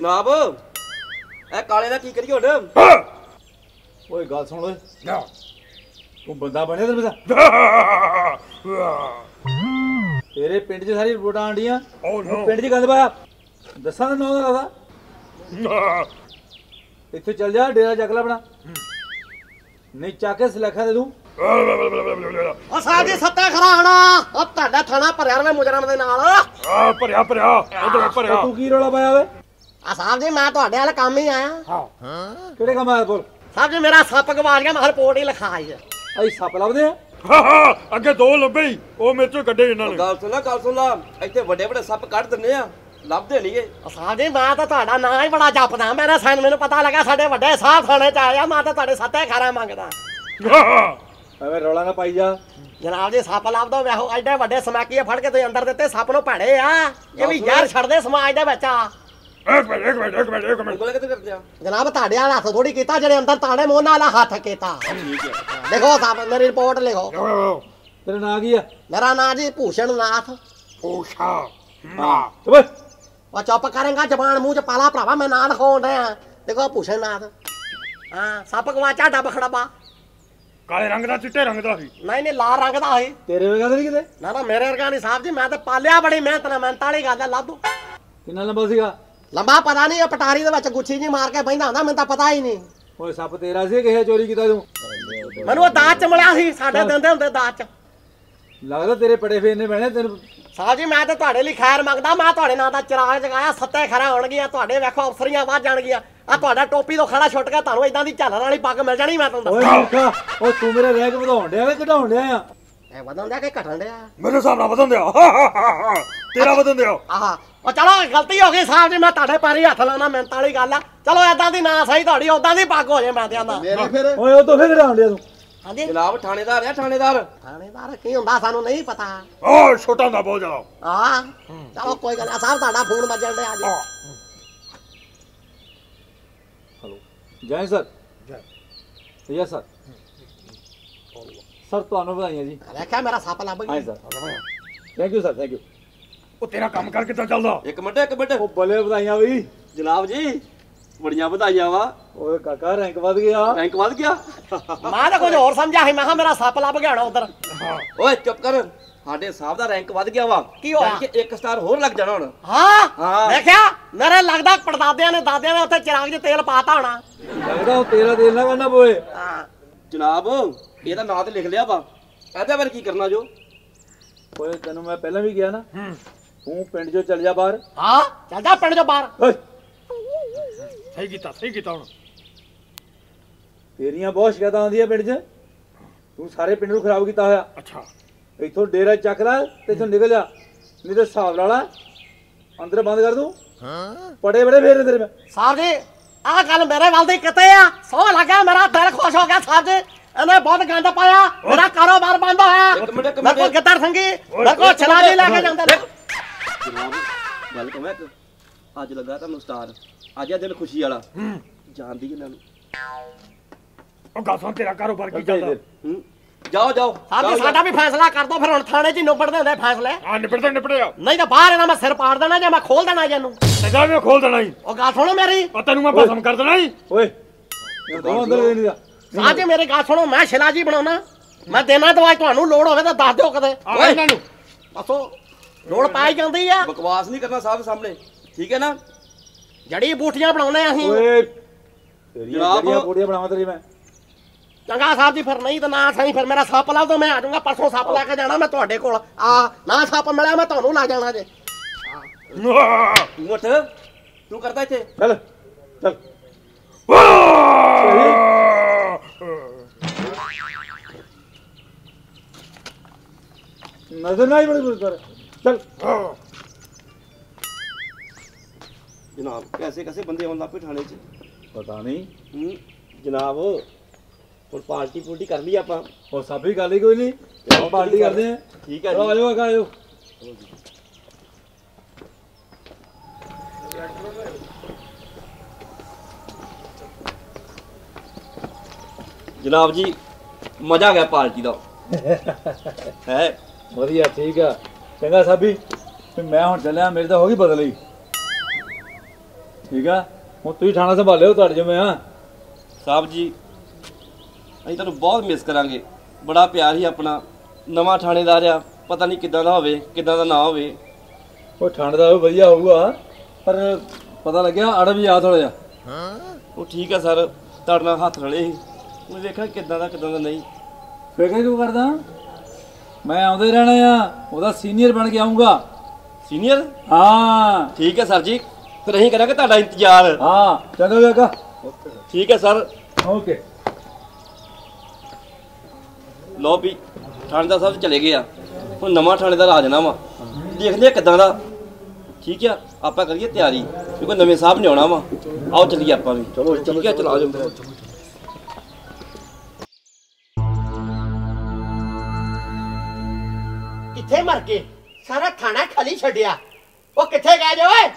जनाब ए काले दा की करिए हुण ओए गल सुन ओए तू बंदा बने तेरे तेरे पिंड च सारी रिपोर्टां आंडियां पिंड च गंद पाया दसा ना नौ दा इत्थे चल जा डेरा चक ला अपना नहीं चाके सलेखा दे दूं ओ साहब जी सत्ता खरा आना ओ ਤੁਹਾਡਾ ਥਾਣਾ ਭਰਿਆ ਰਵੇ ਮੁਜਰਮ ਦੇ ਨਾਲ ਆ ਭਰਿਆ ਉਧਰ ਭਰਿਆ तू की रोला पाया वे ਆ ਸਾਹਿਬ ਜੀ ਮੈਂ ਤੁਹਾਡੇ ਵਾਲੇ ਕੰਮ ਹੀ ਆਇਆ ਹਾਂ ਕਿਹੜੇ ਕੰਮ ਆਇਆ बोल ਸਾਹਿਬ ਜੀ ਮੇਰਾ ਸੱਪ ਗਵਾਚ ਗਿਆ ਮੈਂ ਰਿਪੋਰਟ ਹੀ ਲਿਖਾਈ ਹੈ ਅਸੀਂ ਸੱਪ ਲੱਭਦੇ ਆ ਅੱਗੇ ਦੋ ਲੱਭੇ ਹੀ ਉਹ ਮੇਰੇ ਚੋਂ ਕੱਢੇ ਇਹਨਾਂ ਨੇ ਗੱਲ ਸੁਣ ਲਾ ਇੱਥੇ ਵੱਡੇ ਵੱਡੇ ਸੱਪ ਕੱਢ ਦਿੰਨੇ ਆ ਲੱਭਦੇ ਨਹੀਂਗੇ ਸਾਹਿਬ ਜੀ ਮੈਂ ਤਾਂ ਤੁਹਾਡਾ ਨਾਂ ਹੀ ਬੜਾ ਜਪਦਾ ਮੇਰਾ ਮੈਨੂੰ ਪਤਾ ਲੱਗਾ ਸਾਡੇ ਵੱਡੇ ਸਾਹਿਬ ਥਾਣੇ ਚ ਆਇਆ ਮੈਂ ਤਾਂ ਤੁਹਾਡੇ ਸੱਤੇ ਖਾਰਾ ਮੰਗਦਾ ਐਵੇਂ ਰੌਲਾ ਨਾ ਪਾਈ ਜਾ ਜਨਾਬ ਜੀ ਸੱਪ ਲੱਭਦਾ ਵੇਖੋ ਐਡੇ ਵੱਡੇ ਸਮੈਕੀਏ ਫੜ ਕੇ ਤੁਸੀਂ ਅੰਦਰ ਦਿੱਤੇ ਸੱਪ ਨੂੰ ਭੜੇ ਆ ਇਹ ਵੀ ਜ਼ਹਿਰ ਛੱਡਦੇ ਸਮਾਜ ਦੇ ਵਿੱਚ ਆ ਇੱਕ ਮਿੰਟ ਕੋਲੇ ਕਿੱਥੇ ਕਰਦੇ ਆ ਜਨਾਬ ਤੁਹਾਡੇ ਵਾਲਾ ਹੱਥ ਥੋੜੀ ਕੀਤਾ ਜਿਹੜੇ ਅੰਦਰ ਤਾਣੇ ਮੋਹ ਨਾਲ ਹੱਥ ਕੀਤਾ ਠੀਕ ਹੈ ਦੇਖੋ ਸਾਹਿਬ ਮੇਰੀ ਰਿਪੋਰਟ ਲਿਖੋ ਤੇਰਾ ਨਾਂ ਕੀ ਆ ਮੇਰਾ ਨਾਂ ਜੀ ਭੂਸ਼ਣ ਨਾਥ ਓਸ਼ਾ ਓਏ ਉਹ ਚੁੱਪ ਕਰੇਗਾ ਜ਼ਬਾਨ ਮੂੰਹ ਚ ਪਾਲਾ ਭਰਾਵਾ ਮੈਂ ਨਾਂ ਲਿਖਾਉਣ ਡਿਆ ਦੇਖੋ ਭੂਸ਼ਣ ਨਾਥ ਹਾਂ ਸੱਪ ਗਵਾਚਾ ਡੱਬ ਖੜਬਾ ਕਾਲੇ ਰੰਗ ਦਾ ਚਿੱਟੇ ਰੰਗ ਦਾ ਸੀ ਨਹੀਂ ਲਾਲ ਰੰਗ ਦਾ ਸੀ ਤੇਰੇ ਵਰਗਾ ਤਾਂ ਨਹੀਂ ਕਿਤੇ ਨਾ ਮੇਰੇ ਵਰਗਾ ਨਹੀਂ ਸਾਹਿਬ ਜੀ ਮੈਂ ਤਾਂ ਪਾਲਿਆ ਬੜੀ ਮਿਹਨਤ ਨਾਲ ਮਿਹਨਤ ਵਾਲੀ ਗੱਲ ਹੈ ਲੱਭੋ ਕਿੰਨਾ ਲੰਬਾ ਸੀਗਾ ਲੰਬਾ ਪਤਾ ਨਹੀਂ ਇਹ ਪਟਾਰੀ ਦੇ ਵਿੱਚ ਗੁੱਛੀ ਜੀ ਮਾਰ ਕੇ ਬੈਂਦਾ ਹੁੰਦਾ ਮੈਨੂੰ ਤਾਂ ਪਤਾ ਹੀ ਨਹੀਂ ਓਏ ਸੱਪ ਤੇਰਾ ਸੀ ਕਿਸੇ ਚੋਰੀ ਕੀਤਾ ਤੂੰ ਮੈਨੂੰ ਉਹ ਦਾਤ ਚ ਮਿਲਿਆ ਸੀ ਸਾਡੇ ਦਿੰਦੇ ਹੁੰਦੇ ਦਾਤ ਚ ਲੱਗਦਾ ਤੇਰੇ ਪੜੇ ਫੇਰਨੇ ਪੈਣੇ ਤੈਨੂੰ ਸਾਹਿਬ ਜੀ ਮੈਂ ਤਾਂ ਤੁਹਾਡੇ ਲਈ ਖੈਰ ਮੰਗਦਾ ਮੈਂ ਤੁਹਾਡੇ ਨਾਂ ਦਾ ਚਿਰਾਗ ਜਗਾਇਆ ਸੱਤੇ ਖਰਾ ਹੋਣਗੀਆਂ ਤੁਹਾਡੇ ਵੇਖੋ ਅਫਸਰੀਆਂ ਵੱਧ ਜਾਣਗੀਆਂ ਆ ਤੁਹਾਡਾ ਟੋਪੀ ਤੋਂ ਖੜਾ ਛੁੱਟ ਗਿਆ ਤੁਹਾਨੂੰ ਇਦਾਂ ਦੀ ਝਾਲਰ ਵਾਲੀ ਪੱਗ ਮਿਲ ਜਾਣੀ ਮੈਂ ਤੁਹਾਨੂੰ ਓਏ ਮੂਰਖਾ ਓ ਤੂੰ ਮੇਰੇ ਰੈਂਕ ਵਧਾਉਣ ਡਿਆ ਕਿ ਘਟਾਉਣ ਡਿਆ ਆ ਇਹ ਵਧਣ ਡਿਆ ਕਿ ਘਟਣ ਡਿਆ ਮੇਰੇ ਹਿਸਾਬ ਨਾਲ ਵਧਣ ਦਿਆ ਤੇਰਾ ਵਧਣ ਦਿਆ ਆਹਾ ਉਹ ਚਲੋ ਗਲਤੀ ਹੋ ਗਈ ਸਾਹਿਬ ਜੀ ਮੈਂ ਤੁਹਾਡੇ ਪੈਰੀ ਹੱਥ ਲਾਉਣਾ ਮਿਹਨਤ ਵਾਲੀ ਗੱਲ ਆ ਚਲੋ ਏਦਾਂ ਦੀ ਨਾ ਸਹੀ ਤੁਹਾਡੀ ਉਦਾਂ ਦੀ ਪੱਗ ਹੋ ਜੇ ਮੈਂ ਤੇ ਆਂਦਾ ਓਏ ਉਹ ਤੋਂ ਫੇਰ ਘਟਾਉਣ ਡਿਆ ਤੂੰ ਹਾਂਜੀ ਜਨਾਬ ਥਾਣੇਦਾਰ ਆ ਥਾਣੇਦਾਰ ਥਾਣੇਦਾਰ ਕੀ ਹੁੰਦਾ ਸਾਨੂੰ ਨਹੀਂ ਪਤਾ ਓ ਛੋਟਾ ਹੁੰਦਾ ਬਹੁਤ ਜ਼ਿਆਦਾ ਹਾਂ ਚਲੋ ਕੋਈ ਗੱਲ ਨਹੀਂ ਸਾਹਿਬ ਤੁਹਾਡਾ ਫੋਨ ਵੱਜਣ ਡਿਆ ਜੀ हेलो जय सर जय यस सर सर ਤੁਹਾਨੂੰ ਵਧਾਈਆਂ ਜੀ ਵੇਖਿਆ ਮੇਰਾ ਸੱਪ ਲੱਭ ਗਿਆ ਹਾਂ sir thank you sir thank you ਉਹ ਤੇਰਾ ਕੰਮ ਕਰ ਕਿੱਦਾਂ ਚੱਲਦਾ ਇੱਕ ਮਿੰਟ ਉਹ ਬਲੇ ਵਧਾਈਆਂ ਬਈ ਜਨਾਬ ਜੀ ਬੜੀਆਂ ਵਧਾਈਆਂ ਵਾ ਓਏ ਕਾਕਾ ਰੈਂਕ ਵਧ ਗਿਆ ਰੈਂਕ ਵੱਧ ਗਿਆ ਮੈਂ ਤਾਂ ਕੁਝ ਹੋਰ ਸਮਝਿਆ ਸੀ ਮੈਂ ਕਿਹਾ ਮੇਰਾ ਸੱਪ ਲੱਭ ਗਿਆ ਨਾ ਉਧਰ ਓਏ ਚੁੱਪ ਕਰ ਸਾਡੇ ਸਾਹਿਬ ਦਾ ਰੈਂਕ ਵੱਧ ਗਿਆ ਵਾ ਕੀ ਹੋਇਆ? ਜਾਣੀ ਕਿ 1 ਸਟਾਰ ਹੋਰ ਲੱਗ ਜਾਣਾ ਹੁਣ ਹਾਂ ਦੇਖਿਆ ਮੇਰੇ ਲੱਗਦਾ ਪੜਦਾਦਿਆਂ ਨੇ ਦਾਦਿਆਂ ਨੇ ਉੱਥੇ ਚਿਰਾਗ 'ਚ ਤੇਲ ਪਾਤਾ ਹੋਣਾ ਲੱਗਦਾ ਉਹ ਤੇਰਾ ਦਿਲ ਨਾ ਕਰਨਾ ਪਵੇ ਹਾਂ ਜਨਾਬ ਇਹਦਾ ਨਾਂ ਤੇ ਲਿਖ ਲਿਆ ਵਾ ਇਹਦੇ ਬਾਰੇ ਕੀ ਕਰਨਾ ਜੋ ਓਏ ਤੈਨੂੰ ਮੈਂ ਪਹਿਲਾਂ ਵੀ ਕਿਹਾ ਨਾ ਤੂੰ ਪਿੰਡ ਚੋਂ ਚੱਲ ਜਾ ਬਾਹਰ ਹਾਂ ਚੱਲ ਜਾ ਪਿੰਡ 'ਚੋਂ ਬਾਹਰ ਓਏ ਸਹੀ ਕੀਤਾ ਹੁਣ ਤੇਰੀਆਂ ਬਹੁਤ ਸ਼ਿਕਾਇਤਾਂ ਆਉਂਦੀਆਂ ਪਿੰਡ 'ਚ ਤੂੰ ਸਾਰੇ ਪਿੰਡ ਨੂੰ ਖਰਾਬ ਕੀਤਾ ਹੋਇਆ ਅੱਛਾ ਇੱਥੋਂ ਡੇਰਾ ਚੱਕ ਲੈ ਤੇ ਇੱਥੋਂ ਨਿਕਲ ਜਾ ਨਹੀਂ ਤੇ ਹਿਸਾਬ ਲਾ ਲਾ ਅੰਦਰ ਬੰਦ ਕਰ ਦੂੰ ਪੜੇ ਬੜੇ ਫੇਰ ਤੇਰੇ ਮੈਂ ਸਾਹਿਬ ਜੀ ਆਹ ਗੱਲ ਮੇਰੇ ਵੱਲ ਦੀ ਕਿਤੇ ਆ ਸੋਹ ਲੱਗਾ ਮੇਰਾ ਦਿਲ ਖੁਸ਼ ਹੋ ਗਿਆ ਸਾਹਿਬ ਜੀ ਇਹਨੇ ਬਹੁਤ ਗੰਦ ਪਾਇਆ ਮੇਰਾ ਕਾਰੋਬਾਰ ਬੰਦ ਹੋਇਆ ਇੱਕ ਮਿੰਟ ਮੇਰੇ ਕੋਲ ਗਿੱਤਰ ਸੰਗੀ ਮੇਰੇ ਕੋਲ ਛਲਾਜੀ ਲੈ ਕੇ ਜਾਂਦੇ ਨੇ ਜਨਾਬ ਗੱਲ ਕਹਾਂ ਇੱਕ ਅੱਜ ਲੱਗਾ ਤੁਹਾਨੂੰ ਸਟਾਰ ਅੱਜ ਆ ਦਿਨ ਖੁਸ਼ੀ ਵਾਲਾ ਜਾਣਦੀ ਇਹਨਾਂ ਨੂੰ ਉਹ ਗੱਲ ਸੁਣ ਤੇਰਾ ਕਾਰੋਬਾਰ ਕੀ ਚੱਲਦਾ ਜਾਓ ਸਾਹਿਬ ਜੀ ਸਾਡਾ ਵੀ ਫੈਸਲਾ ਕਰ ਦੋ ਫਿਰ ਹੁਣ ਥਾਣੇ 'ਚ ਨਿਬੜਦੇ ਹੁੰਦੇ ਫੈਸਲੇ ਹਾਂ ਨਿਪੜਦੇ ਆ ਨਹੀਂ ਤਾਂ ਬਾਹਰ ਇਹਨਾਂ ਮੈਂ ਸਿਰ ਪਾੜ ਦੇਣਾ ਜਾਂ ਮੈਂ ਖੋਲ ਦੇਣਾ ਇਹਨੂੰ ਤੇਗਾ ਵੀ ਖੋਲ ਦੇਣਾ ਹੀ ਉਹ ਗੱਲ ਸੁਣੋ ਮੇਰੀ ਉਹ ਤੈਨੂੰ ਮੈਂ ਭਸਮ ਕਰ ਦੇਣਾ ਹੀ ਓਏ ਇਹ ਦੋ ਅੰਦਰ ਦੇ ਨਹੀਂ ਦਾ ਸਾਹਿਬ ਜੀ ਮੇਰੀ ਗੱਲ ਸੁਣੋ ਮੈਂ ਸ਼ਿਲਾਜੀ ਬਣਾਉਣਾ ਮੈਂ ਦੇਣਾ ਦਵਾਈ ਤੁਹਾਨੂੰ ਲੋੜ ਹੋਵੇ ਤਾਂ ਦੱਸ ਦਿਓ ਕਦੇ ਓਏ ਇਹਨਾਂ ਨੂੰ ਬਸੋ ਲੋੜ ਪਾਈ ਜਾਂਦੀ ਆ ਬਕਵਾਸ ਨਹੀਂ ਕਰਨਾ ਸਾਹਿਬ ਸਾਹਮਣੇ ਠੀਕ ਹੈ ਨਾ ਜੜੀ ਬੂਟੀਆਂ ਬਣਾਉਣੇ ਅਸੀਂ ਓਏ ਤੇਰੀਆਂ ਜਿਹੜੀਆਂ ਪੂੜੀਆਂ ਬਣਾਵਾਂ ਤੇਰੀ ਮੈਂ ਚੰਗਾ ਸਾਹਿਬ ਜੀ ਫਿਰ ਨਹੀਂ ਤਾਂ ਨਾ ਸਹੀ ਫਿਰ ਮੇਰਾ ਸੱਪ ਲਾ ਦੋ ਮੈਂ ਆ ਜਾਊਂਗਾ ਪਰਸੋਂ ਸੱਪ ਲੈ ਕੇ ਜਾਣਾ ਮੈਂ ਤੁਹਾਡੇ ਕੋਲ ਆ ਨਾ ਸੱਪ ਮਿਲਿਆ ਮੈਂ ਤੁਹਾਨੂੰ ਲਾ ਜਾਣਾ ਜੇ ਤੂੰ ਉੱਠ ਤੂੰ ਕਰਦਾ ਇੱਥੇ ਚੱਲ ਚੱਲ नजर नहीं बड़ी बुरी कर चल जनाब कैसे कैसे बंदे आने लग पे थाने च पता नहीं जनाब और पार्टी पुर्टी कर ली आप और सब ही गल ही कोई नहीं पार्टी करते हैं ठीक है आ जाओ आ जाओ जनाब जी मजा आ गया पार्टी का है ਵਧੀਆ ਠੀਕ ਆ ਚੰਗਾ ਸਾਬੀ ਮੈਂ ਹੁਣ ਚੱਲਿਆ ਮੇਰੇ ਤਾਂ ਹੋ ਗਈ ਬਦਲੀ ਠੀਕ ਆ ਹੁਣ ਤੁਸੀਂ ਥਾਣਾ ਸੰਭਾਲਿਓ ਤੁਹਾਡੇ ਜਿਵੇਂ ਆ ਸਾਹਿਬ ਜੀ ਅਸੀਂ ਤੁਹਾਨੂੰ ਬਹੁਤ ਮਿਸ ਕਰਾਂਗੇ। ਬੜਾ ਪਿਆਰ ਹੀ ਆਪਣਾ। ਨਵਾਂ ਥਾਣੇਦਾਰ ਆ, ਪਤਾ ਨਹੀਂ ਕਿੱਦਾਂ ਦਾ ਹੋਵੇ ਕਿੱਦਾਂ ਦਾ ਨਾ ਹੋਵੇ। ਉਹ ਠੰਡ ਦਾ ਵਧੀਆ ਹੋਊਗਾ ਪਰ ਪਤਾ ਲੱਗਿਆ ਅੜ ਵੀ ਆ ਥੋੜਾ ਜਿਹਾ। ਉਹ ਠੀਕ ਆ ਸਰ, ਤੁਹਾਡੇ ਨਾਲ ਹੱਥ ਰਲੇ ਸੀ। ਮੈਂ ਵੇਖਾਂ ਕਿੱਦਾਂ ਦਾ ਨਹੀਂ। ਫਿਕਰ ਕਿਉਂ ਕਰਦਾ? ਮੈਂ ਆਉਂਦੇ ਰਹਿਣਾ ਆ, ਉਹਦਾ ਸੀਨੀਅਰ ਬਣ ਕੇ ਆਉਂਗਾ। ਸੀਨੀਅਰ? ਹਾਂ ਠੀਕ ਹੈ ਸਰ ਜੀ, ਫਿਰ ਅਸੀਂ ਕਰਾਂਗੇ ਤੁਹਾਡਾ ਇੰਤਜ਼ਾਰ। ਹਾਂ ਚੰਗਾ ਵੇਗਾ। ਠੀਕ ਹੈ ਸਰ। ਓਕੇ। ਲਓ ਵੀ ਥਾਣੇਦਾਰ ਸਾਹਿਬ ਚਲੇ ਗਏ ਆ, ਹੁਣ ਨਵਾਂ ਥਾਣੇਦਾਰ ਆ ਜਾਣਾ ਵਾ। ਦੇਖਦੇ ਆ ਕਿੱਦਾਂ ਦਾ। ਠੀਕ ਆ, ਆਪਾਂ ਕਰੀਏ ਤਿਆਰੀ ਕਿਉਂਕਿ ਨਵੇਂ ਸਾਹਿਬ ਨੇ ਆਉਣਾ ਵਾ। ਆਓ ਚੱਲੀਏ ਆਪਾਂ ਵੀ। ਚਲੋ ਠੀਕ ਆ, ਚਲੋ ਆ ਜਾਓ। ਕਿੱਥੇ ਮਰ ਗਏ? ਸਾਰਾ ਥਾਣਾ ਖਾਲੀ ਛੱਡਿਆ। ਉਹ ਕਿੱਥੇ ਗਏ ਜੇ ਓਏ?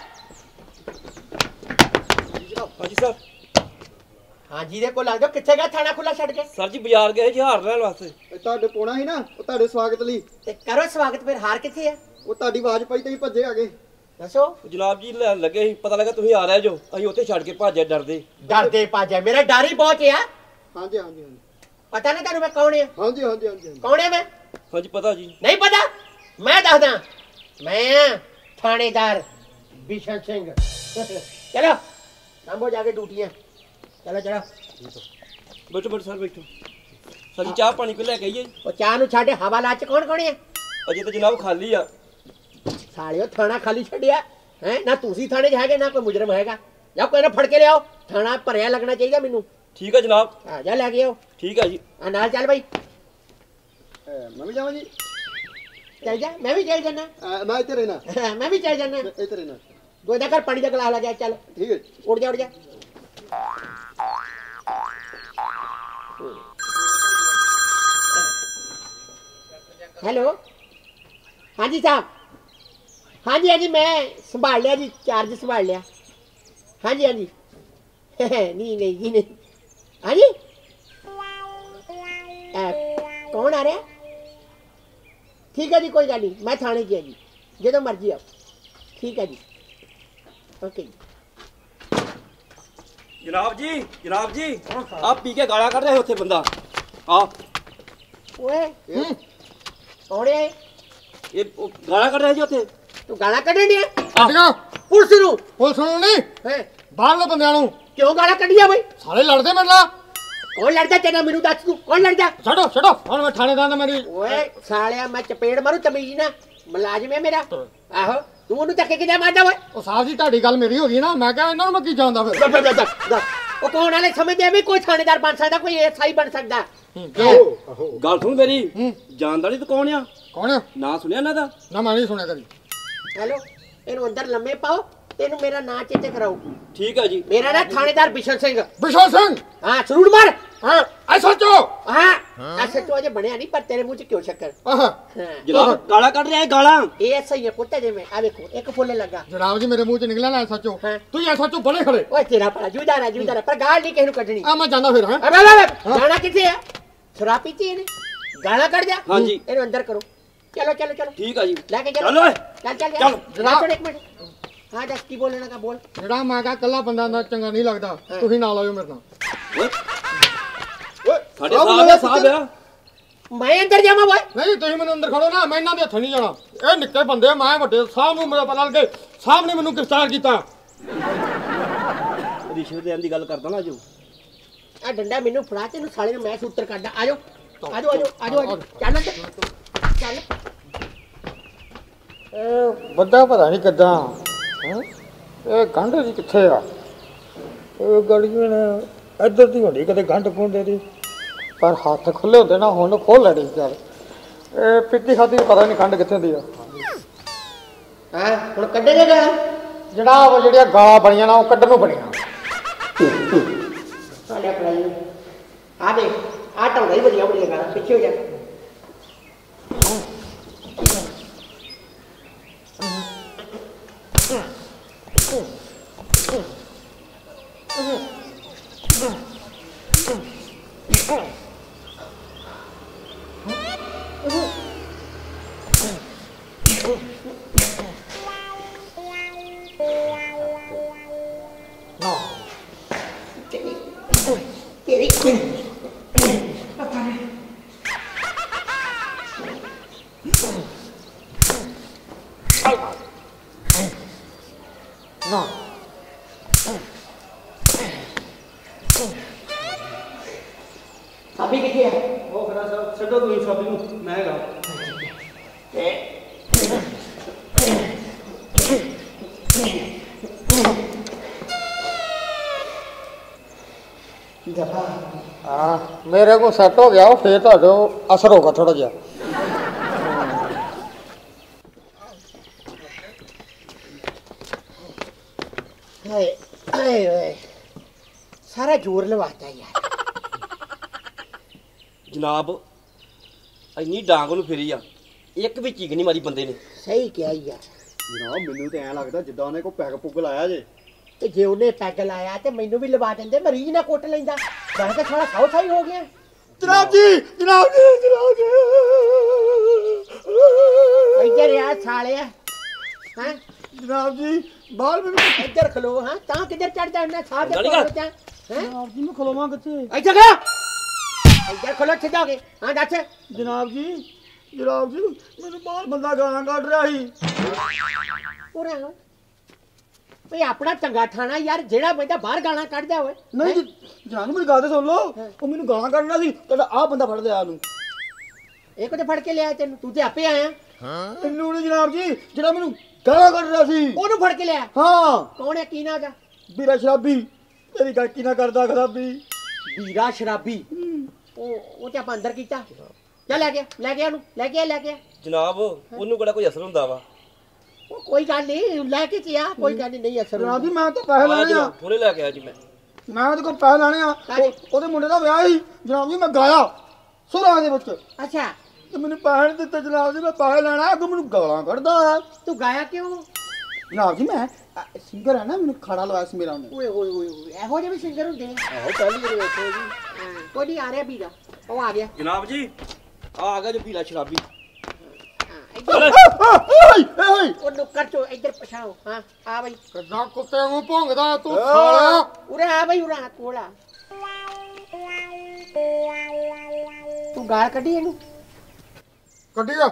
ਹਾਂਜੀ ਸਰ। ਹਾਂਜੀ ਦੇ ਕੋਲ ਲੱਗ ਜਾਓ। ਕਿੱਥੇ ਗਏ ਥਾਣਾ ਖੁੱਲਾ ਛੱਡ ਕੇ? ਸਰ ਜੀ ਬਾਜ਼ਾਰ ਗਏ ਜੀ ਹਾਰ ਲੈਣ ਵਾਸਤੇ। ਤੁਹਾਡੇ ਪੋਣਾ ਸੀ ਨਾ, ਉਹ ਤੁਹਾਡੇ ਸਵਾਗਤ ਲਈ। ਤੇ ਕਰੋ ਸਵਾਗਤ। ਫਿਰ ਹਾਰ ਕਿੱਥੇ ਆ? ਉਹ ਤੁਹਾਡੀ ਆਵਾਜ਼ ਪਾਈ ਤੇ ਹੀ ਭੱਜੇ ਆ ਗਏ। ਦੱਸੋ। ਜਨਾਬ ਜੀ ਲੈਣ ਲੱਗੇ ਸੀ, ਪਤਾ ਲੱਗਾ ਤੁਸੀਂ ਆ ਰਹੇ ਜੋ। ਅਸੀਂ ਉੱਥੇ ਛੱਡ ਕੇ ਭੱਜੇ ਡਰਦੇ। ਡਰਦੇ ਭਾਜਿਆ। ਮੇਰਾ ਡਰ ਹੀ ਬਹੁਤ ਆ। ਹਾਂਜੀ ਹਾਂਜੀ ਹਾਂਜੀ ਪਤਾ ਨਹੀਂ ਤੁਹਾਨੂੰ ਮੈਂ ਕੌਣ ਆ? ਹਾਂਜੀ ਹਾਂਜੀ ਹਾਂਜੀ। ਕੌਣ ਆ ਮੈਂ? ਹਾਂਜੀ ਪਤਾ ਜੀ। ਨਹੀਂ ਪਤਾ? ਮੈਂ ਦੱਸਦਾ। ਮੈਂ ਥਾਣੇਦਾਰ ਬਿਸ਼ਨ ਸਿੰਘ। ਚਲੋ ਸੰਭੋ ਜਾ ਕੇ ਡਿਊਟੀਆਂ। ਚਲੋ ਚਲੋ ਬੈਠੋ ਸਰ ਬੈਠੋ। ਸਰ ਜੀ ਚਾਹ ਪਾਣੀ ਕੋ ਲੈ ਕੇ ਆਈਏ। ਉਹ ਚਾਹ ਨੂੰ ਛੱਡ ਹਵਾਲਾਤ ਚ ਕੌਣ ਕੌਣ ਆ? ਅਜੇ ਤਾਂ ਜਨਾਬ ਖਾਲੀ ਆ। ਸਾਲਿਓ ਥਾਣਾ ਖਾਲੀ ਛੱਡਿਆ ਹੈ ਨਾ? ਤੁਸੀਂ ਥਾਣੇ 'ਚ ਹੈਗੇ ਨਾ ਕੋਈ ਮੁਜਰਮ ਹੈਗਾ? ਜਾਂ ਕੋਈ ਨਾ ਫੜ ਕੇ ਲਿਆਓ। ਥਾਣਾ ਭਰਿਆ ਲੱਗਣਾ ਚਾਹੀਦਾ ਮੈਨੂੰ। ਠੀਕ ਹੈ ਜਨਾਬ। ਆ ਜਾ ਲੈ ਕੇ ਆਓ। ਠੀਕ ਹੈ ਜੀ। ਆ ਨਾਲ ਚੱਲ ਬਾਈ। ਮੈਂ ਵੀ ਜਾਵਾਂ ਜੀ? ਚੱਲ ਜਾ। ਮੈਂ ਵੀ ਚੱਲ ਜਾਣਾ। ਮੈਂ ਇੱਥੇ ਰਹਿਣਾ। ਮੈਂ ਵੀ ਚੱਲ ਜਾਣਾ। ਇੱਥੇ ਰਹਿਣਾ। ਗੋਦਾ ਕਰ ਪਾਣੀ ਦਾ ਗਲਾਸ ਲੈ ਜਾ। ਚੱਲ ਠੀਕ ਹੈ। ਉੱਡ ਜਾ ਉੱਡ ਜਾ। ਹੈਲੋ ਹਾਂਜੀ ਸਾਹਿਬ। ਹਾਂਜੀ ਹਾਂਜੀ ਮੈਂ ਸੰਭਾਲ ਲਿਆ ਜੀ, ਚਾਰਜ ਸੰਭਾਲ ਲਿਆ। ਹਾਂਜੀ ਹਾਂਜੀ। ਨਹੀਂ ਨਹੀਂ ਜੀ ਨਹੀਂ। ਹਾਂਜੀ ਕੌਣ ਆ ਰਿਹਾ? ਠੀਕ ਹੈ ਜੀ, ਕੋਈ ਗੱਲ ਨਹੀਂ। ਮੈਂ ਥਾਣੇ 'ਚ ਹਾਂ ਜੀ, ਜਦੋਂ ਮਰਜ਼ੀ ਆਓ। ਠੀਕ ਹੈ ਜੀ, ਓਕੇ ਜੀ। ਜਨਾਬ ਜੀ ਆ ਪੀ ਕੇ ਗਾਲਾਂ ਕੱਢ ਰਿਹਾ ਸੀ ਉੱਥੇ ਬੰਦਾ। ਆ ਓਏ ਕੌਣ ਹੈ? ਇਹ ਉਹ ਗਾਲਾਂ ਕੱਢ ਰਿਹਾ ਜੀ ਉੱਥੇ। ਤੂੰ ਗਾਲਾਂ ਕੱਢਣ ਡਿਆ? ਕੱਢੀਆਂ ਪੁਲਿਸ ਨੂੰ? ਪੁਲਿਸ ਨੂੰ ਨਹੀਂ, ਹੈ ਬਾਹਰਲੇ ਬੰਦਿਆਂ ਨੂੰ। ਕਿਉਂ ਗਾਲਾਂ ਕੱਢੀਆਂ ਬਈ? ਸਾਰੇ ਲੜਦੇ ਮੇਰੇ ਨਾਲ। ਕੌਣ ਲੜਦਾ ਤੇਰਾ? ਮੈਨੂੰ ਦੱਸ ਤੂੰ ਕੌਣ ਲੜਦਾ? ਛੱਡੋ ਛੱਡੋ, ਹੁਣ ਮੈਂ ਥਾਣੇਦਾਰ ਨਾ ਮੇਰੀ। ਓਏ ਸਾਲਿਆ ਮੈਂ ਚਪੇੜ ਮਾਰੂ ਤਮੀਜ਼ ਨਾ। ਮੁਲਾਜ਼ਮ ਹੈ ਮੇਰਾ। ਆਹੋ ਤੂੰ ਉਹਨੂੰ ਚੱਕੇ ਕਿੱਦਾਂ ਮਾਰਦਾ ਓਏ? ਉਹ ਸਾਹਿਬ ਜੀ ਤੁਹਾਡੀ ਗੱਲ ਮੇਰੀ ਹੋ ਗਈ ਨਾ, ਮੈਂ ਕਿਹਾ ਇਹਨਾਂ ਨੂੰ ਮੈਂ ਕੀ ਜਾਣਦਾ ਫਿਰ। ਉਹ ਕੌਣ ਵਾਲੇ ਸਮਝਦੇ ਆ ਵੀ ਕੋਈ ਥਾਣੇਦਾਰ ਬਣ ਸਕਦਾ, ਕੋਈ ਐਸਆਈ ਬਣ ਸਕਦਾ? ਗੱਲ ਸੁਣ ਮੇਰੀ। ਜਾਣਦਾ ਨਹੀਂ ਤੂੰ ਕੌਣ ਆ? ਕੌਣ? ਨਾਂ ਸੁਣਿਆ ਇਹਨਾਂ ਦਾ? ਨਾ ਮੈਂ ਨਹੀਂ ਸੁਣਿਆ ਕਦੀ। ਹੈਲੋ ਇਹਨੂੰ ਅੰਦਰ ਲੰਮੇ ਪਾਓ। ਤੈਨੂੰ ਮੇਰਾ ਨਾਂ ਚੇਤੇ ਕਰਾਓ। ਠੀਕ ਹੈ ਜੀ। ਮੇਰਾ ਨਾਂ ਥਾਣੇਦਾਰ ਬਿਸ਼ਨ ਸਿੰਘ। ਬਿਸ਼ਨ ਸਿੰਘ? ਹਾਂ ਸਰੂੜ ਮਾਰ। ਹਾਂ ਐਸਐਚਓ। ਹਾਂ ਐਸਐਚਓ ਅਜੇ ਬਣਿਆ ਨਹੀਂ, ਪਰ ਤੇਰੇ ਮੂੰਹ 'ਚ ਕਿਉਂ ਸ਼ੱਕਰ? ਆਹ ਜਨਾਬ ਗਾਲਾਂ ਕੱਢ ਰਿਹਾ ਹੈ ਗਾਲਾਂ। ਇਹ ਐਸਆਈ ਹੈ ਪੁੱਤ। ਜੇ ਮੈਂ ਆ ਵੇਖੋ ਇੱਕ ਫੁੱਲ ਲੱਗਾ। ਜਨਾਬ ਜੀ ਮੇਰੇ ਮੂੰਹ ਚ ਨਿਕਲਿਆ ਨਾ ਐਸਐਚਓ। ਹਾਂ। ਤੁਸੀਂ ਐਸਐਚਓ ਬਣੇ ਖੜੇ। ਓਏ ਤੇਰਾ ਭਲਾ ਜੂਦਾਰਾ ਜੂਦਾਰਾ, ਪਰ ਗਾਲ ਨਹੀਂ ਕਿਸੇ ਨੂੰ ਕੱਢਣੀ। ਆ ਮੈਂ ਜਾਂਦਾ ਫਿਰ। ਹਾਂ ਜਾਣਾ ਕਿੱਥੇ ਆ? ਸ਼ਰਾਬ ਪੀਤੀ ਇਹਨੇ? ਗਾਲਾਂ ਕੱਢ ਜਾ। ਹਾਂਜੀ। ਇਹਨੂੰ ਅੰਦਰ ਕਰੋ। ਚਲੋ ਚਲੋ ਚਲੋ ਠੀਕ ਆ ਜੀ। ਲੈ ਕੇ ਚੱਲ ਓਏ। ਚੱਲ ਚੱਲ ਚੱਲ। ਜਨਾਬ ਇੱਕ ਮਿੰਟ। ਹਾਂ ਦੱਸ ਕੀ ਬੋਲਣਾ ਕਾ ਬੋਲ। ਜਿਹੜਾ ਮੈਂ ਕਹਾ ਕੱਲਾ ਬੰਦਾ ਦਾ ਚੰਗਾ ਨਹੀਂ ਲੱਗਦਾ, ਤੁਸੀਂ ਨਾਲ ਆਇਓ ਮੇਰੇ ਨਾਲ। ਓਏ ਸਾਡੇ ਸਾਹਿਬ ਆ। ਮੈਂ ਅੰਦਰ ਜਾਵਾਂ ਓਏ? ਨਹੀਂ ਤੁਸੀਂ ਮੈਨੂੰ ਅੰਦਰ ਖੜੋ ਨਾ, ਮੈਂ ਇਹਨਾਂ ਦੇ ਹੱਥ ਨਹੀਂ ਜਾਣਾ। ਇਹ ਨਿੱਕੇ ਬੰਦੇ, ਮੈਂ ਵੱਡੇ ਸਾਹਿਬ ਨੂੰ ਮੇਰਾ ਪਤਾ ਲੱਗੇ। ਸਾਹਿਬ ਨੇ ਮੈਨੂੰ ਗ੍ਰਿਫਤਾਰ ਕੀਤਾ। ਰਿਸ਼ਵਤ ਦੇਣ ਦੀ ਗੱਲ ਕਰਦਾ ਨਾ ਜੋ। ਆ ਡੰਡਾ ਮੈਨੂੰ ਫੜਾ ਤੇ ਇਹਨੂੰ ਸਾਲੇ ਨੂੰ ਮੈਂ ਸੂਤਰ ਕੱਢਦਾ। ਆਜੋ ਆਜੋ ਆਜੋ ਆਜੋ ਆਜੋ। ਚੱਲ ਅੰਦਰ ਚੱਲ। ਇਹ ਬੰਦਾ ਪਤਾ ਨਹੀਂ ਕਿੱਦਾਂ। ਇਹ ਗੰਢ ਦੀ ਕਿੱਥੇ ਆ? ਇਹ ਗੜੀਆਂ ਇੱਧਰ ਦੀ ਹੁੰਦੀ ਕਦੇ ਗੰਢ ਪੁੰਦੇ ਦੀ, ਪਰ ਹੱਥ ਖੁੱਲੇ ਹੁੰਦੇ ਨਾ, ਹੁਣ ਖੋਲ ਲੈਣੀ ਚੱਲ। ਇਹ ਪਿੱਤੀ ਖਾਦੀ ਪਤਾ ਨਹੀਂ ਗੰਢ ਕਿੱਥੇ ਹੁੰਦੀ ਆ। ਹਾਂ ਹੁਣ ਕੱਢੇਗਾ ਗਾਲਾਂ? ਜਨਾਬ ਜਿਹੜੀਆਂ ਗਾਲਾਂ ਬਣੀਆਂ ਨਾ, ਉਹ ਕੱਢਣ ਨੂੰ ਬਣੀਆਂ। ਸਾਲਿਆ ਪੜਾਈ ਆ ਦੇਖ, ਆ ਟਾਉਂਦਾ ਹੀ ਬੜੀਆਂ ਬੜੀਆਂ ਗਾਲਾਂ। ਪਿੱਛੇ ਹੋ ਜਾ। ਦੋ ਤੁਸੀਂ ਸ਼ਾਪਿੰਗ ਨੂੰ ਮੈਂ ਹੈਗਾ ਹਾਂ ਮੇਰੇ ਕੋਲ ਸੈੱਟ ਹੋ ਗਿਆ ਉਹ ਫੇਰ ਤੁਹਾਡੇ ਅਸਰ ਹੋਗਾ ਥੋੜਾ ਜਿਹਾ ਹਾਏ ਹਾਏ ਓਏ ਸਾਰਾ ਜ਼ੋਰ ਲਵਾਤਾ ਯਾਰ ਜਨਾਬ ਇੰਨੀ ਡਾਂਗ ਨੂੰ ਫਿਰੀ ਆ ਇੱਕ ਵੀ ਚੀਕ ਨਹੀਂ ਮਾਰੀ ਬੰਦੇ ਨੇ। ਸਹੀ ਕਿਹਾ ਯਾਰ ਜਨਾਬ ਮੈਨੂੰ ਤੇ ਐਂ ਲੱਗਦਾ ਜਿੱਦਾਂ ਉਹਨੇ ਕੋਈ ਪੈਗ ਪੁੱਗ ਲਾਇਆ ਜੇ। ਤੇ ਜੇ ਉਹਨੇ ਪੈਗ ਲਾਇਆ ਤੇ ਮੈਨੂੰ ਵੀ ਲਵਾ ਦਿੰਦੇ ਮਰੀਜ਼ ਨਾ ਕੁੱਟ ਲੈਂਦਾ ਮੈਂ ਤਾਂ ਸਾਰਾ ਸਾਉ ਸਾਈ ਹੋ ਗਿਆ ਜਨਾਬ ਜੀ ਜਨਾਬ ਜੀ ਜਨਾਬ ਜੀ ਇੱਧਰ ਆ ਸਾਲਿਆ ਹਾਂ ਜਨਾਬ ਜੀ ਬਾਹਰ ਮੈਨੂੰ ਇੱਧਰ ਖਲੋ ਹਾਂ ਤਾਂ ਕਿੱਧਰ ਚੜਦਾ ਉਹਨੇ ਸਾਹ ਤੇ ਗਾਲੀ ਕਰ। ਕੋਲ ਚ ਹੈ ਜਨਾਬ ਜੀ ਨੂੰ ਖਲੋਵਾਂ ਕਿੱਥੇ ਇੱਧਰ ਖਲੋ ਇੱਧਰ ਖਲੋ ਸਿੱਧਾ ਹੋ ਕੇ ਹਾਂ ਦੱਸ ਜਨਾਬ ਜੀ ਮੈਨੂੰ ਬਾਹਰ ਬੰਦਾ ਗਾਲਾਂ ਕੱਢ ਰਿਹਾ ਸੀ। ਪੂਰਾ ਭਈ ਆਪਣਾ ਚੰਗਾ ਥਾਣਾ ਯਾਰ ਜਿਹੜਾ ਬੰਦਾ ਬਾਹਰ ਗਾਲਾਂ ਕੱਢਦਾ ਹੋਵੇ ਨਹੀਂ ਜਨਾਬ ਮੇਰੀ ਗੱਲ ਤੇ ਸੁਣ ਲਓ ਉਹ ਮੈਨੂੰ ਗਾਲਾਂ ਕੱਢਣਾ ਸੀ ਕਹਿੰਦਾ ਆਹ ਬੰਦਾ ਫੜ ਲਿਆ ਉਹਨੂੰ। ਇਹ ਕਿਤੇ ਫੜ ਕੇ ਲਿਆ ਤੈਨੂੰ ਤੂੰ ਤੇ ਆਪੇ ਆਇਆ ਤੈਨੂੰ ਨਹੀਂ ਜਨਾਬ ਜੀ ਜਿਹੜਾ ਮੈਨੂੰ ਗਾਲਾਂ ਕੱਢ ਰਿਹਾ ਸੀ ਉਹਨੂੰ ਫੜ ਕੇ ਲਿਆ ਹਾਂ ਕੌਣ ਹੈ ਕੀ ਨਾ ਦਾ ਵੀਰਾ ਸ਼ਰਾਬੀ ਤੇਰੀ ਗੱਲ ਕੀ ਨਾ ਕਰਦਾ ਖਰਾਬੀ ਵੀਰਾ ਸ਼ਰਾਬੀ ਉਹ ਤੇ ਆਪਾਂ ਅੰਦਰ ਕੀਤਾ ਚੱਲ ਲੈ ਗਿਆ ਉਹਨੂੰ ਲੈ ਕੇ ਜਨਾਬ ਉਹਨੂੰ ਕਿਹੜਾ ਕੋਈ ਅਸਰ ਹੁੰਦਾ ਵਾ। ਉਹ ਕੋਈ ਗੱਲ ਨਹੀਂ ਲੈ ਕੇ ਕਿਹਾ ਕੋਈ ਗੱਲ ਨਹੀਂ ਅਸਰ ਜਨਾਬ ਜੀ ਮੈਂ ਤਾਂ ਪੈਸੇ ਲੈਣੇ ਆ ਹੁਣੇ ਲੈ ਕੇ ਆਇਆ ਜੀ ਮੈਂ ਉਹਦੇ ਕੋਲ ਪੈਸੇ ਲੈਣੇ ਆ ਉਹਦੇ ਮੁੰਡੇ ਦਾ ਵਿਆਹ ਸੀ ਜਨਾਬ ਜੀ ਮੈਂ ਗਾਇਆ ਸੁਰਾਂ ਦੇ ਵਿੱਚ ਅੱਛਾ ਤੇ ਮੈਨੂੰ ਪੈਸੇ ਨਹੀਂ ਦਿੱਤੇ ਜਨਾਬ ਜੀ ਮੈਂ ਪੈਸੇ ਲੈਣਾ ਅੱਗੋਂ ਮੈਨੂੰ ਗਾਲਾਂ ਕੱਢਦਾ ਤੂੰ ਗਾਇਆ ਕਿਉਂ ਜਨਾਬ ਜੀ ਮੈਂ ਸਿੰਗਰ ਆ ਨਾ ਮੈਨੂੰ ਖਾੜਾ ਲਵਾਇਆ ਸੀ ਮੇਰਾ ਉਹਨੇ ਓਏ ਇਹੋ ਜਿਹੇ ਵੀ ਸਿੰਗਰ ਹੁੰਦੇ ਆ ਆਹੋ ਪਹਿਲੀ ਵਾਰ ਵੇਖੋ ਜੀ ਹਾਂ, ਕੋਈ ਨਹੀਂ ਆ ਰਿਹਾ ਵੀਰਾ ਉਹ ਆ ਗਿਆ ਜਨਾਬ ਜੀ ਆ ਗਿਆ ਜੋ ਪੀਲਾ ਸ਼ਰਾਬੀ। ਹਾਂ ਇੱਧਰ ਓਏ ਉਹ ਨੁੱਕਰ ਚੋ ਇੱਧਰ ਪਛਾਓ ਹਾਂ ਆ ਬਈ ਕਿੱਦਾਂ ਕੁੱਤੇ ਨੂੰ ਭੌਂਕਦਾ ਤੂੰ ਸਾਲਿਆ ਉਰੇ ਆ ਬਈ ਉਰੇ ਆ ਕੋਲਾ ਤੂੰ ਗਾਲ ਕੱਢੀ ਇਹਨੂੰ ਕੱਢੀਆ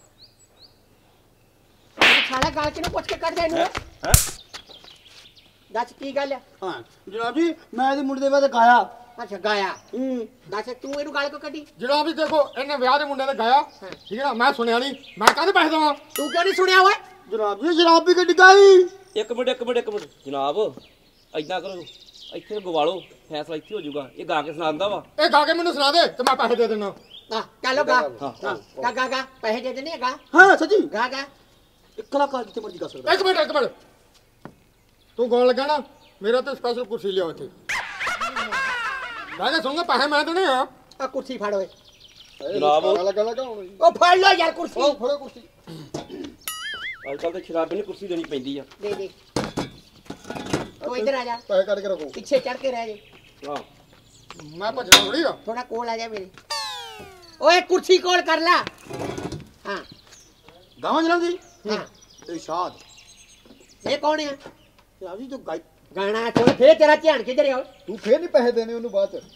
ਸਾਲਾ ਗਾਲ ਕਿਨੂੰ ਪੁੱਛ ਕੇ ਕੱਢਦਾ ਇਹਨੂੰ ਹੈ ਦੱਸ ਕੀ ਗੱਲ ਆ ਹਾਂ ਜਨਾਬ ਜੀ ਮੈਂ ਇਹਦੇ ਮੁੰਡੇ ਦੇ ਵਿਆਹ ਤੇ ਗਾਇਆ ਅੱਛਾ ਗਾਇਆ ਦੱਸ ਤੂੰ ਇਹਨੂੰ ਗਾਲ ਕੋ ਕੱਢੀ ਜਿਹੜਾ ਵੀ ਦੇਖੋ ਇਹਨੇ ਵਿਆਹ ਦੇ ਮੁੰਡੇ ਨੇ ਗਾਇਆ ਠੀਕ ਹੈ ਨਾ ਮੈਂ ਸੁਣਿਆ ਨਹੀਂ ਮੈਂ ਕਾਹਦੇ ਪੈਸੇ ਦੇਵਾਂ ਤੂੰ ਕਿਉਂ ਨਹੀਂ ਸੁਣਿਆ ਓਏ ਜਨਾਬ ਜੀ ਸ਼ਰਾਬ ਵੀ ਗੱਡੀ ਗਾਈ ਇੱਕ ਮਿੰਟ ਜਨਾਬ ਏਦਾਂ ਕਰੋ ਇੱਥੇ ਗਵਾਲੋ ਫੈਸਲਾ ਇੱਥੇ ਹੋ ਜਾਊਗਾ। ਇਹ ਗਾ ਕੇ ਸੁਣਾਉਂਦਾ ਵਾ। ਇਹ ਗਾ ਕੇ ਮੈਨੂੰ ਸੁਣਾ ਦੇ ਤੇ ਮੈਂ ਪੈਸੇ ਦੇ ਦੇਣਾ ਆ ਚਲੋ ਗਾ ਪੈਸੇ ਦੇ ਦੇਣੇ ਗਾ ਹਾਂ ਸੱਚੀ ਗਾ ਇੱਕ ਕਲਾਕਾਰ ਜਿੱਥੇ ਮਰਜ਼ੀ ਗਾ ਸਕਦਾ ਇੱਕ ਮਿੰਟ ਤੂੰ ਗਾਉਣ ਲੱਗਾ ਨਾ ਮੇਰਾ ਤੇ ਸਪੈਸ਼ਲ ਕੁਰਸੀ ਲਿਆਓ ਇੱਥੇ ਮੈਂ ਕਿਹਾ ਸੁਣਗਾ ਪੈਸੇ ਮੈਂ ਦੇਣੇ ਆ ਆ ਕੁਰਸੀ ਫੜ ਓਏ ਜਨਾਬ ਲੱਗਾ ਹੁਣ ਉਹ ਫੜ ਲੋ ਯਾਰ ਕੁਰਸੀ ਫੜੋ ਕੁਰਸੀ ਅੱਜ ਕੱਲ ਤੇ ਸ਼ਰਾਬੀ ਨੂੰ ਕੁਰਸੀ ਦੇਣੀ ਪੈਂਦੀ ਆ। ਦੇ ਤੂੰ ਇੱਧਰ ਆ ਜਾ ਪੈਸੇ ਕੱਢ ਕੇ ਰੱਖੋ ਪਿੱਛੇ ਚੜ ਕੇ ਰਹਿ ਜੇ ਹਾਂ ਮੈਂ ਭੱਜਣਾ ਥੋੜੀ ਆ ਥੋੜਾ ਕੋਲ ਆ ਜਾ ਮੇਰੇ ਓਏ ਕੁਰਸੀ ਕੋਲ ਕਰ ਲੈ ਹਾਂ ਗਾਵਾਂ ਜਨਾਬ ਜੀ ਹਾਂ ਇਰਸ਼ਾਦ ਇਹ ਕੌਣ ਹੈ ਜਨਾਬ ਜੀ ਜੋ ਗਾਈ ਗਾਣਾ ਸੁਣ ਫੇਰ ਤੇਰਾ ਧਿਆਨ ਕਿੱਧਰ ਹੈ ਓਏ ਤੂੰ ਫੇਰ ਨਹੀਂ ਪੈਸੇ ਦੇਣੇ ਉਹਨੂੰ ਬਾਅਦ ਚ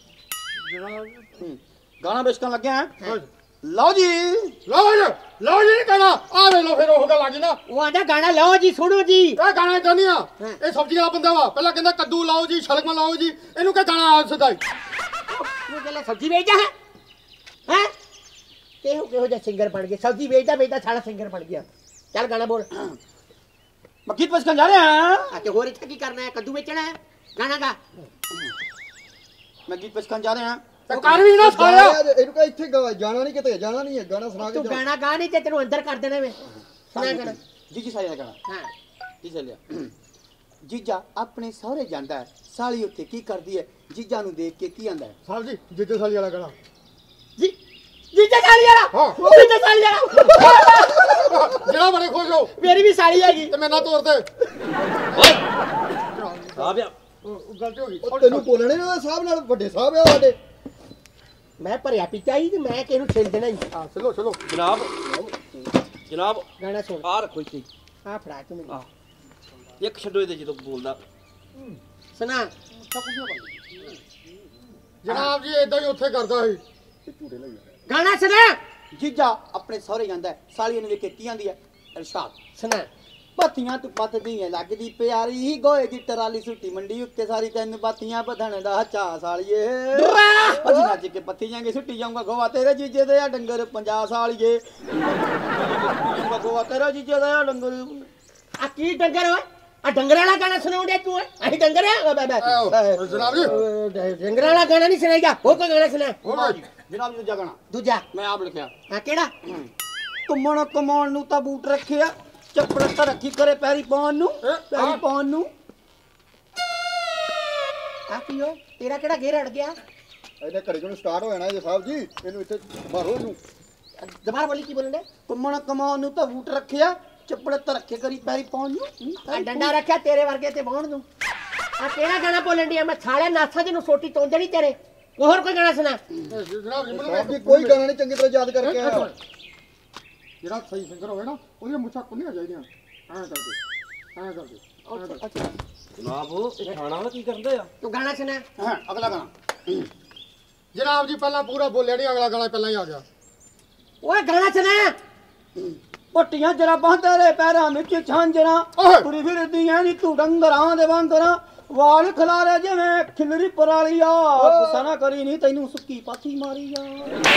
ਗਾਣਾ ਵੇਚਣ ਲੱਗਿਆ ਹੈ ਲਓ ਜੀ ਲਓ ਜੀ ਨਹੀਂ ਕਹਿਣਾ ਆ ਵੇ ਲੋ ਫਿਰ ਉਹ ਗੱਲ ਆ ਗਈ ਨਾ ਉਹ ਆਂਦਾ ਗਾਣਾ ਲਓ ਜੀ ਸੁਣੋ ਜੀ ਇਹ ਗਾਣਾ ਇਦਾਂ ਨਹੀਂ ਆ ਹਾਂ। ਇਹ ਸਬਜ਼ੀ ਵਾਲਾ ਬੰਦਾ ਵਾ ਪਹਿਲਾਂ ਕਹਿੰਦਾ ਕੱਦੂ ਲਾਓ ਜੀ ਸ਼ਲਗਮ ਲਾਓ ਜੀ ਇਹਨੂੰ ਕਹ ਗਾਣਾ ਆ ਸਿੱਧਾ ਹੀ ਉਹ ਕਹਿੰਦਾ ਸਬਜ਼ੀ ਵੇਚਦਾ ਹੈ ਕਿਹੋ ਜਿਹਾ ਸਿੰਗਰ ਬਣ ਗਿਆ ਸਬਜ਼ੀ ਵੇਚਦਾ ਸਾਰਾ ਸਿੰਗਰ ਬਣ ਗਿਆ ਚੱਲ ਗਾਣਾ ਬੋਲ ਮੈਂ ਗੀਤ ਪੇਸ਼ ਕਰਨ ਜਾ ਰਿਹਾ ਆ ਤੇ ਹੋਰ ਇੱਥੇ ਕੀ ਕਰਨਾ ਹੈ ਕੱਦੂ ਵੇਚਣਾ ਹੈ ਗਾਣਾ ਗਾ ਮੈਂ ਗੀਤ ਪੇਸ਼ ਕਰਨ ਜਾ ਰਿਹਾ ਤੇ ਕਰ ਵੀ ਨਾ ਸਾਲਿਆ ਇਹਨੂੰ ਕਹ ਇੱਥੇ ਜਾਣਾ ਨਹੀਂ ਕਿਤੇ ਜਾਣਾ ਨਹੀਂ ਹੈ ਗਾਣਾ ਸੁਣਾ ਤੂੰ ਗਾਣਾ ਗਾ ਨਹੀਂ ਤੇ ਤੈਨੂੰ ਅੰਦਰ ਕਰ ਦੇਣਾ ਵੇ ਸੁਣਾ ਗਾਣਾ ਜੀ ਸਾਰਿਆ ਗਾਣਾ ਹਾਂ ਜੀ ਚੱਲਿਆ ਜੀਜਾ ਆਪਣੇ ਸਹੁਰੇ ਜਾਂਦਾ ਹੈ ਸਾਲੀ ਉੱਥੇ ਕੀ ਕਰਦੀ ਹੈ ਜੀਜਾ ਨੂੰ ਦੇਖ ਕੇ ਕੀ ਆਂਦਾ ਹੈ ਸਾਹਿਬ ਜੀ ਜਿੱਦੇ ਸਾਲੀ ਵਾਲਾ ਗਾਣਾ ਜੀ ਜੀਜਾ ਸਾਲੀ ਵਾਲਾ ਹਾਂ। ਜੀਜਾ ਸਾਲੀ ਵਾਲਾ ਜਿਹੜਾ ਬੜੇ ਖੁਸ਼ ਹੋ ਮੇਰੀ ਵੀ ਸਾਲੀ ਹੈਗੀ ਤੇ ਮੇਰੇ ਨਾਲ ਤੋਰ ਦੇ ਸਾਹਿਬ ਆ ਗਲਤੀ ਹੋ ਗਈ ਉਹ ਤੈਨੂੰ ਬੋਲਣੇ ਨਾ ਸਾਹਿਬ ਨਾਲ ਵੱਡੇ ਸਾਹਿਬ ਆ ਸਾਡੇ ਮੈਂ ਭਰਿਆ ਪੀਤਾ ਹੀ ਤੇ ਮੈਂ ਕਿਹਨੂੰ ਛਿਲ ਦੇਣਾ ਹੀ ਹਾਂ ਚਲੋ ਜਨਾਬ ਗਾਣਾ ਸੁਣ ਆ ਰੱਖੋ ਇੱਥੇ ਆ ਫੜਾ ਤੂੰ ਮੈਨੂੰ ਆ ਇੱਕ ਛੱਡੋ ਇਹਦੇ ਜਦੋਂ ਬੋਲਦਾ ਸੁਣਾ ਜਨਾਬ ਜੀ ਇਦਾਂ ਹੀ ਉੱਥੇ ਕਰਦਾ ਸੀ ਗਾਣਾ ਸੁਣਾ ਜੀਜਾ ਆਪਣੇ ਸਹੁਰੇ ਜਾਂਦਾ ਹੈ ਸਾਲੀ ਨੂੰ ਵੇਖ ਕੇ ਕੀ ਆਂਦੀ ਹੈ ਇਰਸ਼ਾਦ ਸੁਣਾ ਬੱਤੀਆਂ ਤੂੰ ਪੱਥਦੀਆਂ ਲੱਗਦੀ ਪਿਆਰੀ ਗੋਏ ਦੀ ਟਰਾਲੀ ਸੁੱਟੀ ਮੰਡੀ ਉੱਤੇ ਸਾਰੀ ਤੈਨੂੰ ਬੱਤੀਆਂ ਵਧਣ ਦਾ ਚਾ ਸਾਲੀਏ ਅਸੀਂ ਨੱਚ ਕੇ ਪੱਤੀ ਜਾਂਗੇ ਸੁੱਟੀ ਜਾਊਂਗਾ ਗੋਆ ਤੇਰੇ ਜੀਜੇ ਦੇ ਆ ਡੰਗਰ 50 ਸਾਲੀਏ ਗੋਆ ਤੇਰਾ ਜੀਜੇ ਦਾ ਆ ਡੰਗਰ ਆ ਕੀ ਡੰਗਰ ਓਏ ਆ ਡੰਗਰ ਵਾਲਾ ਗਾਣਾ ਸੁਣਾਉਂਦੇ ਤੂੰ ਅਸੀਂ ਡੰਗਰ ਆ ਜਨਾਬ ਜੀ ਡੰਗਰ ਵਾਲਾ ਗਾਣਾ ਨਹੀਂ ਸੁਣਾਈਦਾ ਹੋਰ ਕੋਈ ਗਾਣਾ ਸੁਣਾ ਜਨਾਬ ਜੀ ਦੂਜਾ ਗਾਣਾ ਦੂਜਾ ਮੈਂ ਆਪ ਲਿਖਿਆ ਆ ਕਿਹੜਾ ਘੁੰਮਣ ਕਮਾਉਣ ਨੂੰ ਤਾਂ ਬੂਟ ਰੱਖਿਆ ਚੱਪਲ ਤਾਂ ਰੱਖੀ ਕਰੇ ਪੈਰੀ ਪਾਉਣ ਨੂੰ ਪੈਰੀ ਪਾਉਣ ਨੂੰ ਆ ਕੀ ਓਏ ਤੇਰਾ ਕਿਹੜਾ ਗੇਰ ਅੜ ਗਿਆ ਇਹਨੇ ਘੜੀ ਤੋਂ ਸਟਾਰਟ ਹੋ ਜਾਣਾ ਜੀ ਸਾਹਿਬ ਜੀ ਇਹਨੂੰ ਇੱਥੇ ਮਾਰੋ ਇਹਨੂੰ ਦੁਬਾਰਾ ਬੋਲੀ ਕੀ ਬੋਲਣ ਘੁੰਮਣ ਕਮਾਉਣ ਨੂੰ ਤਾਂ ਬੂਟ ਰੱਖਿਆ ਚੱਪਲ ਤਾਂ ਰੱਖੇ ਕਰੀ ਪੈਰੀ ਪਾਉਣ ਨੂੰ ਆ ਡੰਡਾ ਰੱਖਿਆ ਤੇਰੇ ਵਰਗੇ ਤੇ ਬਾਉਣ ਨੂੰ ਆ ਕਿਹੜਾ ਗਾਣਾ ਬੋਲਣ ਦੀ ਮੈਂ ਛਾਲੇ ਨਾਸਾਂ ਜਿਹਨੂੰ ਸੋਟੀ ਤੋਂਦਣੀ ਤੇਰੇ ਹੋਰ ਕੋਈ ਗਾਣਾ ਸੁਣਾ ਜਨਾਬ ਜੀ ਕੋਈ ਗਾਣਾ ਨਹੀਂ ਚੰਗੀ ਤਰ੍ਹਾਂ ਯਾਦ ਕਰਕੇ ਆਇਆ ਜਿਹੜਾ ਸਹੀ ਸਿੰਗਰ ਹੋਵੇ ਨਾ ਉਹਦੀਆਂ ਮੁੱਛਾਂ ਖੁੱਲੀਆਂ ਚਾਹੀਦੀਆਂ ਐਂ ਕਰਦੇ ਜਨਾਬ ਇਹ ਖਾਣਾ ਵਾ ਕੀ ਕਰਦੇ ਆ ਤੂੰ ਗਾਣਾ ਸੁਣਾ ਹਾਂ ਅਗਲਾ ਗਾਣਾ ਜਨਾਬ ਜੀ ਪਹਿਲਾਂ ਪੂਰਾ ਬੋਲਿਆ ਨਹੀਂ ਅਗਲਾ ਗਾਣਾ ਪਹਿਲਾਂ ਹੀ ਆ ਗਿਆ ਓਏ ਗਾਣਾ ਸੁਣਾ ਪੱਟੀਆਂ ਜਰਾਬਾਂ ਤੇਰੇ ਪੈਰਾਂ ਵਿੱਚ ਛਾਂਜਰਾਂ ਤੁਰੀ ਫਿਰਦੀਆਂ ਨੀ ਤੂੰ ਡੰਗਰਾਂ ਦੇ ਵਾਂਗਰਾਂ ਵਾਲ ਖਲਾਰੇ ਜਿਵੇਂ ਖਿਲਰੀ ਪਰਾਲੀ ਆ ਗੁੱਸਾ ਨਾ ਕਰੀ ਨੀ ਤੈਨੂੰ ਸੁੱਕੀ ਪਾਥੀ ਮਾਰੀ ਆ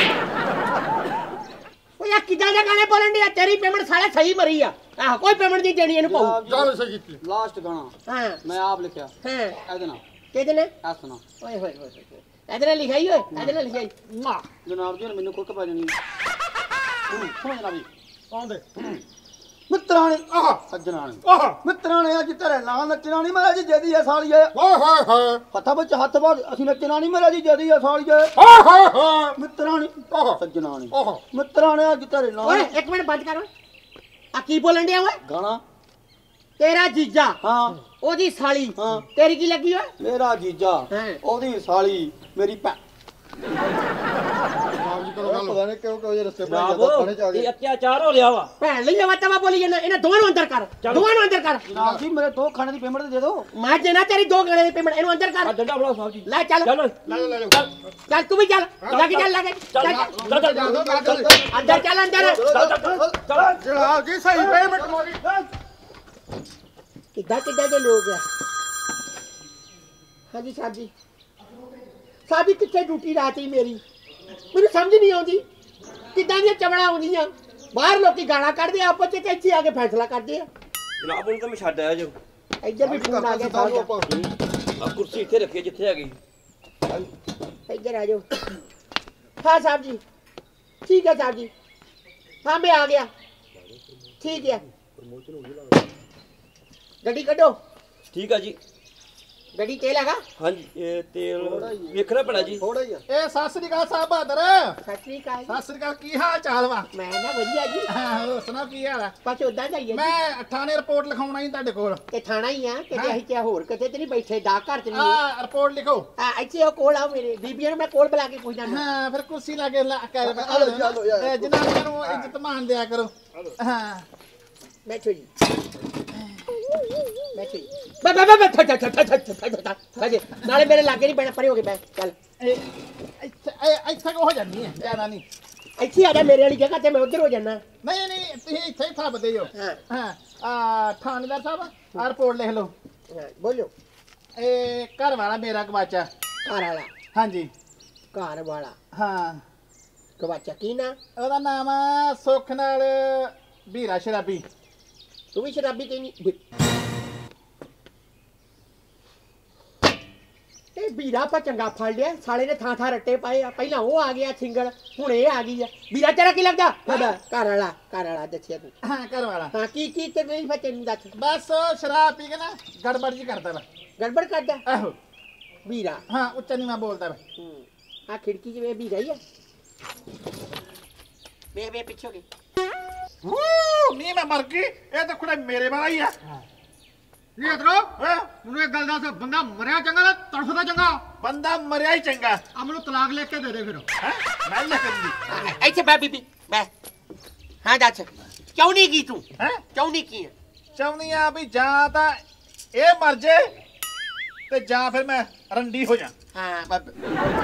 ਓਏ ਆ ਕਿਦਾਂ ਦੇ ਗਾਣੇ ਬੋਲਣ ਦੀ ਤੇਰੀ ਪੇਮੈਂਟ ਸਾਲੇ ਸਹੀ ਮਰੀ ਆ ਆਹ ਕੋਈ ਪੇਮੈਂਟ ਨਹੀਂ ਦੇਣੀ ਇਹਨੂੰ ਪਾਉ ਗੱਲ ਸਹੀ ਕੀਤੀ ਲਾਸਟ ਗਾਣਾ ਹਾਂ ਮੈਂ ਆਪ ਲਿਖਿਆ ਹਾਂ ਇਹਦੇ ਨਾਲ ਕਿਹਦੇ ਨੇ ਐ ਸੁਣਾ ਓਏ ਹੋਏ ਹੋਏ ਇਹਦੇ ਨਾਲ ਲਿਖਾਈ ਓਏ ਇਹਦੇ ਨਾਲ ਲਿਖਾਈ ਜਨਾਬ ਜੀ ਮੈਨੂੰ ਕੁੱਕ ਪੈ ਜਾਣੀ ਸੁਣੋ ਜਨਾਬ ਜੀ ਆਉਂਦੇ ਮਿੱਤਰਾਂ ਨੇ ਆਹ ਸੱਜਣਾ ਨੇ ਆਹ ਮਿੱਤਰਾਂ ਨੇ ਅੱਜ ਤੇਰੇ ਨਾਲ ਨੱਚਣਾ ਨਹੀਂ ਮੇਰਾ ਜੀ ਜਦੀ ਆ ਸਾਲੀਏ ਹਾਏ ਹਾਏ ਹਾਏ ਹੱਥਾਂ ਵਿੱਚ ਹੱਥ ਪਾ ਅਸੀਂ ਨੱਚਣਾ ਨਹੀਂ ਮੇਰਾ ਜੀ ਜਦੀ ਆ ਸਾਲੀਏ ਹਾਏ ਹਾਏ ਹਾਏ ਮਿੱਤਰਾਂ ਨੇ ਆਹ ਸੱਜਣਾ ਨੇ ਆਹ ਮਿੱਤਰਾਂ ਨੇ ਅੱਜ ਤੇਰੇ ਨਾਲ ਓਏ ਇੱਕ ਮਿੰਟ ਬੰਦ ਕਰ ਓਏ ਆ ਕੀ ਬੋਲਣ ਡਿਆ ਓਏ ਗਾਣਾ ਤੇਰਾ ਜੀਜਾ ਹਾਂ ਉਹਦੀ ਸਾਲੀ ਹਾਂ ਤੇਰੀ ਕੀ ਲੱਗੀ ਓਏ ਮੇਰਾ ਜੀਜਾ ਹਾਂ। ਉਹਦੀ ਸਾਲੀ ਮੇਰੀ ਭੈਣ ਜਨਾਬ ਜੀ ਕਰੋ ਗੱਲ ਪਤਾ ਨਹੀਂ ਕਿਉਂ ਜੇ ਰਸਤੇ ਜਨਾਬ ਬਣਾਈ ਜਾਂਦਾ ਖਾਣੇ ਚ ਆ ਇਹ ਗਏ ਅਤਿਆਚਾਰ ਹੋ ਰਿਹਾ ਵਾ ਭੈਣ ਲਈ ਨਵਾਂ ਤਵਾ ਬੋਲੀ ਜਾਂਦਾ ਇਹਨਾਂ ਦੋਵਾਂ ਨੂੰ ਅੰਦਰ ਕਰ ਦੋਵਾਂ ਨੂੰ ਅੰਦਰ ਕਰ ਜਨਾਬ ਜੀ ਮੇਰੇ 2 ਖਾਣੇ ਦੀ ਪੇਮੈਂਟ ਦੇ ਦਿਓ ਮੈਂ ਦੇਣਾ ਤੇਰੀ 2 ਗਾਣੇ ਦੀ ਪੇਮੈਂਟ ਇਹਨੂੰ ਅੰਦਰ ਆ ਕਰ ਡੰਡਾ ਬੜਾ ਸਾਹਿਬ ਜੀ ਲੈ ਚੱਲ ਚੱਲ ਲੈ ਜਾਓ ਚੱਲ ਤੂੰ ਵੀ ਚੱਲ ਲੱਗ ਚੱਲ ਲੱਗ ਚੱਲ ਅੰਦਰ ਚੱਲ ਅੰਦਰ ਜਨਾਬ ਜੀ ਸਹੀ ਪੇਮੈਂਟ ਮੋੜੀ ਕਿੱਦਾਂ ਦੇ ਲੋਕ ਆ ਹਾਂਜੀ ਸਾਹਿਬ ਜੀ ਸਾਹਿਬ ਜੀ ਕਿੱਥੇ ਡਿਊਟੀ ਰਾਤੀ ਮੇਰੀ ਮੈਨੂੰ ਸਮਝ ਨਹੀਂ ਆਉਂਦੀ ਕਿੱਦਾਂ ਦੀਆਂ ਚਵੜਾ ਆਉਂਦੀਆਂ ਬਾਹਰ ਲੋਕੀ ਗਾਲਾਂ ਕੱਢਦੇ ਆਪਸ ਚ ਤੇ ਇੱਥੇ ਆ ਕੇ ਫੈਸਲਾ ਕਰਦੇ ਆ ਜਨਾਬ ਉਹਨੂੰ ਤਾਂ ਮੈਂ ਛੱਡ ਆਇਆ ਜੋ ਇੱਧਰ ਵੀ ਫੋਨ ਆ ਗਿਆ ਸਾਹਿਬ ਆ ਕੁਰਸੀ ਇੱਥੇ ਰੱਖੀ ਜਿੱਥੇ ਹੈਗੀ ਇੱਧਰ ਆ ਜਾਓ ਹਾਂ ਸਾਹਿਬ ਜੀ ਠੀਕ ਹੈ ਸਾਹਿਬ ਜੀ ਹਾਂ ਮੈਂ ਆ ਗਿਆ ਠੀਕ ਹੈ ਗੱਡੀ ਕੱਢੋ ਠੀਕ ਆ ਜੀ ਗੱਡੀ ਤੇਲ ਹੈਗਾ ਹਾਂਜੀ ਇਹ ਤੇਲ ਵੇਖਣਾ ਪੈਣਾ ਜੀ ਥੋੜਾ ਹੀ ਆ ਇਹ ਸਤਿ ਸ੍ਰੀ ਅਕਾਲ ਸਾਹਿਬ ਬਹਾਦਰ ਸਤਿ ਸ੍ਰੀ ਅਕਾਲ ਸਤਿ ਸ੍ਰੀ ਅਕਾਲ ਕੀ ਹਾਲ ਚਾਲ ਵਾ ਮੈਂ ਨਾ ਵਧੀਆ ਜੀ ਹਾਂ ਹੋਰ ਸੁਣਾ ਕੀ ਹਾਲ ਆ ਪਾਛੇ ਉਦਾਂ ਜਾਈਏ ਮੈਂ ਥਾਣੇ ਰਿਪੋਰਟ ਲਿਖਾਉਣਾ ਹੀ ਤੁਹਾਡੇ ਕੋਲ ਤੇ ਥਾਣਾ ਹੀ ਆ ਕਿਤੇ ਅਸੀਂ ਕਿਹਾ ਹੋਰ ਕਿਤੇ ਤੇ ਨਹੀਂ ਬੈਠੇ ਡਾਕ ਘਰ ਚ ਨਹੀਂ ਆ ਰਿਪੋਰਟ ਲਿਖੋ ਆ ਇੱਥੇ ਉਹ ਕੋਲ ਆ ਮੇਰੇ ਬੀਬੀਆਂ ਨੂੰ ਮੈਂ ਕੋਲ ਬੁਲਾ ਕੇ ਪੁੱਛਦਾ ਨਾ ਹਾਂ ਫਿਰ ਕੁਰਸੀ ਲਾ ਕੇ ਜਨਾਨੀਆਂ ਨੂੰ ਇੱਜ਼ਤ ਮਾਣ ਦਿਆ ਕਰੋ ਹਾਂ ਬੈਠੋ ਜੀ ਬੈਠੋ ਜੀ ਬੈ ਨਾਲੇ ਮੇਰੇ ਲਾਗੇ ਨਹੀਂ ਬੈਠ ਪਰੇ ਹੋ ਕੇ ਬੈ ਚੱਲ ਇੱਥੇ ਕੋ ਹੋ ਜਾਂਦੀ ਹੈ ਜਾਣਾ ਨਹੀਂ ਇੱਥੇ ਆ ਜਾ ਮੇਰੇ ਵਾਲੀ ਜਗ੍ਹਾ ਤੇ ਮੈਂ ਉਧਰ ਹੋ ਜਾਣਾ ਨਹੀਂ ਨਹੀਂ ਤੁਸੀਂ ਇੱਥੇ ਹੀ ਥੱਬਦੇ ਹੋ ਹਾਂ ਹਾਂ ਆ ਥਾਣੇਦਾਰ ਸਾਹਿਬ ਆ ਰਿਪੋਰਟ ਲਿਖ ਲਓ ਬੋਲੋ ਇਹ ਘਰ ਵਾਲਾ ਮੇਰਾ ਗਵਾਚਾ ਘਰ ਵਾਲਾ ਹਾਂਜੀ ਘਰ ਵਾਲਾ ਹਾਂ ਗਵਾਚਾ ਕੀ ਨਾ ਉਹਦਾ ਨਾਮ ਆ ਸੁੱਖ ਨਾਲ ਵੀਰਾ ਸ਼ਰਾਬੀ ਤੂੰ ਵੀ ਸ਼ਰਾਬੀ ਤੇ ਨਹੀਂ ਇਹ ਵੀਰਾ ਆਪਾਂ ਚੰਗਾ ਫੜ ਲਿਆ ਸਾਲੇ ਨੇ ਥਾਂ ਰੱਟੇ ਪਾਏ ਆ ਪਹਿਲਾਂ ਉਹ ਆ ਗਿਆ ਸਿੰਗਲ ਹੁਣ ਇਹ ਆ ਗਈ ਆ ਵੀਰਾ ਤੇਰਾ ਕੀ ਲੱਗਦਾ ਘਰ ਵਾਲਾ ਦੱਸਿਆ ਤੂੰ ਹਾਂ ਘਰ ਵਾਲਾ ਹਾਂ ਕੀ ਤੇ ਨਹੀਂ ਫੇ ਤੈਨੂੰ ਦੱਸ ਬਸ ਸ਼ਰਾਬ ਪੀ ਕੇ ਨਾ ਗੜਬੜ ਜੀ ਕਰਦਾ ਵਾ ਗੜਬੜ ਕਰਦਾ ਆਹੋ ਵੀਰਾ ਹਾਂ ਉੱਚਾ ਨੀਵਾਂ ਬੋਲਦਾ ਵਾ ਆ ਖਿੜਕੀ 'ਚ ਵੇ ਵੀਰਾ ਹੀ ਆ ਵੇ ਪਿੱਛੇ ਹੋ ਗਈ ਨਹੀਂ ਮੈਂ ਮਰ ਗਈ ਇਹ ਤਾਂ ਖੁਦਾ ਮੇਰੇ ਵਾਲਾ ਹੀ ਆ ਇਹ ਇਧਰੋ ਮੈਨੂੰ ਇੱਕ ਗੱਲ ਦੱਸ ਬੰਦਾ ਮਰਿਆ ਚੰਗਾ ਨਾ ਤੜਫਦਾ ਚੰਗਾ ਬੰਦਾ ਮਰਿਆ ਹੀ ਚੰਗਾ ਆ ਮੈਨੂੰ ਤਲਾਕ ਲੈ ਕੇ ਦੇ ਦੇ ਫਿਰ ਹੈ ਮੈਂ ਲੈ ਕਰਦੀ ਇੱਥੇ ਬੈ ਬੀਬੀ ਬੈ ਹਾਂ ਦੱਸ ਕਿਉਂ ਨਹੀਂ ਕੀ ਤੂੰ ਹੈ ਕਿਉਂ ਨਹੀਂ ਕੀ ਚਾਹੁੰਦੀ ਆ ਵੀ ਜਾਂ ਤਾਂ ਇਹ ਮਰ ਜੇ ਤੇ ਜਾਂ ਫਿਰ ਮੈਂ ਰੰਡੀ ਹੋ ਜਾ ਹਾਂ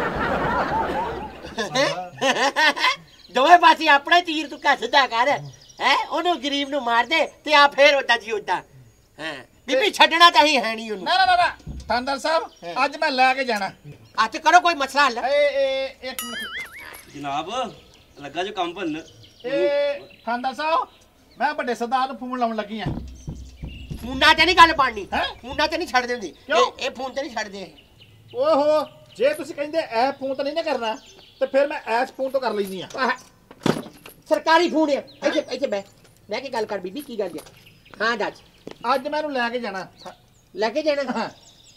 ਦੋਵੇਂ ਪਾਸੇ ਆਪਣੇ ਤੀਰ ਤੂੰ ਕੱਸਦਾ ਕਰ ਹੈ ਉਹਨੂੰ ਗਰੀਬ ਨੂੰ ਮਾਰ ਦੇ ਤੇ ਆ ਫੇਰ ਉਦਾਂ ਜੀ ਉਦਾਂ ਹਾਂ ਬੀਬੀ ਛੱਡਣਾ ਤਾਂ ਹੀ ਹੈ ਨਹੀਂ ਉਹਨੂੰ ਨਾ ਥਾਣੇਦਾਰ ਸਾਹਿਬ ਅੱਜ ਮੈਂ ਲੈ ਕੇ ਜਾਣਾ ਅੱਜ ਕਰੋ ਕੋਈ ਮਸਲਾ ਹੱਲ ਇਹ ਇੱਕ ਮਿੰਟ ਜਨਾਬ ਲੱਗਾ ਜੋ ਕੰਮ ਭੰਨ ਇਹ ਥਾਣੇਦਾਰ ਸਾਹਿਬ ਮੈਂ ਵੱਡੇ ਸਰਦਾਰ ਨੂੰ ਫੋਨ ਲਾਉਣ ਲੱਗੀ ਆ ਫੋਨਾਂ ਤੇ ਨਹੀਂ ਗੱਲ ਬਣਨੀ ਹੈਂ? ਫੋਨਾਂ ਤੇ ਨਹੀਂ ਛੱਡ ਦਿੰਦੇ ਕਿਉਂ? ਇਹ ਫੋਨ ਤੇ ਨਹੀਂ ਛੱਡਦੇ ਓਹੋ ਜੇ ਤੁਸੀਂ ਕਹਿੰਦੇ ਇਹ ਫੋਨ ਤਾਂ ਨਹੀਂ ਨਾ ਕਰਨਾ ਤੇ ਫਿਰ ਮੈਂ ਐਸ ਫੋਨ ਤੋਂ ਕਰ ਲੈਂਦੀ ਆ ਆਹ, ਸਰਕਾਰੀ ਫੋਨ ਹੈ ਇੱਥੇ ਬਹਿ ਕੇ ਗੱਲ ਕਰ ਬੀਬੀ ਕੀ ਗੱਲ ਹੈ ਹਾਂ ਦੱਸ ਅੱਜ ਮੈਂ ਇਹਨੂੰ ਲੈ ਕੇ ਜਾਣਾ ਲੈ ਕੇ ਜਾਣਾ ਹਾਂ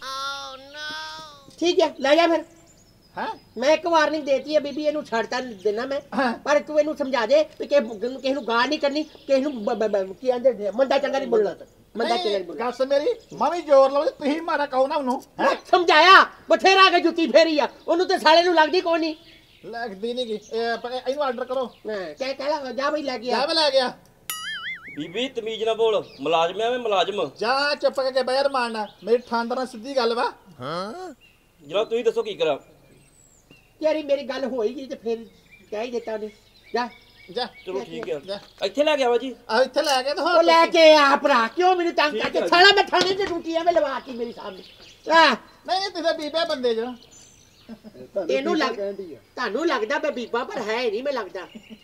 ਠੀਕ ਹੈ ਲੈ ਜਾ ਫਿਰ ਹੈ ਮੈਂ ਇੱਕ ਵਾਰਨਿੰਗ ਦੇਤੀ ਹੈ ਬੀਬੀ ਇਹਨੂੰ ਛੱਡਤਾ ਦੇਣਾ ਮੈਂ ਹਾਂ। ਪਰ ਤੂੰ ਇਹਨੂੰ ਸਮਝਾ ਦੇ ਕਿ ਕਿਸੇ ਨੂੰ ਗਾਲ ਨਹੀਂ ਕਰਨੀ ਕਿਸੇ ਨੂੰ ਕੀ ਆਂਦੇ ਮੰਦਾ ਚੰਗਾ ਨਹੀਂ ਬੋਲਣਾ ਮੰਦਾ ਚੰਗਾ ਨਹੀਂ ਬੋਲਣਾ ਗੱਲ ਮੇਰੀ ਮੈਂ ਵੀ ਜ਼ੋਰ ਲਾਉਂ ਤੁਸੀਂ ਮਾਰਾ ਕਹੋ ਨਾ ਉਹਨੂੰ ਮੈਂ ਸਮਝਾਇਆ ਬਥੇਰਾ ਕੇ ਜੁੱਤੀ ਫੇਰੀ ਆ ਉਹਨੂੰ ਤੇ ਸਾਲੇ ਨੂੰ ਲੱਗਦੀ ਕੋਈ ਨਹੀਂ ਲੱਗਦੀ ਨਹੀਂ ਗੀ ਇਹਨੂੰ ਆਰਡਰ ਕਰੋ ਕਹਿ ਲਾ ਜਾ ਬਈ ਲੈ ਕੇ ਜਾ ਆ ਮੈਂ ਲੈ ਗਿਆ ਬੀਬੀ ਤਮੀਜ਼ ਨਾ ਬੋਲ ਮੁਲਾਜ਼ਮ ਐ ਮੈਂ ਮੁਲਾਜ਼ਮ ਜਾ ਚੁੱਪ ਕਰਕੇ ਬੈਰ ਮਾਰਨਾ ਮੇਰੀ ਠਾਂਦਰ ਨਾਲ ਸਿੱਧੀ ਗੱਲ ਵਾ ਜਨਾਬ ਤੁਸੀਂ ਦੱਸੋ ਕੀ ਕਰਾਂ ਯਾਰੀ ਮੇਰੀ ਗੱਲ ਹੋਈ ਗਈ ਤੇ ਫਿਰ ਕਹਿ ਹੀ ਦਿੱਤਾ ਉਹਨੇ ਜਾ ਜਾ ਚਲੋ ਠੀਕ ਹੈ ਜਾ ਇੱਥੇ ਲੈ ਕੇ ਆਵਾ ਜੀ ਆ ਇੱਥੇ ਲੈ ਕੇ ਤੇ ਉਹ ਹੋਰ ਲੈ ਕੇ ਆ ਭਰਾ ਕਿਉਂ ਮੈਨੂੰ ਤੰਗ ਠੀਕ ਕਰਕੇ ਹੈ। ਸਾਲਾ ਮੈਂ ਥਾਣੇ ਤੇ ਡਿਊਟੀ ਐਵੇਂ ਲਵਾਤੀ ਮੇਰੇ ਸਾਹਮਣੇ ਆ ਨਹੀਂ ਤੁਸੀਂ ਬੀਬੇ ਬੰਦੇ ਜੋ ਇਹਨੂੰ ਤੁਹਾਨੂੰ ਲੱਗਦਾ ਮੈਂ ਬੀਬਾ ਪਰ ਹੈ ਨਹੀਂ ਮੈਂ ਲੱਗਦਾ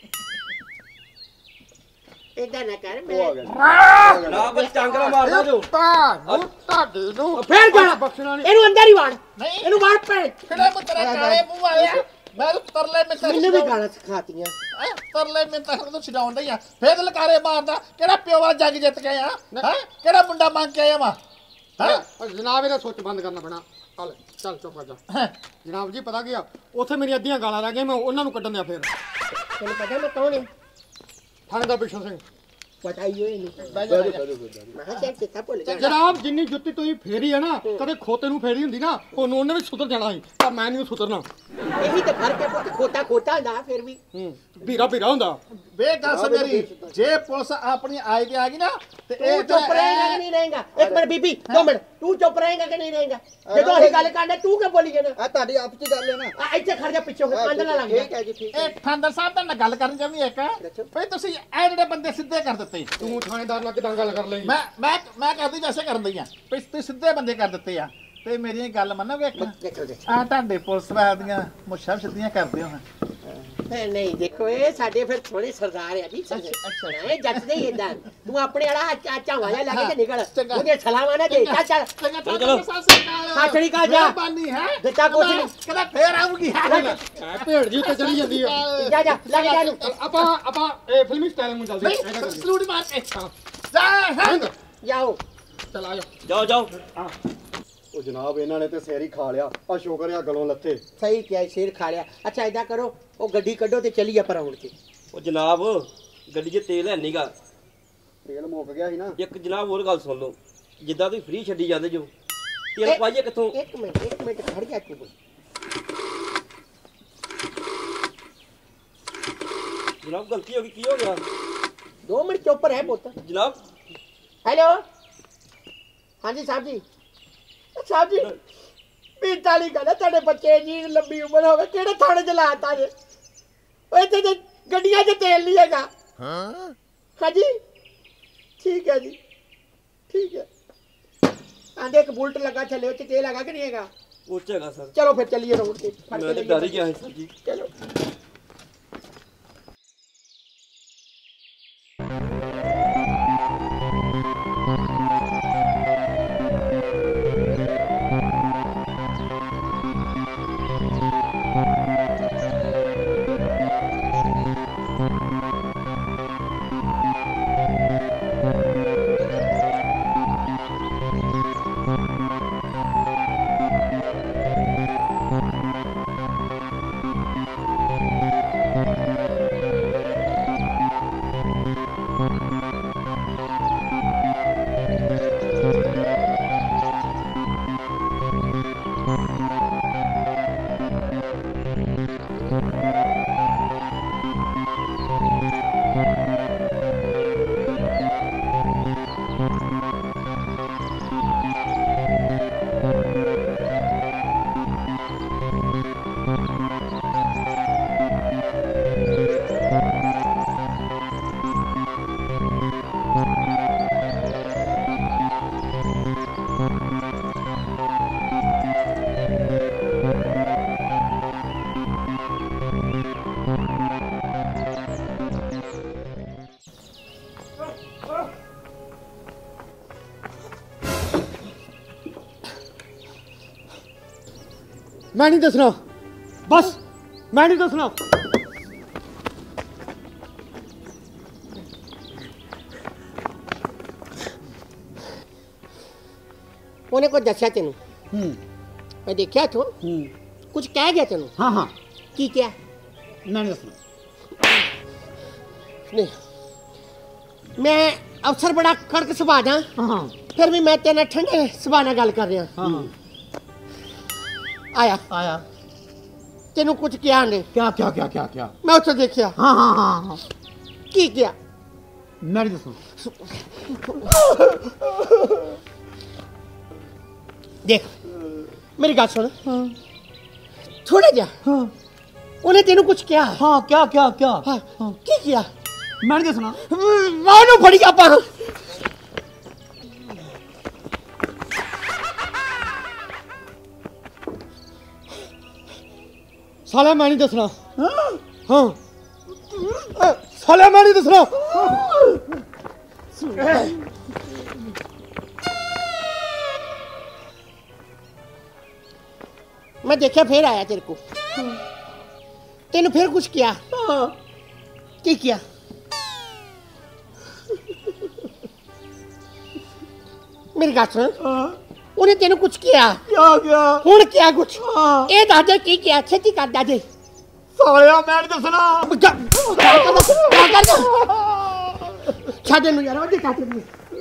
ਏਦਾਂ ਨਾ ਕਰ ਮੈਂ ਜਨਾਬ ਚਾਂਗਰਾ ਮਾਰਦਾ ਜੋ ਤੁਹਾਡੇ ਨੂੰ ਫੇਰ ਜਾ ਬਖਸ਼ਣਾ ਨਹੀਂ ਇਹਨੂੰ ਅੰਦਰ ਹੀ ਵਾੜ ਨਹੀਂ ਇਹਨੂੰ ਵਾੜ ਪੈ ਕਿਹੜੇ ਮੁੱਤਰੇ ਕਾਲੇ ਮੂੰਹ ਵਾਲੇ ਆ ਮੈਂ ਤਾਂ ਤਰਲੇ ਮਿੰਟਾਂ ਮੈਨੂੰ ਵੀ ਗਾਲਾਂ ਸਿਖਾਤੀਆਂ ਤਰਲੇ ਮਿੰਟਾਂ ਨੂੰ ਛਡਾਉਣ ਡਈ ਆ ਫੇਰ ਲਕਾਰੇ ਮਾਰਦਾ ਕਿਹੜਾ ਪਿਓ ਵਾਲਾ ਜੱਗ ਜਿੱਤ ਕੇ ਆਇਆ ਹੈ ਕਿਹੜਾ ਮੁੰਡਾ ਮੰਗ ਕੇ ਆਇਆ ਵਾ ਹੈ ਜਨਾਬ ਇਹਦਾ ਸੁੱਚ ਬੰਦ ਕਰਨਾ ਪੈਣਾ ਚੱਲ ਚੁੱਪ ਕਰ ਜਾ ਜਨਾਬ ਜੀ ਪਤਾ ਕੀ ਆ ਉੱਥੇ ਮੇਰੀਆਂ ਅੱਧੀਆਂ ਗਾਲਾਂ ਰਹਿ ਗਈਆਂ ਮੈਂ ਉਹਨਾਂ ਨੂੰ ਕੱਢਣ ਦਿਆ ਫਿਰ ਤੈਨੂੰ ਪਤਾ ਮੈਂ ਕੌਣ ਹਾਂ ਥਾਣੇਦਾਰ ਬਿਸ਼ਨ ਸਿੰਘ ਪਤਾ ਹੀ ਹੋਏ ਨਹੀਂ ਬਹਿ ਜਾ ਮੈਂ ਕਿਹਾ ਚੈੱਕ ਕੀਤਾ ਭੁੱਲ ਗਿਆ ਜਨਾਬ ਜਿੰਨੀ ਜੁੱਤੀ ਤੁਸੀਂ ਫੇਰੀ ਹੈ ਨਾ ਕਦੇ ਖੋਤੇ ਨੂੰ ਫੇਰੀ ਹੁੰਦੀ ਨਾ ਉਹਨੇ ਵੀ ਸੁਧਰ ਜਾਣਾ ਸੀ ਪਰ ਮੈਂ ਨਹੀਂ ਸੁਧਰਨਾ ਇਹੀ ਤਾਂ ਫਰਕ ਹੈ ਪੁੱਤ ਖੋਤਾ ਹੁੰਦਾ ਫਿਰ ਵੀ ਵੀਰਾ ਹੁੰਦਾ ਵੇ ਗੱਲ ਮੇਰੀ ਜੇ ਪੁਲਿਸ ਆਪਣੀ ਆਈ ਤੇ ਆ ਗਈ ਨਾ ਤੇ ਤੂੰ ਚੁੱਪ ਰਹੇਗਾ ਕਿ ਨਹੀਂ ਰਹੇਗਾ ਇੱਕ ਮਿੰਟ ਬੀਬੀ 2 ਮਿੰਟ ਤੂੰ ਚੁੱਪ ਰਹੇਗਾ ਕਿ ਨਹੀਂ ਰਹੇਗਾ ਜਦੋਂ ਅਸੀਂ ਗੱਲ ਕਰਦੇ ਤੂੰ ਕਿਉਂ ਬੋਲੀ ਜਾਣਾ ਆ ਤੁਹਾਡੀ ਆਪ ਚ ਗੱਲ ਹੈ ਨਾ ਆ ਇੱਥੇ ਖੜ ਜਾ ਪਿੱਛੋਂ ਕੰਧ ਨਾ ਲੱਗ ਜਾ ਠੀਕ ਹੈ ਜੀ ਠੀਕ ਇਹ ਥਾਂਦਰ ਸਾਹਿਬ ਨਾਲ ਗੱਲ ਕਰਨ ਚਾਹੁੰਦੀ ਇੱਕ ਵੀ ਤੁਸੀਂ ਇਹ ਜਿਹੜੇ ਬੰਦੇ ਸਿੱਧੇ ਕਰ ਦਿੱਤੇ ਤੂੰ ਥਾਣੇਦਾਰ ਨਾਲ ਕਿਦਾਂ ਗੱਲ ਕਰ ਲਈ ਮੈਂ ਕਰਦੀ ਵੈਸੇ ਕਰਨ ਦਈ ਆ ਵੀ ਤੁਸੀਂ ਸਿੱਧੇ ਬੰਦੇ ਕਰ ਦਿੱਤੇ ਆ ਤੇ ਮੇਰੀ ਗੱਲ ਮੰਨੋਗੇ ਇੱਕ ਦੇਖੋ ਦੇਖ ਆ ਤੁਹਾਡੇ ਪੁਲਿਸ ਵਾਲਿਆਂ ਦੀਆਂ ਮੁੱਛਾਂ ਸਿੱਧੀਆਂ ਕਰਦੇ ਹੋ ਨਹੀਂ ਦੇਖੋ ਇਹ ਸਾਡੇ ਫਿਰ ਥੋੜੇ ਸਰਦਾਰ ਆ ਜੀ ਅੱਛਾ। ਇਹ ਜੱਟਦੇ ਹੀ ਇਦਾਂ ਤੂੰ ਆਪਣੇ ਵਾਲਾ ਚਾਚਾ ਵਾਲਾ ਲੱਗ ਕੇ ਨਿਕਲ ਚੰਗਾ। ਉਹਦੇ ਛਲਾਵਾ ਨਾ ਦੇ ਚੱਲ ਚੱਲ ਚੰਗਾ ਚਲੋ। ਸਤਿ ਸ਼੍ਰੀ ਅਕਾਲ ਜਾ। ਮਿਹਰਬਾਨੀ ਹੈ ਦਿੱਤਾ ਕੁਛ ਨਹੀਂ। ਕਦਾ ਫੇਰ ਆਊਗੀ ਭੇੜ ਜੀ ਉੱਤੇ ਚੜੀ ਜਾਂਦੀ ਆ ਜਾ ਜਾ ਲੱਗ ਜਾ ਨੂੰ ਆਪਾਂ ਇਹ ਫਿਲਮੀ ਸਟਾਈਲ ਨੂੰ ਚੱਲਦੇ ਨਹੀਂ ਸਲੂਟ ਮਾਰ ਕੇ ਜਾ ਹਾਂ ਜਾਓ ਚਲ ਆ ਜਾਓ ਉਹ ਜਨਾਬ ਇਹਨਾਂ ਨੇ ਤੇ ਸਿਰ ਹੀ ਖਾ ਲਿਆ ਆ ਸ਼ੁਕਰ ਆ ਗਲੋਂ ਲੱਥੇ ਸਹੀ ਕਿਹਾ ਸ਼ੇਰ ਖਾ ਲਿਆ ਅੱਛਾ ਏਦਾਂ ਕਰੋ ਉਹ ਗੱਡੀ ਕੱਢੋ ਤੇ ਚੱਲੀਏ ਪਰ ਹੁਣ ਕੇ ਉਹ ਜਨਾਬ ਗੱਡੀ 'ਚ ਤੇਲ ਹੈ ਨਹੀਂਗਾ ਤੇਲ ਮੁੱਕ ਗਿਆ ਸੀ ਨਾ ਇੱਕ ਜਨਾਬ ਹੋਰ ਗੱਲ ਸੁਣ ਲਓ ਜਿੱਦਾਂ ਤੁਸੀਂ ਫ੍ਰੀ ਛੱਡੀ ਜਾਂਦੇ ਜੋ ਤੇਲ ਪਾਈਏ ਕਿੱਥੋਂ ਇੱਕ ਮਿੰਟ ਖੜ ਜਾ ਤੂੰ ਜਨਾਬ ਗਲਤੀ ਹੋ ਗਈ ਕੀ ਹੋ ਗਿਆ 2 ਮਿੰਟ ਚੁੱਪ ਰਹਿ ਪੁੱਤ ਜਨਾਬ ਹੈਲੋ ਹਾਂਜੀ ਸਾਹਿਬ ਜੀ ਪੀਤਾ ਵਾਲੀ ਗੱਲ ਹੈ ਤੁਹਾਡੇ ਬੱਚੇ ਜੀ ਲੰਬੀ ਉਮਰ ਹੋਵੇ ਕਿਹੜੇ ਥਾਣੇ ਚ ਲਾਤਾ ਜੇ ਓਏ ਤੇ ਗੱਡੀਆਂ 'ਚ ਤੇਲ ਨਹੀਂ ਹੈਗਾ ਹਾਂਜੀ ਠੀਕ ਹੈ ਜੀ ਠੀਕ ਹੈ ਆਂਦੇ ਇੱਕ ਬੁਲਟ ਲੱਗਾ ਥੱਲੇ ਉਹ 'ਚ ਤੇਲ ਹੈਗਾ ਕਿ ਨਹੀਂ ਹੈਗਾ ਉਹ 'ਚ ਹੈਗਾ ਸਰ ਚਲੋ ਫਿਰ ਚੱਲੀਏ ਰੋਡ ਤੇ ਫੜ ਕੇ ਮੈਂ ਤਾਂ ਲਈਏ। ਡਰ ਹੀ ਗਿਆ ਸੀ ਸਰ ਜੀ ਚਲੋ मैं नहीं दसना, बस मैं नहीं दसना। ਉਹਨੇ ਕੁਝ ਦੱਸਿਆ ਤੈਨੂੰ? ਮੈਂ ਦੇਖਿਆ ਤੂੰ ਕੁਝ ਕਹਿ ਗਿਆ ਤੈਨੂੰ? हाँ हाँ ਕੀ ਕਿਹਾ? मैं नहीं दसना। ਨਹੀਂ ਮੈਂ ਅਫਸਰ ਬੜਾ ਕੜਕ ਸੁਭਾਅ ਦਾ, हाँ ਫਿਰ ਵੀ ਮੈਂ ਤੇਰੇ ਨਾਲ ਠੰਡੇ ਸੁਭਾਅ ਨਾਲ ਗੱਲ ਕਰ ਰਿਹਾ। हाँ ਆਇਆ आया। ਤੈਨੂੰ ਕੁਝ ਕਿਹਾ ਨੇ? क्या क्या क्या क्या क्या? ਮੈਂ ਉੱਥੇ ਦੇਖਿਆ। हाँ हाँ हाँ हाँ ਕੀ ਕਿਹਾ? मैं नहीं दसना। ਦੇਖ ਮੇਰੀ ਗੱਲ ਸੁਣ, ਥੋੜਾ ਜਿਹਾ ਉਹਨੇ ਤੈਨੂੰ ਕੁਝ ਕਿਹਾ? हाँ क्या क्या क्या? ਹਾਂ ਕੀ ਕਿਹਾ? मैं नहीं दसना। ਮਾਨੂੰ ਫੜੀ ਆਪਾਂ। साला मैं नहीं दसना। हाँ साला मैं नहीं दसना। मैं देखा फिर आया तेरे को, तेन फिर कुछ किया? की किया? मेरी गल सुन, उन्हें तेन कुछ किया? क्या क्या? हुण क्या कुछ? ये दस दे की किया, छेती कर दे। सालिया मैं नहीं दसना। छाड़े यार, ओदे काट दे।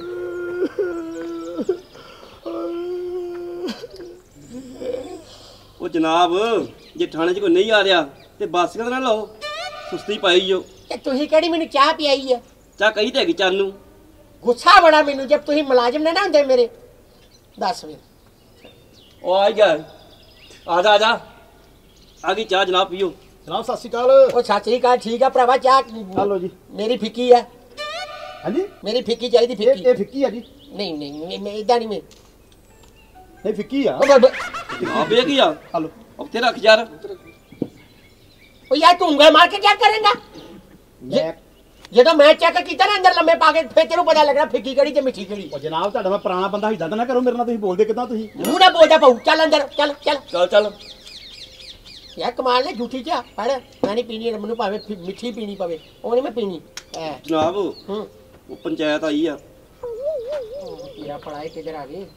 ਉਹ ਜਨਾਬ ਜੇ ਥਾਣੇ 'ਚ ਕੋਈ ਨਹੀਂ ਆ ਰਿਹਾ ਤੇ ਬੱਸ ਕਿਹਦੇ ਨਾਲ ਲਾਓ, ਸੁਸਤੀ ਪਾਈ ਜੋ। ते तुही केड़ी मैनू चाह पियाई है? ਚਾਹ ਕਹੀ ਤੇ ਹੈਗੀ ਚੰਨ ਨੂੰ। गुस्सा बड़ा मैनू जब तुही मुलाजिम ने ना होंदे मेरे। दस मिनट ਉਹ ਆ ਗਿਆ, ਆ ਜਾ आ गई चाह जनाब पियो। ਜਨਾਬ ਸਤਿ ਸ਼੍ਰੀ ਅਕਾਲ। ओ सत श्री अकाल। ठीक है भरावा चाह हेलो जी। मेरी फिक्की है, ਹਾਂਜੀ मेरी फिक्की चाहिए ਇਹ फिक्की। ਫਿੱਕੀ ਆ ਜੀ। नहीं नहीं मैं इदा नहीं मैं ਨਹੀਂ ਫਿੱਕੀ ਆ। ਜਨਾਬ ਇਹ ਕੀ ਆ? ਹਲੋ ਉੱਥੇ ਰੱਖ ਯਾਰ। ओ यार तू उंगल मार के क्या करेगा? ਮੈਂ ਜਦੋਂ ਮੈਂ ਚੈੱਕ ਕੀਤਾ ਨਾ ਅੰਦਰ ਲੰਮੇ ਪਾ ਕੇ, ਫੇਰ ਤੈਨੂੰ ਪਤਾ ਲੱਗਣਾ ਫਿੱਕੀ ਕਿਹੜੀ ਤੇ ਮਿੱਠੀ ਕਿਹੜੀ। ਉਹ ਜਨਾਬ ਤੁਹਾਡਾ ਮੈਂ ਪੁਰਾਣਾ ਬੰਦਾ ਇਦਾਂ ਨਾ ਕਰੋ ਮੇਰੇ ਨਾਲ, ਤੁਸੀਂ ਬੋਲਦੇ ਕਿਦਾਂ ਤੁਸੀਂ? ਮੂੰਹ ਨਾ ਬੋਲਦਾ ਪਾਉ। ਚੱਲ ਅੰਦਰ ਚੱਲ ਚੱਲ। ਚੱਲ ਚੱਲ। ਯਾਰ ਕਮਾਲ ਨੇ ਝੂਠੀ ਚਾਹ ਪੜ। ਮੈਂ ਨਹੀਂ ਪੀਣੀ, ਮੈਨੂੰ ਭਾਵੇਂ ਮਿੱਠੀ ਪੀਣੀ ਪਵੇ, ਉਹ ਨਹੀਂ ਮੈਂ ਪੀਣੀ। ਜਨਾਬ ਹੂੰ ਉਹ ਪੰਚਾਇਤ ਆਈ ਆ। ਮੇਰਾ ਪੜਾਈ ਕਿਧਰ ਆ ਗਈ?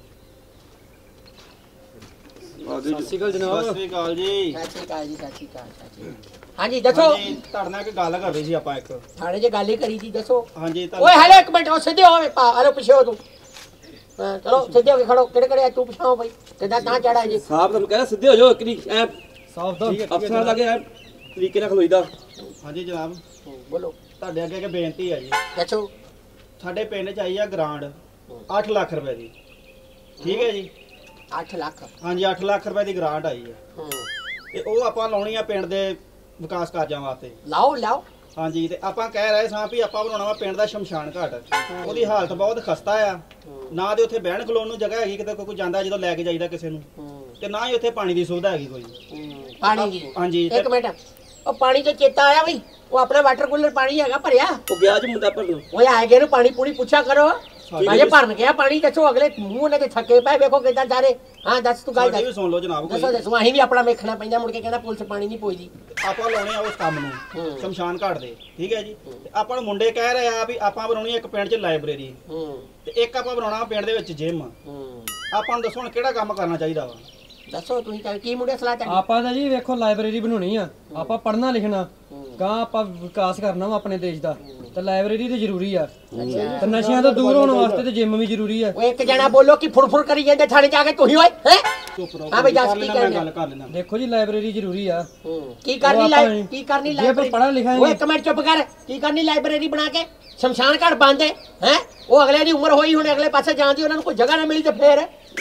ਸਤਿ ਸ਼੍ਰੀ ਅਕਾਲ ਜਨਾਬ। ਸਤਿ ਸ਼੍ਰੀ ਅਕਾਲ ਜੀ। ਸਤਿ ਸ਼੍ਰੀ ਅਕਾਲ ਜੀ, ਸਤਿ ਸ਼੍ਰੀ ਅਕਾਲ। ਹਾਂਜੀ ਦੱਸੋ। ਹਾਂਜੀ ਤੁਹਾਡੇ ਨਾਲ ਇੱਕ ਗੱਲ ਕਰ ਰਹੀ ਸੀ ਆਪਾਂ ਇੱਕ। ਥਾਣੇ 'ਚ ਗੱਲ ਹੀ ਕਰੀ ਸੀ, ਦੱਸੋ। ਹਾਂਜੀ ਓਏ ਹਲੇ ਇੱਕ ਮਿੰਟ, ਉਹ ਸਿੱਧੇ ਹੋਵੇ ਪਾ ਹਲੋ ਪਿੱਛੇ ਹੋ ਤੂੰ। ਹਾਂ ਚਲੋ ਸਿੱਧੇ ਹੋ ਕੇ ਖੜੋ। ਕਿਹੜੇ ਕਿਹੜੇ ਤੂੰ ਪਿਛਾਓ ਭਾਈ, ਕਿੱਦਾਂ ਤਾਂ ਚੜਾ ਜੀ। ਸਾਹਿਬ ਤੁਹਾਨੂੰ ਕਹਿੰਦਾ ਸਿੱਧੇ ਹੋ ਜਾਓ ਇੱਕ ਦੀ ਐ ਸਾਫ ਅਫਸਰਾਂ ਲੱਗੇ ਐ ਤਰੀਕੇ ਨਾਲ ਖਲੋਈਦਾ। ਹਾਂਜੀ ਜਨਾਬ ਬੋਲੋ ਤੁਹਾਡੇ ਅੱਗੇ ਇੱਕ ਬੇਨਤੀ ਹੈ ਜੀ। ਦੱਸੋ। ਸਾਡੇ ਪਿੰਡ 'ਚ ਆਈ ਆ ਗ੍ਰਾਂਟ 8 ਲੱਖ ਰੁਪਏ ਦੀ। ਠੀਕ ਹੈ ਜੀ। 8 ਲੱਖ? ਹਾਂਜੀ 8 ਲੱਖ ਰੁਪਏ ਦੀ ਗ੍ਰਾਂਟ ਆਈ ਹੈ ਤੇ ਉਹ ਆਪਾਂ ਲਾਉਣੀ ਆ ਪਿੰਡ ਦੇ ਵਿਕਾਸ ਕਾਰਜਾਂ ਵਾਸਤੇ। ਲਾਓ ਲਾਓ। ਹਾਂਜੀ ਤੇ ਆਪਾਂ ਕਹਿ ਰਹੇ ਸਾਂ ਵੀ ਆਪਾਂ ਬਣਾਉਣਾ ਵਾ ਪਿੰਡ ਦਾ ਸ਼ਮਸ਼ਾਨ ਘਾਟ। ਉਹਦੀ ਹਾਲਤ ਬਹੁਤ ਖਸਤਾ ਆ, ਨਾ ਦੇ ਉੱਥੇ ਬਹਿਣ ਖਲੋਣ ਨੂੰ ਜਗ੍ਹਾ ਹੈਗੀ, ਕਿਤੇ ਕੋਈ ਜਾਂਦਾ ਜਦੋਂ ਲੈ ਕੇ ਜਾਈਦਾ ਕਿਸੇ ਨੂੰ, ਤੇ ਨਾ ਹੀ ਉੱਥੇ ਪਾਣੀ ਦੀ ਸੁਵਿਧਾ ਹੈਗੀ ਕੋਈ। ਪਾਣੀ ਦੀ? ਹਾਂਜੀ ਇੱਕ ਮਿੰਟ, ਉਹ ਪਾਣੀ ਤੋਂ ਚੇਤਾ ਆਇਆ ਬਈ, ਉਹ ਆਪਣਾ ਵਾਟਰ ਕੂਲਰ ਪਾਣੀ ਹੈਗਾ ਭਰਿਆ? ਉਹ ਗਿਆ ਜੀ ਮੁੰਡਾ ਭਰਨ। ਓਏ ਆਏ ਗਏ ਨੂੰ ਪਾਣੀ ਪੂਣੀ ਪੁੱਛਿਆ ਕਰੋ। ਅਜੇ ਭਰਨ ਗਿਆ ਪਾਣੀ। ਦੱਸੋ ਅਗਲੇ ਮੂੰਹ ਉਹਨਾਂ ਦੇ ਥੱਕੇ ਪਏ, ਵੇਖੋ ਕਿਦਾਂ ਸਾਰੇ। ਹਾਂ ਦੱਸ ਤੂੰ ਗੱਲ ਸਾਡੀ ਵੀ ਦੱਸ। ਸੁਣ ਲਓ ਜਨਾਬ ਦੱਸੋ ਦੱਸੋ। ਅਸੀਂ ਵੀ ਆਪਣਾ ਵੇਖਣਾ ਪੈਂਦਾ, ਮੁੜ ਕੇ ਕਹਿੰਦਾ ਪੁਲਿਸ ਪਾਣੀ ਨਹੀਂ ਪੁੱਛਦੀ। ਆਪਾਂ ਲਾਉਣੇ ਆ ਉਸ ਕੰਮ ਨੂੰ ਸ਼ਮਸ਼ਾਨ ਘਾਟ ਦੇ। ਠੀਕ ਹੈ ਜੀ। ਤੇ ਆਪਾਂ ਨੂੰ ਮੁੰਡੇ ਕਹਿ ਰਹੇ ਆ ਵੀ ਆਪਾਂ ਬਣਾਉਣੀ ਇੱਕ ਪਿੰਡ 'ਚ ਲਾਇਬ੍ਰੇਰੀ ਤੇ ਇੱਕ ਆਪਾਂ ਬਣਾਉਣਾ ਪਿੰਡ ਦੇ ਵਿੱਚ ਜਿਮ। ਆਪਾਂ ਨੂੰ ਦੱਸੋ ਹੁਣ ਕਿਹੜਾ ਕੰਮ ਕਰਨਾ ਚਾਹੀਦਾ ਵਾ? ਦੱਸੋ ਤੁਸੀਂ ਕੀ ਮੁੰਡੇ ਸਲਾਹ ਚਾਹੀਦੀ? ਆਪਾਂ ਤਾਂ ਜੀ ਵੇਖੋ ਲਾਇਬ੍ਰੇਰੀ ਬਣਾਉਣੀ ਆ, ਆਪਾਂ ਪੜ੍ਹਨਾ ਲਿਖਣਾ ਗਾਂ, ਆਪਾਂ ਵਿਕਾਸ ਕਰਨਾ ਵਾ ਆਪਣੇ ਦੇਸ਼ ਦਾ, ਤੇ ਲਾਇਬ੍ਰੇਰੀ ਤੇ ਜ਼ਰੂਰੀ ਆ। ਤੇ ਨਸ਼ਿਆਂ ਤੋਂ ਦੂਰ ਹੋਣ ਵਾਸਤੇ ਤੇ ਜਿਮ ਵੀ ਜ਼ਰੂਰੀ ਆ। ਓਏ ਇੱਕ ਜਣਾ ਬੋਲੋ ਕਿ ਫੁਰਫੁਰ ਕਰੀ ਜਾਂਦੇ ਥਾਣੇ ਜਾ ਕੇ ਤੁਸੀਂ। ਓਏ ਹੈ ਹਾਂ ਬਈ ਦੱਸ ਕੀ ਗੱਲ ਕਰਨਾ? ਕਰ ਲੈਣਾ। ਦੇਖੋ ਜੀ ਲਾਇਬ੍ਰੇਰੀ ਜ਼ਰੂਰੀ ਆ। ਕੀ ਕਰਨੀ ਲਾਇਬ੍ਰੇਰੀ? ਕੀ ਕਰਨੀ ਜੇ ਆਪਾਂ ਲਾਇਬ੍ਰੇਰੀ? ਪੜ੍ਹਾ ਲਿਖਾਂਗੇ। ਓਏ ਇੱਕ ਮਿੰਟ ਚੁੱਪ ਕਰ। ਕੀ ਕਰਨੀ ਲਾਇਬ੍ਰੇਰੀ ਬਣਾ ਕੇ? ਸ਼ਮਸ਼ਾਨ ਘਾਟ ਬੰਦ ਹੈ। ਉਹ ਅਗਲੇ ਦੀ ਉਮਰ ਹੋਈ, ਹੁਣ ਅਗਲੇ ਪਾਸੇ ਜਾਣ ਦੀ ਉਹਨਾਂ ਨੂੰ ਕੋਈ ਜਗ੍ਹਾ ਨਾ ਮਿਲੀ ਤੇ ਫੇਰ।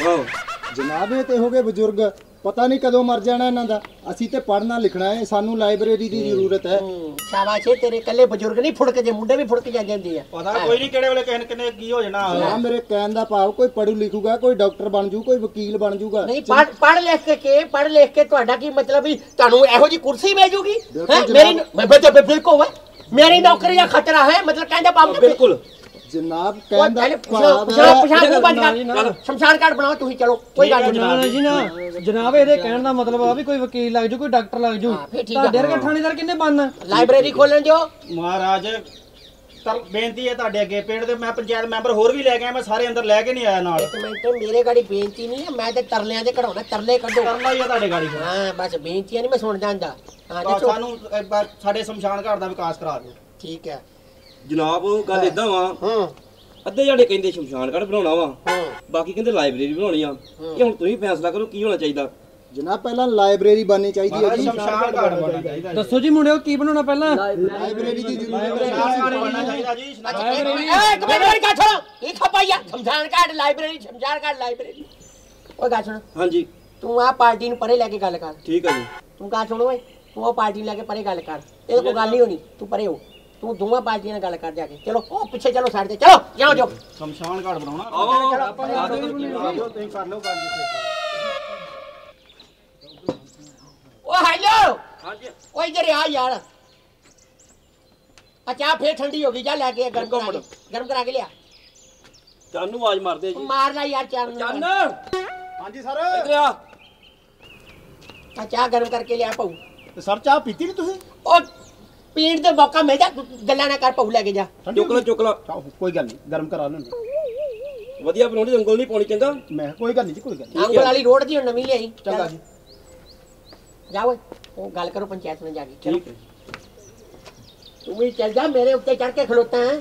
ਜਨਾਬ ਇਹ ਤੇ ਹੋ ਗਏ ਬਜ਼ੁਰਗ, ਪਤਾ ਨਹੀਂ ਕਦੋਂ ਮਰ ਜਾਣਾ ਇਹਨਾਂ ਦਾ। ਅਸੀਂ ਤੇ ਪੜ੍ਹਨਾ ਲਿਖਣਾ ਹੈ, ਸਾਨੂੰ ਲਾਇਬ੍ਰੇਰੀ ਦੀ ਜ਼ਰੂਰਤ ਹੈ। ਸ਼ਾਬਾਸ਼ ਏ ਤੇਰੇ ਕੱਲੇ ਬਜ਼ੁਰਗ ਨਹੀਂ ਫੁੜਕ ਜੇ, ਮੁੰਡੇ ਵੀ ਫੁੜਕ ਜਾਂਦੇ ਆ। ਪਤਾ ਕੋਈ ਨਹੀਂ ਕਿਹੜੇ ਵੇਲੇ ਕਿੰਨੇ ਕੀ ਹੋ ਜਾਣਾ। ਨਾ ਮੇਰੇ ਕਹਿਣ ਦਾ ਭਾਵ ਕੋਈ ਪੜ੍ਹੂ ਲਿਖੂਗਾ, ਕੋਈ ਡਾਕਟਰ ਬਣ ਜੂ, ਕੋਈ ਵਕੀਲ ਬਣ ਜੂਗਾ। ਨਹੀਂ ਪੜ੍ਹ ਲਿਖ ਕੇ ਤੁਹਾਡਾ ਕੀ ਮਤਲਬ ਵੀ ਤੁਹਾਨੂੰ ਇਹੋ ਜੀ ਕੁਰਸੀ ਮਿਲ ਜੂਗੀ? ਬਿਲਕੁਲ ਮੇਰੀ ਬਿਲਕੁਲ ਮੇਰੀ ਨੌਕਰੀ ਦਾ ਖਤਰਾ ਹੈ, ਮਤਲਬ ਕਹਿੰਦਾ ਪਾਪ ਬਿਲਕੁਲ ਜਨਾਬ ਉਹ ਕਹਿੰਦਾ ਪਹਿਲੇ ਪਿਸ਼ਾਬ ਬੰਦ ਕਰ ਸ਼ਮਸ਼ਾਨ ਘਾਟ ਬਣਾਓ ਤੁਸੀਂ ਚਲੋ ਕੋਈ ਗੱਲ ਨਹੀਂ ਨਾ ਜੀ ਨਾ ਜਨਾਬ ਇਹਦੇ ਕਹਿਣ ਦਾ ਮਤਲਬ ਆ ਵੀ ਕੋਈ ਵਕੀਲ ਲੱਗ ਜੂ ਕੋਈ ਡਾਕਟਰ ਲੱਗ ਜੂ ਤੁਹਾਡੇ ਵਰਗੇ ਥਾਣੇਦਾਰ ਕਿੰਨੇ ਬਣਨਾ ਲਾਇਬ੍ਰੇਰੀ ਖੋਲਣ ਦਿਓ ਮਹਾਰਾਜ ਤਾਂ ਬੇਨਤੀ ਹੈ ਤੁਹਾਡੇ ਅੱਗੇ ਪਿੰਡ ਦੇ ਮੈਂ ਪੰਚਾਇਤ ਮੈਂਬਰ ਹੋਰ ਵੀ ਲੈ ਕੇ ਆਇਆ ਮੈਂ ਸਾਰੇ ਅੰਦਰ ਲੈ ਕੇ ਨਹੀਂ ਆਇਆ ਨਾਲ ਇੱਕ ਮਿੰਟ ਮੇਰੇ ਗਾੜੀ ਬੇਨਤੀ ਨਹੀਂ ਹੈ ਮੈਂ ਤੇ ਤਰਲਿਆਂ ਦੇ ਕਢਾਉਣਾ ਤਰਲੇ ਕੱਢੋ ਕਰਨਾ ਹੀ ਆ ਤੁਹਾਡੇ ਗਾੜੀ ਹਾਂ ਬਸ ਬੇਨਤੀਆਂ ਨਹੀਂ ਮੈਂ ਸੁਣ ਜਾਂਦਾ ਹਾਂ ਤਾਂ ਦੱਸੋ ਸਾਨੂੰ ਸਾਡੇ ਸ਼ਮਸ਼ਾਨ ਘਾਟ ਦਾ ਵਿਕਾਸ ਕਰਾ ਦਿਓ ਠੀਕ ਹੈ ਜਨਾਬ ਗੱਲ ਇਦਾਂ ਵਾ ਹੂੰ ਅੱਧੇ ਜਾਣੇ ਕਹਿੰਦੇ ਸ਼ਮਸ਼ਾਨ ਘਾਟ ਬਣਾਉਣਾ ਵਾ ਹੂੰ ਬਾਕੀ ਕਹਿੰਦੇ ਲਾਇਬ੍ਰੇਰੀ ਬਣਾਉਣੀ ਆ ਇਹ ਹੁਣ ਤੁਸੀਂ ਫੈਸਲਾ ਕਰੋ ਕੀ ਹੋਣਾ ਚਾਹੀਦਾ ਜਨਾਬ ਪਹਿਲਾਂ ਲਾਇਬ੍ਰੇਰੀ ਬਣਨੀ ਚਾਹੀਦੀ ਹੈ ਜੀ ਸ਼ਮਸ਼ਾਨ ਘਾਟ ਬਣਨਾ ਚਾਹੀਦਾ ਦੱਸੋ ਜੀ ਮੁੰਡਿਓ ਕੀ ਬਣਾਉਣਾ ਪਹਿਲਾਂ ਲਾਇਬ੍ਰੇਰੀ ਦੀ ਜ਼ਰੂਰਤ ਹੈ ਸ਼ਮਸ਼ਾਨ ਘਾਟ ਬਣਨਾ ਚਾਹੀਦਾ ਜੀ ਇੱਕ ਮਿੰਟ ਮੇਰੀ ਗੱਲ ਸੁਣੋ ਇਹ ਖਪਾਈਆ ਸ਼ਮਸ਼ਾਨ ਘਾਟ ਲਾਇਬ੍ਰੇਰੀ ਸ਼ਮਸ਼ਾਨ ਘਾਟ ਲਾਇਬ੍ਰੇਰੀ ਓਏ ਗੱਲ ਸੁਣ ਹਾਂਜੀ ਤੂੰ ਆ ਪਾਰਟੀ ਨੂੰ ਪਰੇ ਲੈ ਕੇ ਗੱਲ ਕਰ ਠੀਕ ਆ ਜੀ ਤੂੰ ਗੱਲ ਸੁਣ ਓਏ ਤੂੰ ਉਹ ਪਾਰਟੀ ਨੂੰ ਲੈ ਕੇ ਪਰੇ ਗੱਲ ਕਰ ਇਹ ਕੋਈ ਗੱਲ ਨਹੀਂ ਹੋਣੀ ਤੂੰ ਪਰੇ ਹੋ ਤੂੰ ਦੋਵਾਂ ਪਾਰਟੀਆਂ ਨਾਲ ਗੱਲ ਕਰ ਜਾ ਕੇ ਚਲੋ ਉਹ ਪਿੱਛੇ ਚਲੋ ਸਾਈਡ ਤੇ ਚਲੋ ਜਾਓ ਜਾਓ ਸ਼ਮਸ਼ਾਨ ਘਾਟ ਬਣਾਉਣਾ ਤੁਸੀਂ ਕਰ ਲਓ ਗੱਲ ਓ ਹੈਲੋ ਹਾਂਜੀ ਓਏ ਇਧਰ ਆ ਯਾਰ ਆ ਚਾਹ ਫੇਰ ਠੰਡੀ ਹੋ ਗਈ ਜਾ ਲੈ ਕੇ ਗਰਮ ਕਰਾ ਕੇ ਲਿਆ ਚੰਨ ਨੂੰ ਆਵਾਜ਼ ਮਾਰਦੇ ਜੀ ਮਾਰ ਲੈ ਯਾਰ ਚਾਹ ਨੂੰ ਚੰਨ ਹਾਂਜੀ ਸਰ ਇੱਧਰ ਆ ਆ ਚਾਹ ਗਰਮ ਕਰਕੇ ਲਿਆ ਪਾਉ ਸਰ ਚਾਹ ਪੀਤੀ ਨਹੀਂ ਤੁਸੀਂ ਉਹ ਪੀਣ ਦੇ ਮੌਕਾ ਮਿਲ ਜਾ ਗੱਲਾਂ ਨਾ ਕਰ ਪਾਉ ਲੈ ਕੇ ਜਾ ਚੁੱਕ ਲਾ ਕੋਈ ਗੱਲ ਨਹੀਂ ਗਰਮ ਕਰਾ ਲੈਣੇ ਵਧੀਆ ਬਣਾਉਣੀ ਉਂਗਲ ਨਹੀਂ ਪਾਉਣੀ ਚੰਗਾ ਮੈਂ ਕੋਈ ਗੱਲ ਨਹੀਂ ਜੀ ਕੋਈ ਗੱਲ ਨਹੀਂ ਅੰਗਲ ਵਾਲੀ ਰੋਡ ਦੀ ਹੁਣ ਨਵੀਂ ਲਿਆਈ ਚੰਗਾ ਜੀ ਜਾ ਓਏ ਉਹ ਗੱਲ ਕਰੋ ਪੰਚਾਇਤ ਨਾਲ ਜਾ ਕੇ ਚਲੋ ਠੀਕ ਹੈ ਤੂੰ ਵੀ ਚੱਲ ਜਾ ਮੇਰੇ ਉੱਤੇ ਚੜ ਕੇ ਖਲੋਤਾ ਹੈ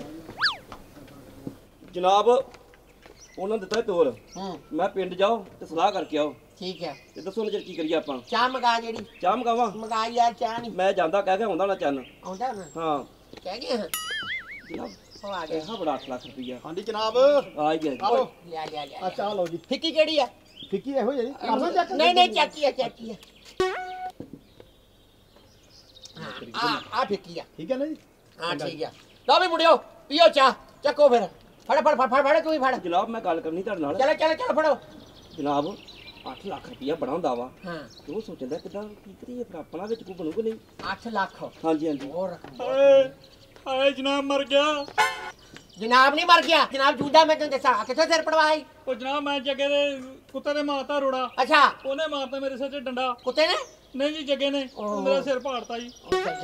ਜਨਾਬ ਉਹਨਾਂ ਦਿੱਤਾ ਤੋਰ ਹੂੰ ਮੈਂ ਪਿੰਡ ਜਾਓ ਤੇ ਸਲਾਹ ਕਰਕੇ ਆਓ ਠੀਕ ਹੈ ਤੇ ਦੱਸੋ ਉਹਨਾਂ ਚਿਰ ਕੀ ਕਰੀਏ ਆਪਾਂ ਚਾਹ ਮਗਾ ਜਿਹੜੀ ਚਾਹ ਮਗਾਵਾਂ ਮਗਾ ਯਾਰ ਚਾਹ ਨਹੀਂ ਮੈਂ ਜਾਂਦਾ ਕਹਿ ਕੇ ਆਉਂਦਾ ਨਾ ਚੰਨ ਆਉਂਦਾ ਨਾ ਹਾਂ ਕਹਿ ਗਏ ਹਾਂ ਜਨਾਬ ਉਹ ਆ ਗਿਆ ਇਹ ਬੜਾ 8 ਲੱਖ ਰੁਪਈਆ ਹਾਂਜੀ ਜਨਾਬ ਆ ਹੀ ਗਿਆ ਜੀ ਆਓ ਲਿਆ ਲਿਆ ਲਿਆ ਆ ਚਾਹ ਲਓ ਜੀ ਫਿੱਕੀ ਕਿਹੜੀ ਆ ਫਿੱਕੀ ਇਹੋ ਜਿਹੀ ਕਰ ਲਓ ਚੈੱਕ ਨਹੀਂ ਨਹੀਂ ਚੱਕੀ ਆ ਹਾਂ ਆ ਫਿੱਕੀ ਆ ਠੀਕ ਹੈ ਨਾ ਜੀ ਹਾਂ ਠੀਕ ਆ ਲਓ ਵੀ ਮੁੰਡਿਓ ਪੀਓ ਚਾਹ ਚੱਕੋ ਫਿਰ ਫੜ ਤੂੰ ਹੀ ਫੜ ਜਨਾਬ ਮੈਂ ਗੱਲ ਕਰਨੀ ਤੁਹਾਡੇ ਨਾਲ ਚਲੋ ਫੜੋ ਜਨਾਬ 8 ਲੱਖ ਰੁਪਈਆ ਬੜਾ ਹੁੰਦਾ ਵਾ ਹਾਂ ਉਹ ਸੋਚਦਾ ਕਿਦਾਂ ਕੀ ਕਰੀਏ ਫਿਰ ਆਪਣਾ ਵਿੱਚ ਕੋਈ ਬਣੂਗਾ ਨਹੀਂ 8 ਲੱਖ ਹਾਂਜੀ ਹਾਂਜੀ ਹੋਰ ਰਕਮ ਹਾਏ ਜਨਾਬ ਮਰ ਗਿਆ ਜਨਾਬ ਨਹੀਂ ਮਰ ਗਿਆ ਜਨਾਬ ਜੂਦਾ ਮੈਂ ਤੈਨੂੰ ਦੱਸਾਂ ਕਿੱਥੇ ਸਿਰ ਪੜਵਾਈ ਉਹ ਜਨਾਬ ਮੈਂ ਜੱਗੇ ਦੇ ਕੁੱਤੇ ਦੇ ਮਾਰਤਾ ਰੋੜਾ ਅੱਛਾ ਉਹਨੇ ਮਾਰਤਾ ਮੇਰੇ ਸਿਰ 'ਚ ਡੰਡਾ ਕੁੱਤੇ ਨੇ ਨਹੀਂ ਜੀ ਜੱਗੇ ਨੇ ਮੇਰਾ ਸਿਰ ਪਾੜਤਾ ਜੀ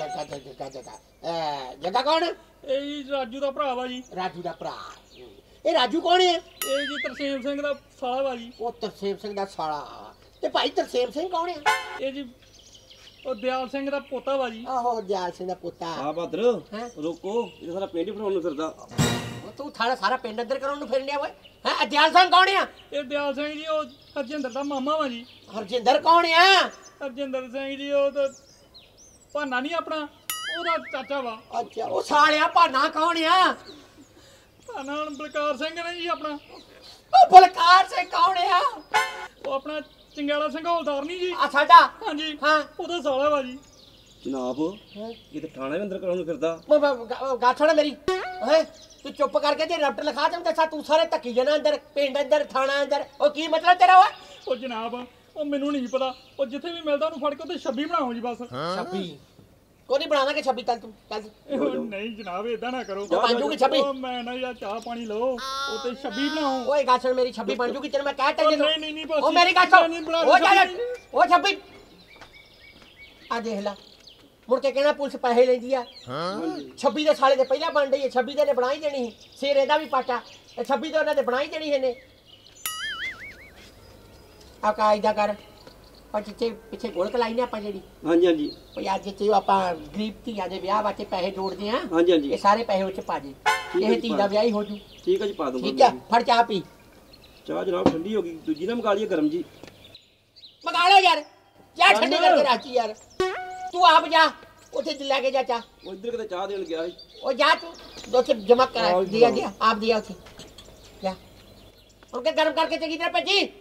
ਜੱਗਾ ਕੌਣ ਹੈ? ਇਹ ਜੀ ਰਾਜੂ ਦਾ ਭਰਾ ਵਾ ਜੀ ਰਾਜੂ ਦਾ ਭਰਾ ਇਹ ਰਾਜੂ ਕੌਣ ਹੈ ਇਹ ਜੀ ਤਰਸੇਮ ਸਿੰਘ ਦਾ ਸਾਲਾ ਵਾ ਜੀ ਉਹ ਤਰਸੇਮ ਸਿੰਘ ਦਾ ਸਾਲਾ ਤੇ ਭਾਈ ਤਰਸੇਮ ਸਿੰਘ ਕੌਣ ਹੈ ਇਹ ਜੀ ਉਹ ਦਿਆਲ ਸਿੰਘ ਦਾ ਪੋਤਾ ਵਾ ਜੀ ਆਹੋ ਦਿਆਲ ਸਿੰਘ ਦਾ ਪੁੱਤਾ ਆ ਬਹਾਦਰ ਹੈਂ? ਰੋਕੋ ਇਹ ਸਾਰਾ ਪਿੰਡ ਹੀ ਬਣਾਉਣ ਨੂੰ ਫਿਰਦਾ ਉਹ ਤੂੰ ਸਾਰਾ ਪਿੰਡ ਅੰਦਰ ਕਰਾਉਣ ਨੂੰ ਫਿਰਨ ਡਿਆ ਓਏ ਹੈ ਦਿਆਲ ਸਿੰਘ ਕੌਣ ਆ ਇਹ ਦਿਆਲ ਸਿੰਘ ਜੀ ਉਹ ਹਰਜਿੰਦਰ ਦਾ ਮਾਮਾ ਵਾ ਜੀ ਹਰਜਿੰਦਰ ਕੌਣ ਆ ਹਰਜਿੰਦਰ ਸਿੰਘ ਜੀ ਉਹ ਤਾਂ ਭਾਨਾ ਨਹੀਂ ਆਪਣਾ ਉਹਦਾ ਚਾਚਾ ਵਾ ਅੱਛਾ ਉਹ ਸਾਲਿਆ ਭਾਨਾ ਕੌਣ ਆ ਭਾਨਾ ਹੁਣ ਬਲਕਾਰ ਸਿੰਘ ਨੇ ਜੀ ਆਪਣਾ ਉਹ ਬਲਕਾਰ ਸਿੰਘ ਕੌਣ ਆ ਉਹ ਆਪਣਾ ਚੰਗਿਆਲਾ ਸਿੰਘ ਹੌਲਦਾਰ ਨਹੀਂ ਜੀ ਆ ਸਾਡਾ ਹਾਂਜੀ ਹਾਂ ਉਹਦਾ ਸਾਲਾ ਵਾ ਜੀ ਜਨਾਬ ਇਹ ਤੇ ਥਾਣਾ ਵੀ ਅੰਦਰ ਕਰਾਉਣ ਨੂੰ ਫਿਰਦਾ ਗੱਲ ਸੁਣ ਮੇਰੀ ਹੈ ਤੂੰ ਚੁੱਪ ਕਰਕੇ ਤੇ ਰਪਟ ਲਿਖਾ ਦੇ ਦੱਸਾ ਤੂੰ ਸਾਰੇ ਧੱਕੀ ਜਣਾ ਅੰਦਰ ਪਿੰਡ ਅੰਦਰ ਥਾਣਾ ਅੰਦਰ ਉਹ ਕੀ ਮਤਲਬ ਤੇਰਾ ਓਏ ਉਹ ਜਨਾਬ ਉਹ ਮੈਨੂੰ ਨਹੀਂ ਪਤਾ ਉਹ ਜਿੱਥੇ ਵੀ ਮਿਲਦਾ ਉਹਨੂੰ ਫੜ ਕੇ ਉੱਤੇ 26 ਬਣਾਓ ਜੀ ਬਸ 26 ਕੋਈ ਨਹੀਂ ਬਣਾਣਾ ਕਿ 26 ਚੱਲ ਤੂੰ ਚੱਲ ਉਹ ਨਹੀਂ ਜਨਾਬ ਇਦਾਂ ਨਾ ਕਰੋ ਬਣ ਜੂਗੀ 26 ਉਹ ਮੈਂ ਨਾ ਯਾਰ ਚਾਹ ਪਾਣੀ ਲਓ ਉੱਤੇ 26 ਬਣਾਓ ਓਏ ਗੱਲ ਸੁਣ ਮੇਰੀ 26 ਬਣ ਜੂਗੀ ਤੈਨੂੰ ਮੈਂ ਕਹਿ ਤਾ ਉਹ ਜਦੋਂ ਨਹੀਂ ਬਸ ਉਹ ਮੇਰੀ ਗੱਲ ਸੁਣ ਨਹੀਂ ਬਣਾ ਉਹ ਚੱਲ ਉਹ 26 ਆ ਦੇਖ ਲੈ ਮੁੜ ਕੇ ਕਹਿਣਾ ਪੁਲਿਸ ਪੈਸੇ ਲੈਂਦੀ ਆ 26 ਦੇ ਸਾਲੇ ਦੇ ਪਹਿਲਾਂ ਬਣ ਰਹੀ ਹੈ 26 ਦੇ ਨੇ ਬਣਾ ਹੀ ਦੇਣੀ ਸੀ ਸਿਰ ਇਹਦਾ ਵੀ ਪਾਟਾ 26 ਦੇ ਉਹਨਾਂ ਦੇ ਬਣਾ ਹੀ ਦੇਣੀ ਇਹਨੇ ਆ ਕਾਇਦਾ ਕਰ ਪਰ ਜਿੱਥੇ ਪਿੱਛੇ ਗੋਲਕ ਲਾਈ ਨੇ ਆਪਾਂ ਜਿਹੜੀ ਹਾਂਜੀ ਹਾਂਜੀ ਉਹ ਯਾਰ ਜਿੱਥੇ ਆਪਾਂ ਗਰੀਬ ਧੀਆਂ ਦੇ ਵਿਆਹ ਵਾਸਤੇ ਪੈਸੇ ਜੋੜਦੇ ਆ ਹਾਂਜੀ ਹਾਂਜੀ ਇਹ ਸਾਰੇ ਪੈਸੇ ਉੱਚ ਪਾ ਦੇ ਇਹ ਧੀ ਦਾ ਵਿਆਹ ਹੀ ਹੋ ਜੂ ਠੀਕ ਹੈ ਜੀ ਪਾ ਦੂੰਗਾ ਠੀਕ ਹੈ ਫੜ ਚਾਹ ਪੀ ਚਾਹ ਜਨਾਬ ਠੰਡੀ ਹੋ ਗਈ ਦੂਜੀ ਨਾ ਮੰਗਾ ਲਈਏ ਗਰਮ ਜੀ ਮੰਗਾ ਲਓ ਯਾਰ ਚਾਹ ਠੰਡੀ ਕਰਕੇ ਰਾਚੀ ਯਾਰ ਤੂੰ ਆਪ ਜਾ ਉੱਥੇ ਲੈ ਕੇ ਜਾ ਚਾਹ ਉਹ ਇੱਧਰ ਕਿਤੇ ਚਾਹ ਦੇਣ ਗਿਆ ਸੀ ਉਹ ਜਾ ਤੂੰ ਦੋ ਕੇ ਜਮਾ ਕਰਾ ਦਿਆ ਆਪ ਦਿਆ ਉੱਥੇ ਜਾ उनके गर्म करके चंगी तरह पे जी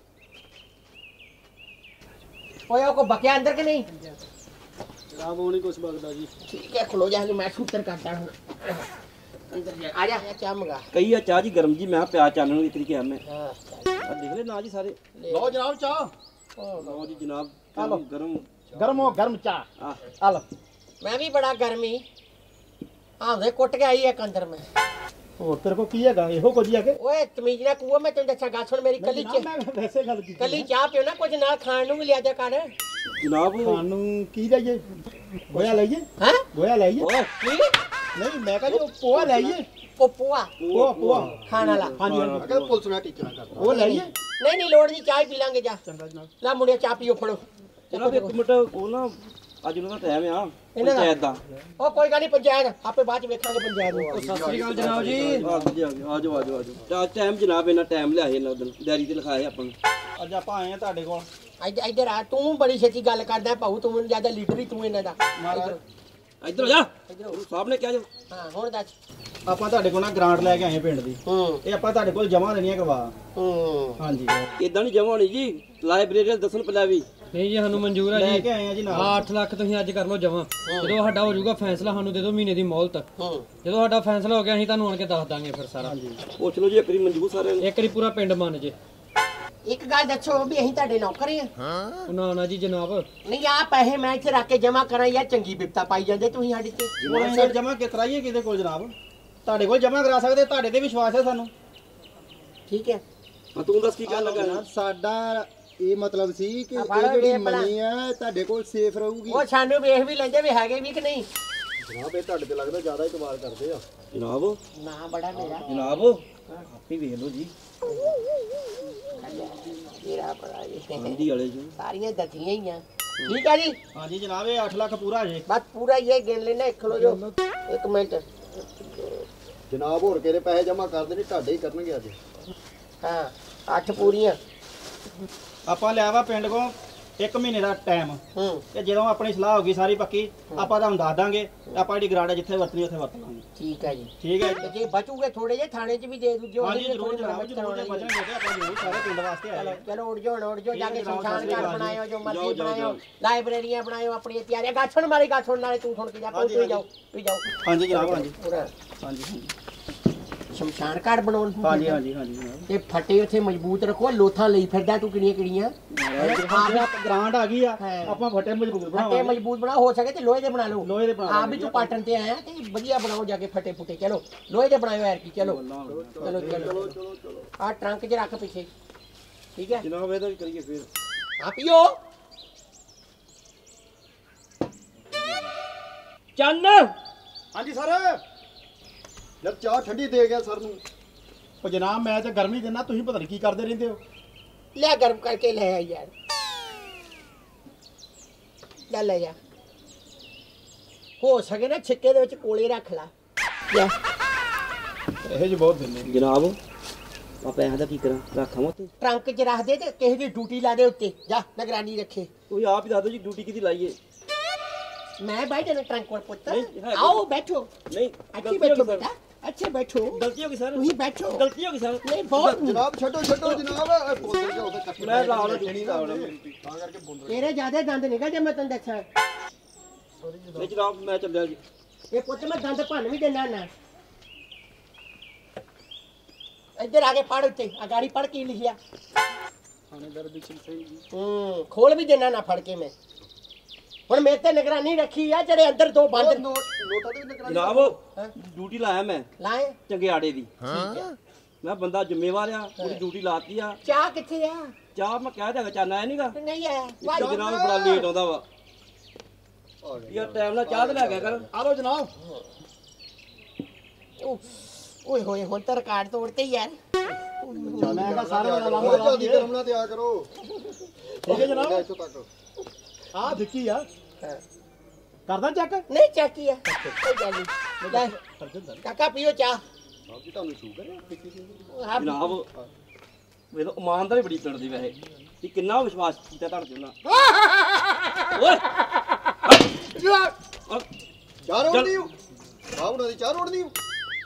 ओए को बकिया अंदर के नहीं जनाब वो नहीं कुछ बगदा जी ठीक है खलो जा मैं शूटर करता हूं अंदर जा आ जा क्या मंगा कई आ चाह जी गरम जी मैं प्याज चानन की तरीके है मैं हां देख ले ना जी सारे लो जनाब चाह लो जी जनाब गरम गरम हो गरम चाह आ लो मैं भी बड़ा गर्मी हाँ वे कुट के आई एक अंदर में ਹੋਰ ਤੇਰੇ ਕੋ ਕੀ ਹੈਗਾ ਇਹੋ ਕੁਝ ਹੀ ਆ ਕੇ ਓਏ ਤਮੀਜ਼ ਨਾਲ ਕੂਆ ਮੈਂ ਤੈਨੂੰ ਦੱਸਾਂ ਗੱਲ ਸੁਣ ਮੇਰੀ ਕੱਲੀ ਮੈਂ ਵੈਸੇ ਗੱਲ ਕੀਤੀ ਕੱਲੀ ਚਾਹ ਪਿਓ ਨਾ ਕੁਝ ਨਾਲ ਖਾਣ ਨੂੰ ਵੀ ਲਿਆ ਜਾ ਕਰ ਜਨਾਬ ਸਾਨੂੰ ਕੀ ਲਈਏ ਗੋਇਆ ਲਈਏ ਹਾਂ ਗੋਇਆ ਲਈਏ ਓਏ ਕੀ ਨਹੀਂ ਮੈਂ ਕਹਿੰਦਾ ਉਹ ਪੋਹਾ ਲਈਏ ਪੋਪੂਆ ਪੋਹਾ ਖਾਣ ਵਾਲਾ ਹਾਂਜੀ ਅਗਰ ਪੁਲਿਸ ਨਾਲ ਟੀਚਰਾਂ ਕਰਦਾ ਉਹ ਲਈਏ ਨਹੀਂ ਲੋੜ ਨਹੀਂ ਚਾਹ ਪੀ ਲਾਂਗੇ ਜਾ ਚੰਗਾ ਜਨਾਬ ਲੈ ਮੁੰਡਿਆ ਚਾਹ ਪੀਓ ਫੜੋ ਜਨਾਬ ਇੱਕ ਮਿੰਟ ਉਹ ਨਾ ਅੱਜ ਉਹਨਾਂ ਦਾ ਟਾਈਮ ਆ ਇਹਨਾਂ ਦਾ? ਪੰਚਾਇਤ ਦਾ ਉਹ ਕੋਈ ਗੱਲ ਨਹੀਂ ਪੰਚਾਇਤ ਆਪੇ ਬਾਅਦ ਚ ਵੇਖਾਂਗੇ ਪੰਚਾਇਤ ਨੂੰ ਸਤਿ ਸ੍ਰੀ ਅਕਾਲ ਜਨਾਬ ਜੀ ਆ ਜਾਓ ਟਾਈਮ ਜਨਾਬ ਇਹਨਾਂ ਟਾਈਮ ਲਿਆਏ ਇਹਨਾਂ ਉਦੋਂ ਡੈਰੀ ਤੇ ਲਿਖਾਏ ਆਪਾਂ ਨੂੰ ਅੱਜ ਆਪਾਂ ਆਏ ਆ ਤੁਹਾਡੇ ਕੋਲ ਇੱਧਰ ਆ ਤੂੰ ਬੜੀ ਛੇਤੀ ਗੱਲ ਕਰਦਾ ਭਾਊ ਤੂੰ ਮੈਨੂੰ ਜ਼ਿਆਦਾ ਲੀਡਰ ਹੀ ਤੂੰ ਇਹਨਾਂ ਦਾ ਇੱਧਰ ਆ ਜਾ ਗੁਰੂ ਸਾਹਿਬ ਨੇ ਕਿਹਾ ਜੋ ਹਾਂ ਹੁਣ ਦੱਸ ਆਪਾਂ ਤੁਹਾਡੇ ਕੋਲ ਨਾ ਗ੍ਰਾਂਟ ਲੈ ਕੇ ਆਏ ਪਿੰਡ ਦੀ ਇਹ ਆਪਾਂ ਤੁਹਾਡੇ ਕੋਲ ਜਮਾ ਲੈਣੀਆਂ ਕਰਵਾ ਹਾਂਜੀ ਇਦਾਂ ਨਹੀਂ ਜਮਾ ਹੋਣੀ ਜੀ ਲਾਇਬ੍ਰੇਰੀ ਦੱਸਣ ਪਹਿਲਾਂ ਵੀ ਨਹੀਂ ਜੀ ਸਾਨੂੰ ਮਨਜ਼ੂਰ ਆ ਲੈ ਜੀ ਕੇ ਆਏ ਆ ਜੀ ਨਾਲ 8 ਲੱਖ ਤੁਸੀਂ ਅੱਜ ਕਰ ਲਓ ਜਮਾ ਜਦੋਂ ਸਾਡਾ ਹੋ ਜਾਊਗਾ ਫੈਸਲਾ ਸਾਨੂੰ ਦੇ ਦਿਓ ਮਹੀਨੇ ਦੀ ਮੌਲਤ ਜਦੋਂ ਸਾਡਾ ਫੈਸਲਾ ਹੋ ਗਿਆ ਅਸੀਂ ਤੁਹਾਨੂੰ ਆਣ ਕੇ ਦੱਸ ਦਾਂਗੇ ਫਿਰ ਸਾਰਾ ਪੁੱਛ ਲਓ ਜੀ ਇੱਕ ਵਾਰੀ ਮਨਜ਼ੂਰ ਸਾਰਿਆਂ ਨੂੰ ਇੱਕ ਵਾਰੀ ਪੂਰਾ ਪਿੰਡ ਮੰਨ ਜੇ ਇੱਕ ਗੱਲ ਦੱਸੋ ਵੀ ਅਸੀਂ ਤੁਹਾਡੇ ਨੌਕਰ ਆ ਨਾ ਜੀ ਜਨਾਬ ਨਹੀਂ ਆ ਪੈਸੇ ਮੈਂ ਇੱਥੇ ਰੱਖ ਕੇ ਜਮਾ ਕਰਾਂ ਯਾਰ ਚੰਗੀ ਬਿਪਤਾ ਪਾਈ ਜਾਂਦੇ ਤੁਸੀਂ ਸਾਡੀ ਤੇ ਜਮਾ ਜਮਾ ਕਿਸ ਤਰ੍ਹਾਂ ਹੀ ਕਿਹਦੇ ਕੋਲ ਜਨਾਬ ਤੁਹਾਡੇ ਕੋਲ ਜਮਾ ਕਰਾ ਸਕਦੇ ਤੁਹਾਡੇ ਤੇ ਵਿਸ਼ਵਾਸ ਹੈ ਸਾਨੂੰ ਠੀਕ ਹੈ ਤੂੰ ਦੱਸ ਕੀ ਕਹਿਣ ਲੱਗਾ ਸਾਡਾ ਇਹ ਮਤਲਬ ਸੀ ਕਿ ਆ ਇਹ ਫੜੋ ਜਿਹੜੀ ਇਹ ਬਣਾ। ਮਨੀ ਆ ਤੁਹਾਡੇ ਕੋਲ ਸੇਫ ਰਹੂਗੀ ਉਹ ਸਾਨੂੰ ਵੇਖ ਵੀ ਲੈਂਦੇ ਵੀ ਹੈਗੇ ਵੀ ਕਿ ਨਹੀਂ ਜਨਾਬ ਇਹ ਤੁਹਾਡੇ ਤੇ ਲੱਗਦਾ ਜ਼ਿਆਦਾ ਇਤਬਾਰ ਕਰਦੇ ਆ ਜਨਾਬ ਨਾ ਬੜਾ ਮੇਰਾ ਜਨਾਬ ਆਪੇ ਵੇਖ ਲਓ ਜੀ ਮੇਰਾ ਬੜਾ ਇਹ ਮੰਦੀ ਵਾਲੇ ਜੀ ਸਾਰੀਆਂ ਦਤੀਆਂ ਹੀ ਆ ਠੀਕ ਆ ਜੀ ਹਾਂਜੀ ਜਨਾਬ ਇਹ 8 ਲੱਖ ਪੂਰਾ ਜੇ ਬਸ ਪੂਰਾ ਇਹ ਗਿਣ ਲੈਣਾ ਇੱਕ ਖਲੋ ਜੋ ਇੱਕ ਮਿੰਟ ਜਨਾਬ ਹੋਰ ਕਿਹੜੇ ਪੈਸੇ ਜਮ੍ਹਾਂ ਕਰਦੇ ਨੇ ਤੁਹਾਡੇ ਹੀ ਕਰਨਗੇ ਅੱਜ ਹਾਂ 8 ਪੂਰੀਆਂ ਆਪਾਂ ਲਿਆ ਵਾ ਪਿੰਡ ਕੋ 1 ਮਹੀਨੇ ਦਾ ਟਾਈਮ ਤੇ ਜਦੋਂ ਆਪਣੀ ਸਲਾਹ ਹੋ ਗਈ ਸਾਰੀ ਪੱਕੀ ਆਪਾਂ ਤੁਹਾਨੂੰ ਦੱਸ ਦਾਂਗੇ ਆਪਾਂ ਜਿਹੜੀ ਗਰਾਂਡ ਜਿੱਥੇ ਵਰਤਣੀ ਉੱਥੇ ਵਰਤ ਲਾਂਗੇ ਠੀਕ ਹੈ ਜੀ ਠੀਕ ਹੈ ਤੇ ਜੇ ਬਚੂਗੇ ਥੋੜੇ ਜੇ ਥਾਣੇ 'ਚ ਵੀ ਦੇ ਦੂਜੋ ਹਾਂਜੀ ਜ਼ਰੂਰ ਜਨਾਬ ਜ਼ਰੂਰ ਬਚਾਂਗੇ ਤੇ ਆਪਾਂ ਜ਼ਰੂਰ ਸਾਰੇ ਪਿੰਡ ਵਾਸਤੇ ਆਏ ਚਲੋ ਉੱਡ ਜਾਓ ਜਾ ਕੇ ਸ਼ਮਸ਼ਾਨ ਘਾਟ ਬਣਾਇਓ ਜੋ ਮਰਜ਼ੀ ਬਣਾਇਓ ਲਾਇਬ੍ਰੇਰੀਆਂ ਬਣਾਇਓ ਆਪਣੀਆਂ ਤਿਆਰੀਆਂ ਗਾਛਣ ਮਾਰੀ ਗਾਛਣ ਨਾਲੇ ਤੂੰ ਸੁਣ ਕੇ ਜਾ ਕੋਈ ਜਾਓ ਪੀ ਜਾਓ ਹਾਂਜੀ ਜਨਾਬ ਹਾਂਜੀ ਪੂਰਾ ਹਾਂਜੀ ਹਾਂਜੀ ਸ਼ਮਸ਼ਾਨ ਘਾਟ ਬਣਾਉਣ ਨੂੰ ਹਾਂਜੀ ਹਾਂਜੀ ਹਾਂਜੀ ਜਨਾਬ ਤੇ ਫੱਟੇ ਉੱਥੇ ਮਜ਼ਬੂਤ ਰੱਖੋ ਲੋਥਾਂ ਲਈ ਫਿਰਦਾ ਤੂੰ ਕਿਹੜੀਆਂ ਗ੍ਰਾਂਟ ਆ ਗਈ ਆ ਆਪਾਂ ਫਟੇ ਮਜ਼ਬੂਤ ਫੱਟੇ ਬਣਾਵਾਂਗੇ ਮਜ਼ਬੂਤ ਬਣਾ ਹੋ ਸਕੇ ਤੇ ਲੋਹੇ ਦੇ ਬਣਾ ਲਓ ਲੋਹੇ ਦੇ ਬਣਾ ਆਪ ਵੀ ਤੂੰ ਪਾਟਣ ਤੇ ਆਇਆ ਤੇ ਵਧੀਆ ਬਣਾਓ ਜਾ ਕੇ ਫੱਟੇ ਫੁੱਟੇ ਚਲੋ ਲੋਹੇ ਦੇ ਬਣਾਇਓ ਯਾਰ ਕੀ ਚਲੋ ਚਲੋ ਆ ਟਰੰਕ 'ਚ ਰੱਖ ਪਿੱਛੇ ਠੀਕ ਹੈ ਜਨਾਬ ਇਹਦਾ ਵੀ ਕਰੀਏ ਫੇਰ ਆ ਪੀਓ ਚੰਨ ਹਾਂਜੀ ਸਰ ਯਾਰ ਚਾਹ ਠੰਡੀ ਦੇ ਗਿਆ ਸਰ ਨੂੰ ਉਹ ਜਨਾਬ ਮੈਂ ਤੇ ਗਰਮੀ ਦਿਨਾ ਤੁਸੀਂ ਪਤਾ ਨਹੀਂ ਕੀ ਕਰਦੇ ਰਹਿੰਦੇ ਹੋ ਲੈ ਗਰਮ ਕਰਕੇ ਲੈ ਆ ਯਾਰ ਲੈ ਜਾ ਹੋ ਸਕੇ ਨਾ ਛਿੱਕੇ ਦੇ ਵਿੱਚ ਕੋਲੇ ਰੱਖ ਲਾ ਜਾ ਇਹੋ ਜਿਹੇ ਬਹੁਤ ਦਿੰਦੇ ਜਨਾਬ ਆ ਪੈਸਿਆਂ ਦਾ ਕੀ ਕਰਾਂ ਰੱਖਾਂ ਮੈਂ ਉੱਤੇ ਟਰੰਕ 'ਚ ਰੱਖ ਦੇ ਤੇ ਕਿਸੇ ਦੀ ਡਿਊਟੀ ਲਾ ਦੇ ਉੱਤੇ ਜਾ ਨਿਗਰਾਨੀ ਰੱਖੇ ਤੁਸੀਂ ਆਪ ਹੀ ਦੱਸ ਦਿਓ ਜੀ ਡਿਊਟੀ ਕਿਹਦੀ ਲਾਈਏ ਮੈਂ ਬੈਠੇ ਨਾ ਟਰੰਕ ਕੋਲ ਪੁੱਤ ਨਹੀਂ, ਹੈ ਆਓ ਬੈਠੋ ਨਹੀਂ ਅੱਛੇ ਬੈਠੋ ਬੇਟਾ ਅੱਛੇ ਬੈਠੋ ਗਲਤੀ ਹੋ ਗਈ ਸਰ ਤੁਸੀਂ ਬੈਠੋ ਗਲਤੀ ਹੋ ਗਈ ਸਰ ਨਹੀਂ ਬਹੁਤ ਜਨਾਬ ਛੱਡੋ ਜਨਾਬ ਬੋਲ ਕੇ ਉਹਦੇ ਕੱਟੇ ਮੈਂ ਲਾਉਣਾ ਡਿਊਟੀ ਲਾਉਣਾ ਤਾਂ ਕਰਕੇ ਬੋਲ ਤੇਰੇ ਜ਼ਿਆਦਾ ਦੰਦ ਨਿਕਲ ਜੇ ਮੈਂ ਤੈਨੂੰ ਦੱਸਾਂ ਨਹੀਂ ਜਨਾਬ ਮੈਂ ਚੱਲਿਆ ਜੀ ਇਹ ਪੁੱਤ ਮੈਂ ਦੰਦ ਭੰਨ ਵੀ ਦੇਣਾ ਨਾ ਇੱਧਰ ਆ ਕੇ ਪੜ ਉੱਤੇ ਆ ਗਾੜੀ ਪੜ ਕੀ ਲਿਖਿਆ ਥਾਣੇਦਾਰ ਦੀ ਸਹੀ ਖੋਲ ਵੀ ਦੇਣਾ ਨਾ ਫੜ ਕੇ ਮੈਂ ਹੁਣ ਮੇਰੇ ਤੇ ਨਿਗਰਾਨੀ ਰੱਖੀ ਆ ਜਿਹੜੇ ਅੰਦਰ ਦੋ ਬੰਦ ਨੋਟਾਂ ਤੇ ਵੀ ਨਿਕਲ ਜਨਾਬ ਡਿਊਟੀ ਲਾਇਆ ਮੈਂ ਲਾਏ ਚੰਗਿਆੜੇ ਦੀ ਠੀਕ ਹੈ ਮੈਂ ਬੰਦਾ ਜ਼ਿੰਮੇਵਾਰ ਆ ਉਹਦੀ ਡਿਊਟੀ ਲਾਤੀ ਆ ਚਾਹ ਕਿੱਥੇ ਆ ਚਾਹ ਮੈਂ ਕਹਿ ਦਿਆਂਗਾ ਚਾਹ ਆਇਆ ਨਹੀਂਗਾ ਨਹੀਂ ਆਇਆ ਜਨਾਬ ਬੜਾ ਲੇਟ ਆਉਂਦਾ ਵਾ ਯਾਰ ਟਾਈਮ ਨਾਲ ਚਾਹ ਤੇ ਲੈ ਗਿਆ ਕਰ ਆ ਲੋ ਜਨਾਬ ਓਏ ਹੋਏ ਹੁਣ ਤਾਂ ਰਿਕਾਰਡ ਤੋੜਤੇ ਯਾਰ ਮੈਂ ਕਿਹਾ ਸਾਰੇ ਵਾਲਾ ਲਾਮਾ ਲਾ ਜਲਦੀ ਕਰਮਣਾ ਤੇ ਆ ਕਰੋ ਠੀਕ ਹੈ ਜਨਾਬ ਇੱਥੋਂ ਤੱਕ ਆ ਦਿੱਤੀ ਆ ਕਰਦਾ ਚੈੱਕ ਨਹੀਂ ਚੱਕੀ ਆ ਕੋਈ ਗੱਲ ਨਹੀਂ ਲੈ, ਕਾਕਾ ਪੀਓ ਚਾਹ ਸਾਹਿਬ ਜੀ ਤੁਹਾਨੂੰ ਸ਼ੂਗਰ ਹੈ ਫਿੱਕੀ ਸੀ ਆਹ ਜਨਾਬ ਵੇਖੋ ਇਮਾਨਦਾਰੀ ਬੜੀ ਪਿੰਡਦੀ ਵੈਸੇ ਕਿ ਕਿੰਨਾ ਵਿਸ਼ਵਾਸ ਕੀਤਾ ਤੁਹਾਡੇ ਤੇ ਉਹਨਾਂ ਓਏ ਚਾਹ ਰੋੜਨੀ ਹੋ ਸਾਹਿਬ ਉਹਨਾਂ ਦੀ ਚਾਹ ਰੋੜਨੀ ਹੋ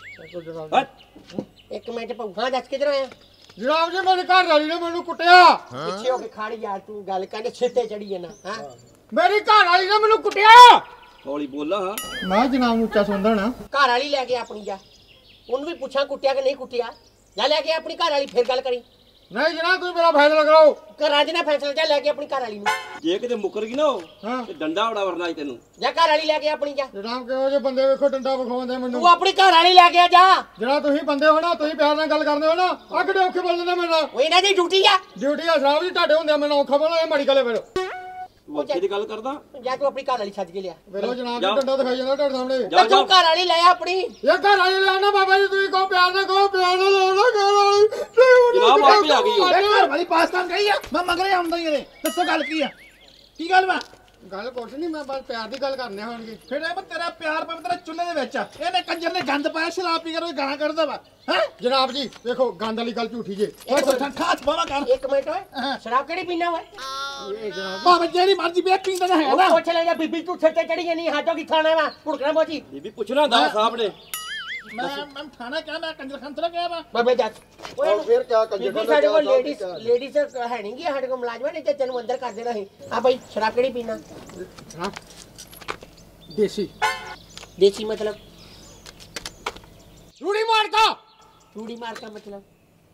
ਇੱਕ ਮਿੰਟ ਭੁੱਖਾ ਦੱਸ ਕਿਧਰ ਆਇਆ ਜਨਾਬ ਜੀ ਮੇਰੇ ਘਰ ਵਾਲੀ ਨੇ ਮੈਨੂੰ ਕੁੱਟਿਆ ਪਿੱਛੇ ਹੋ ਕੇ ਖੜ ਯਾਰ ਤੂੰ ਗੱਲ ਕਰ ਛਿੱਤੇ ਚੜੀ ਜਾਣਾ ਹਾਂ ਮੇਰੀ ਘਰ ਵਾਲੀ ਨੇ ਮੈਨੂੰ ਕੁੱਟਿਆ ਹੌਲੀ ਬੋਲਾ ਹਾਂ ਮੈਂ ਜਨਾਬ ਨੂੰ ਉੱਚਾ ਸੁਣਦਾ ਨਾ ਘਰ ਵਾਲੀ ਲੈ ਕੇ ਆਪਣੀ ਜਾ ਉਹਨੂੰ ਵੀ ਪੁੱਛਾਂ ਕੁੱਟਿਆ ਕਿ ਨਹੀਂ ਕੁੱਟਿਆ ਜਾ ਲੈ ਕੇ ਆਪਣੀ ਘਰ ਵਾਲੀ ਫਿਰ ਗੱਲ ਕਰੀ ਨਹੀਂ ਜਨਾਬ ਤੁਸੀਂ ਮੇਰਾ ਫੈਸਲਾ ਕਰਾਓ। ਘਰਾਂ 'ਚ ਨਾ ਫੈਸਲਾ ਜਾ ਲੈ ਕੇ ਆਪਣੀ ਘਰ ਵਾਲੀ ਨੂੰ ਜੇ ਕਿਤੇ ਮੁੱਕਰ ਗਈ ਨਾ ਉਹ ਹਾਂ ਤੇ ਡੰਡਾ ਬੜਾ ਵਰਨਾ ਸੀ ਤੈਨੂੰ। ਜਾਂ ਘਰ ਵਾਲੀ ਲੈ ਕੇ ਆਪਣੀ ਜਾ ਜਨਾਬ ਕਿਹੋ ਜਿਹੇ ਬੰਦੇ ਵੇਖੋ ਡੰਡਾ ਵਿਖਾਉਂਦੇ ਤੂੰ ਮੈਨੂੰ। ਆਪਣੀ ਘਰ ਵਾਲੀ ਲੈ ਕੇ ਜਾ। ਜਨਾਬ ਤੁਸੀਂ ਬੰਦੇ ਹੋ ਨਾ ਤੁਸੀਂ ਪਿਆਰ ਨਾਲ ਗੱਲ ਕਰਦੇ ਹੋ ਨਾ ਆ ਕਿਹੜੇ ਔਖੇ ਬੋਲਦੇ ਮੇਰੇ ਨਾਲ। ਉਹ ਇਹਨਾਂ ਦੀ ਡਿਊਟੀ ਆ। ਡਿਊਟੀ ਆ ਸ਼ਰਾਬ ਦੀ ਤੁਹਾਡੇ ਹੁੰਦੇ ਮੈਨੂੰ ਔਖਾ ਬੋਲਣਾ ਇਹ ਮਾੜੀ ਗੱਲ ਹੈ ਫਿਰ। ਔਖੇ ਦੀ ਗੱਲ ਕਰਦਾ। ਜਾ ਤੂੰ ਆਪਣੀ ਘਰ ਵਾਲੀ ਛੱਡ ਕੇ ਲਿਆ। ਵੇਲੋ ਜਨਾਬ ਜੀ ਡੰਡਾ ਦਿਖਾਈ ਜਾਂਦਾ ਤੁਹਾਡੇ ਸਾਹਮਣੇ। ਤੇ ਤੂੰ ਘਰ ਵਾਲੀ ਲੈ ਆਪਣੀ। ਇਹ ਘਰ ਵਾਲੇ ਲੈਣਾ ਬਾਬਾ ਜੀ ਤੁਸੀਂ ਕਹੋ ਪਿਆਰ ਨਾਲ ਕਹੋ ਪਿਆਰ ਨਾਲ ਲੈਣਾ ਘਰ ਵਾਲੀ। ਜਨਾਬ ਆਪੇ ਆ ਗਈ ਉਹ। ਇਹ ਘਰ ਵਾਲੀ ਪਾਕਿਸਤਾਨ ਗਈ ਆ ਮੈਂ ਮਗਰੇ ਆਉਂਦਾ ਹੀ ਇਹਦੇ ਦੱਸੋ ਗੱਲ ਕੀ ਆ ਕੀ ਗੱਲ ਵਾ ਗੱਲ ਕੁਛ ਨਹੀਂ ਮੈਂ ਬਸ ਪਿਆਰ ਦੀ ਗੱਲ ਕਰਨੇ ਹੋਣਗੇ। ਫਿਰ ਇਹ ਤੇਰਾ ਪਿਆਰ ਪਵੇ ਤੇਰੇ ਚੁੱਲ੍ਹੇ ਦੇ ਵਿੱਚ ਆ ਇਹਨੇ ਕੰਜਰ ਨੇ ਗੰਦ ਪਾਇਆ ਸ਼ਰਾਬ ਪੀ ਕੇ ਉਹ ਗਾਣਾ ਕੱਢਦਾ ਵਾ ਹੈ ਜਨਾਬ ਜੀ ਵੇਖੋ ਗੰਦ ਵਾਲੀ ਗੱਲ ਝੂਠੀ ਜੇ। ਖਾਸ ਬਾਵਾ ਕਰ ਇੱਕ ਮਿੰਟ ਓਏ ਸ਼ਰਾਬ ਕਿਹੜੀ ਪੀਣਾ ਓਏ? ਇਹ ਜਨਾਬ ਬਾਬਾ ਜਿਹੜੀ ਮਰਜ਼ੀ ਬੇਕ ਪੀਂਦਾ ਤਾਂ ਹੈਗਾ ਉਹ ਨਾ ਪੁੱਛ ਲੈ ਜਾ ਬੀਬੀ ਤੂੰ ਸਿਰ ਤੇ ਚੜੀ ਜਾਨੀ ਹੱਥੋਂ ਕੀ ਖਾਣਾ ਵਾ ਭੁੜਕਣਾ ਬੋਚੀ। ਬੀਬੀ ਪੁੱਛਣਾ ਦਾ ਸਾਹਿਬ ਨੇ। ਮੈਂ ਥਾਣਾ ਕਿਹਾ ਮੈਂ ਕੰਜਰ ਖਾਨ ਤੋਂ ਗਿਆ ਵਾ ਬਾਬੇ ਜਾ ਓਏ ਫਿਰ ਕਿਆ ਬੀਬੀ ਸਾਡੇ ਕੋਲ ਲੇਡੀਜ਼ ਹੈ ਨਹੀਂ ਗੀ ਸਾਡੇ ਕੋਲ ਮੁਲਾਜ਼ਮ ਨਹੀਂ ਤੇ ਤੈਨੂੰ ਅੰਦਰ ਕਰ ਦੇਣਾ ਸੀ। ਆ ਭਾਈ ਸ਼ਰਾਬ ਕਿਹੜੀ ਪੀਣਾ? ਦੇਸੀ ਦੇਸੀ ਮਤਲਬ ਰੂੜੀ ਮਾਰ ਕਾ ਰੂੜੀ ਮਾਰ का मतलब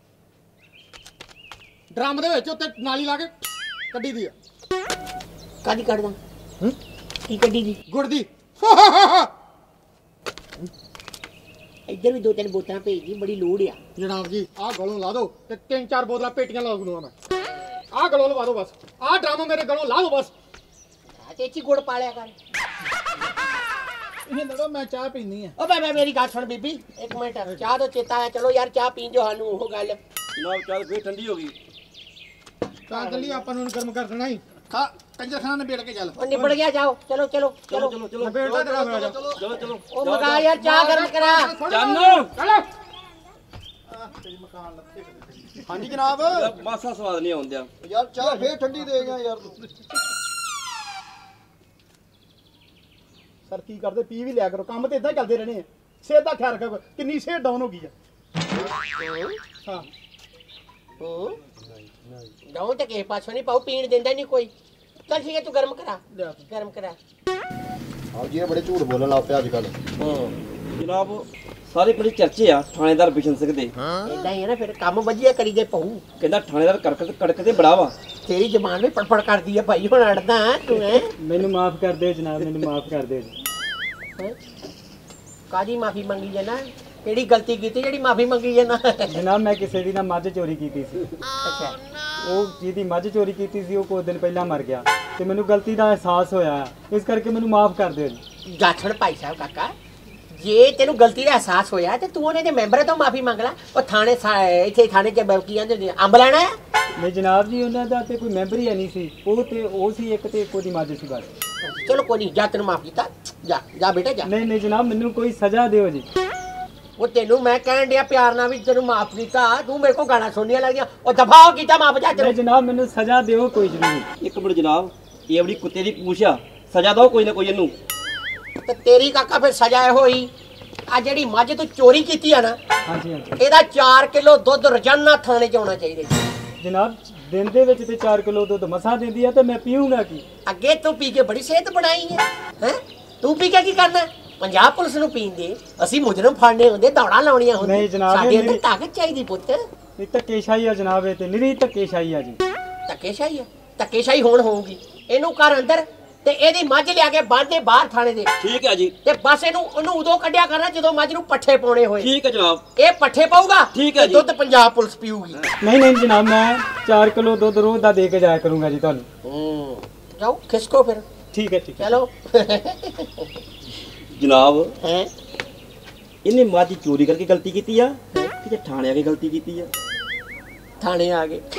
ਡਰਮ ਦੇ ਵਿੱਚ ਉੱਤੇ ਨਾਲੀ ਲਾ ਕੇ ਕੱਢੀ ਦੀ ਆ। ਕਾਦੀ ਕੱਢਦਾ ਕੀ ਕੱਢੀ ਦੀ? ਗੁੜ ਦੀ। ਇੱਧਰ ਵੀ ਦੋ ਤਿੰਨ ਬੋਤਲਾਂ ਭੇਜ ਦੀ ਬੜੀ ਲੋੜ ਆ। ਜਨਾਬ ਜੀ ਆਹ ਗਲੋਂ ਲਾ ਦਿਓ ਤੇ 3-4 ਬੋਤਲਾਂ ਪੇਟੀਆਂ ਲਾ ਦੂੰਗਾ ਮੈਂ। ਆਹ ਗਲੋਂ ਲਵਾ ਦਿਓ ਬਸ। ਆਹ ਡਰਮ ਮੇਰੇ ਗਲੋਂ ਲਾ ਦਿਓ ਬਸ। ਤੇ ਇੱਥੇ ਗੁੜ ਪਾ ਲਿਆ ਕਰ। ਇਹ ਲੜੋ ਮੈਂ ਚਾਹ ਪੀਣੀ ਆ ਓ ਬਾਬਾ ਮੇਰੀ ਗੱਲ ਸੁਣ ਬੀਬੀ ਇੱਕ ਮਿੰਟ ਚਾਹ ਤੋਂ ਚੇਤਾ ਆਇਆ ਚਲੋ ਯਾਰ ਚਾਹ ਪੀਣ ਜੋ ਸਾਨੂੰ ਉਹ ਗੱਲ। ਜਨਾਬ ਚਾਹ ਫੇਰ ਠੰਡੀ ਹੋ ਗਈ। ਤਾਂ ਚੱਲੀ ਆਪਾਂ ਨੂੰ ਗਰਮ ਕਰ ਦੇਣਾ ਹੀ। ਖਾ ਕੰਜਰ ਖਾਨ ਨੇ ਬੇੜ ਕੇ ਚੱਲ ਉਹ ਨਿਬੜ ਗਿਆ ਜਾਓ ਚਲੋ ਚਲੋ ਚਲੋ ਚਲੋ ਚਲੋ ਬੇਟਾ ਤੇਰਾ ਮੇਰਾ ਜਾ। ਚਲੋ ਚਲੋ ਉਹ ਮਗਾ ਯਾਰ ਚਾਹ ਗਰਮ ਕਰਾ। ਚੰਨ ਹਾਂਜੀ ਜਨਾਬ। ਮਾਸਾ ਸਵਾਦ ਨਹੀਂ ਆਉਂਦਿਆ। ਯਾਰ ਚਾਹ ਫੇਰ ਠੰਡੀ ਦੇ ਗਿਆ ਯਾਰ ਤੂੰ। ਸਰ ਕੀ ਕਰਦੇ ਪੀ ਵੀ ਲਿਆ ਕਰੋ ਕੰਮ ਤੇ ਇਦਾਂ ਚੱਲਦੇ ਰਹਿਣੇ ਆ ਸਿਹਤ ਦਾ ਖਿਆਲ ਰੱਖੋ ਕਿੰਨੀ ਸਿਹਤ ਡਾਊਨ ਹੋ ਗਈ ਆ ਹਾਂ ਡਾਉਂ ਤੇ ਕਿਸੇ ਪਾਸੋਂ ਨਹੀਂ ਪਾਉ ਪੀਣ ਦਿੰਦਾ ਨਹੀਂ ਕੋਈ। ਚੱਲ ਠੀਕ ਹੈ ਤੂੰ ਗਰਮ ਕਰਾ ਗਰਮ ਕਰਾ। ਆਪ ਜੀ ਇਹ ਬੜੇ ਝੂਠ ਬੋਲਣ ਲੱਗ ਪਿਆ ਅੱਜ ਕੱਲ। ਜਨਾਬ ਸਾਰੇ ਪਿੰਡ ਚਰਚੇ ਆ ਥਾਣੇਦਾਰ ਬਿਸ਼ਨ ਸਿੰਘ ਦੇ। ਇਦਾਂ ਹੀ ਹੈ ਨਾ ਫਿਰ ਕੰਮ ਵਧੀਆ ਕਰੀ ਜੇ ਪਹੂ। ਕਹਿੰਦਾ ਥਾਣੇਦਾਰ ਕੜਕਦੇ ਬੜਾ ਵਾ। ਤੇਰੀ ਜ਼ਬਾਨ ਵੀ ਪੜਪੜ ਕਰਦੀ ਆ ਭਾਈ ਹੁਣ ਅੜਦਾ ਤੂੰ ਹੈ। ਮੈਨੂੰ ਮਾਫ ਕਰ ਦਿਓ ਜਨਾਬ ਮੈਨੂੰ ਮਾਫ ਕਰ ਦਿਓ ਜੀ। ਕਾਦੀ ਮਾਫੀ ਮੰਗੀ ਜਾਣਾ? ਕਿਹੜੀ ਗਲਤੀ ਕੀਤੀ ਜਿਹੜੀ ਮਾਫੀ ਮੰਗੀ ਜਾਣਾ? ਜਨਾਬ ਮੈਂ ਕਿਸੇ ਦੀ ਨਾ ਮੱਝ ਚੋਰੀ ਕੀਤੀ ਸੀ। ਅੱਛਾ ਉਹ ਜਿਹਦੀ ਮੱਝ ਚੋਰੀ ਕੀਤੀ ਸੀ ਉਹ ਕੁਝ ਦਿਨ ਪਹਿਲਾਂ ਮਰ ਗਿਆ ਤੇ ਮੈਨੂੰ ਗਲਤੀ ਦਾ ਅਹਿਸਾਸ ਹੋਇਆ ਇਸ ਕਰਕੇ ਮੈਨੂੰ ਮਾਫ ਕਰ ਦਿਓ ਜੀ। ਜਾਛੜ ਭਾਈ ਸਾਹਿਬ ਕਾਕਾ ਜੇ ਤੈਨੂੰ ਗਲਤੀ ਦਾ ਅਹਿਸਾਸ ਹੋਇਆ ਤੇ ਤੂੰ ਉਹਨੇ ਦੇ ਮੈਂਬਰ ਤੋਂ ਮਾਫੀ ਮੰਗ ਲੈ। ਉਹ ਥਾਣੇ ਇੱਥੇ ਥਾਣੇ 'ਚ ਕੀ ਕਹਿੰਦੇ ਅੰਬ ਲੈਣਾ ਹੈ? ਨਹੀਂ ਜਨਾਬ ਜੀ ਉਹਨਾਂ ਦਾ ਤੇ ਕੋਈ ਮੈਂਬਰ ਹੀ ਨਹੀਂ ਸੀ। ਉਹ ਸੀ ਇੱਕ ਤੇ ਇੱਕੋ ਦੀ ਮੱਝ ਸੀ ਬਸ। ਚਲੋ ਕੋਈ ਨਹੀਂ ਜਾ ਤੈਨੂੰ ਮਾਫ ਕੀਤਾ ਜਾ ਜਾ ਬੇਟਾ ਜਾ। ਨਹੀਂ ਨਹੀਂ ਜਨਾਬ ਮੈਨੂੰ ਕੋਈ ਸਜ਼ਾ ਦਿਓ ਜੀ। ਉਹ ਤੈਨੂੰ ਮੈਂ ਕਹਿਣ ਡਿਆ ਪਿਆਰ ਨਾਲ ਵੀ ਤੈਨੂੰ ਮਾਫ ਕੀਤਾ ਤੂੰ ਮੇਰੇ ਕੋਲ ਗਾਣਾ ਸੁਣਨੀਆਂ ਲੱਗਦੀਆਂ ਉਹ ਦਫਾ ਹੋ ਕੀਤਾ ਮਾਫ ਜਾ ਨਹੀਂ ਜਨਾਬ ਮੈਨੂੰ ਸਜ਼ਾ ਦਿਓ ਕੋਈ ਜ਼ਰੂਰ। ਇੱਕ ਮਿੰਟ ਜਨਾਬ ਇਹ ਬੜੀ ਕੁੱਤੇ ਦੀ ਪੂਛ ਆ ਸਜ਼ਾ ਦਿਓ ਕੋਈ ਨਾ ਕੋਈ ਇਹਨੂੰ। ਤੇ ਤੇਰੀ ਕਾਕਾ ਫਿਰ ਸਜ਼ਾ ਇਹ ਹੋਈ ਆ ਜਿਹੜੀ ਮੱਝ ਤੂੰ ਚੋਰੀ ਕੀਤੀ ਆ ਨਾ ਹਾਂਜੀ ਹਾਂਜੀ ਇਹਦਾ 4 ਕਿਲੋ ਦੁੱਧ ਰੋਜ਼ਾਨਾ ਥਾਣੇ 'ਚ ਆਉਣਾ ਚਾਹੀਦਾ। ਜਨਾਬ ਦਿਨ ਦੇ ਵਿੱਚ ਤੇ 4 ਕਿਲੋ ਦੁੱਧ ਮਸਾਂ ਦਿੰਦੀ ਆ ਤੇ ਮੈਂ ਪੀਊਂਗਾ ਕੀ? ਅੱਗੇ ਤੂੰ ਪੀ ਕੇ ਬੜੀ ਸਿਹਤ ਬਣਾਈ ਹੈ ਤੂੰ ਪੀ ਕੇ ਕੀ ਕਰਨਾ? ਪੰਜਾਬ ਪੁਲਿਸ ਨੂੰ ਪੀਣ ਦੇ ਅਸੀਂ ਮੁਜਰਮ ਫੜਨੇ ਹੁੰਦੇ ਦੌੜਾਂ ਲਾਉਣੀਆਂ ਹੁੰਦੀਆਂ। ਨਹੀਂ ਜਨਾਬ, ਸਾਡੇ ਅੰਦਰ ਮੇਰੀ- ਤਾਕਤ ਚਾਹੀਦੀ ਪੁੱਤ। ਇਹ ਧੱਕੇਸ਼ਾਹੀ ਆ ਜਨਾਬ ਇਹ ਤੇ ਨਿਰੀ ਧੱਕੇਸ਼ਾਹੀ ਆ ਜੀ। ਧੱਕੇਸ਼ਾਹੀ ਹੈ ਧੱਕੇਸ਼ਾਹੀ ਹੋਣ ਹੋਊਗੀ। ਇਹਨੂੰ ਕਰ ਅੰਦਰ ਤੇ ਇਹਦੀ ਮੱਝ ਲਿਆ ਕੇ ਬੰਨ੍ਹ ਦੇ ਬਾਹਰ ਥਾਣੇ ਦੇ। ਠੀਕ ਹੈ ਜੀ ਤੇ ਬਸ ਉਹਨੂੰ ਉਦੋਂ ਕੱਢਿਆ ਕਰਨਾ ਜਦੋਂ ਮੱਝ ਨੂੰ ਪੱਠੇ ਪਾਉਣੇ ਹੋਏ। ਠੀਕ ਹੈ ਜਨਾਬ। ਇਹ ਪੱਠੇ ਪਾਊਗਾ ਠੀਕ ਹੈ ਤੇ ਜੀ। ਦੁੱਧ ਪੰਜਾਬ ਪੁਲਿਸ ਪੀਊਗੀ। ਨਹੀਂ ਨਹੀਂ ਜਨਾਬ ਮੈਂ 4 ਕਿਲੋ ਦੁੱਧ ਰੋਜ਼ ਦਾ ਦੇ ਕੇ ਜਾਇਆ ਕਰੂੰਗਾ ਜੀ ਤੁਹਾਨੂੰ। ਜਾਓ ਖਿਸਕੋ ਫਿਰ। ਠੀਕ ਹੈ ਠੀਕ ਹੈ। ਚਲੋ ਜਨਾਬ ਹੈ ਇਹਨੇ ਮੱਝ ਚੋਰੀ ਕਰਕੇ ਗਲਤੀ ਕੀਤੀ ਆ ਕਿ ਥਾਣੇ ਆ ਕੇ ਗਲਤੀ ਕੀਤੀ ਆ? ਥਾਣੇ ਆ ਗਏ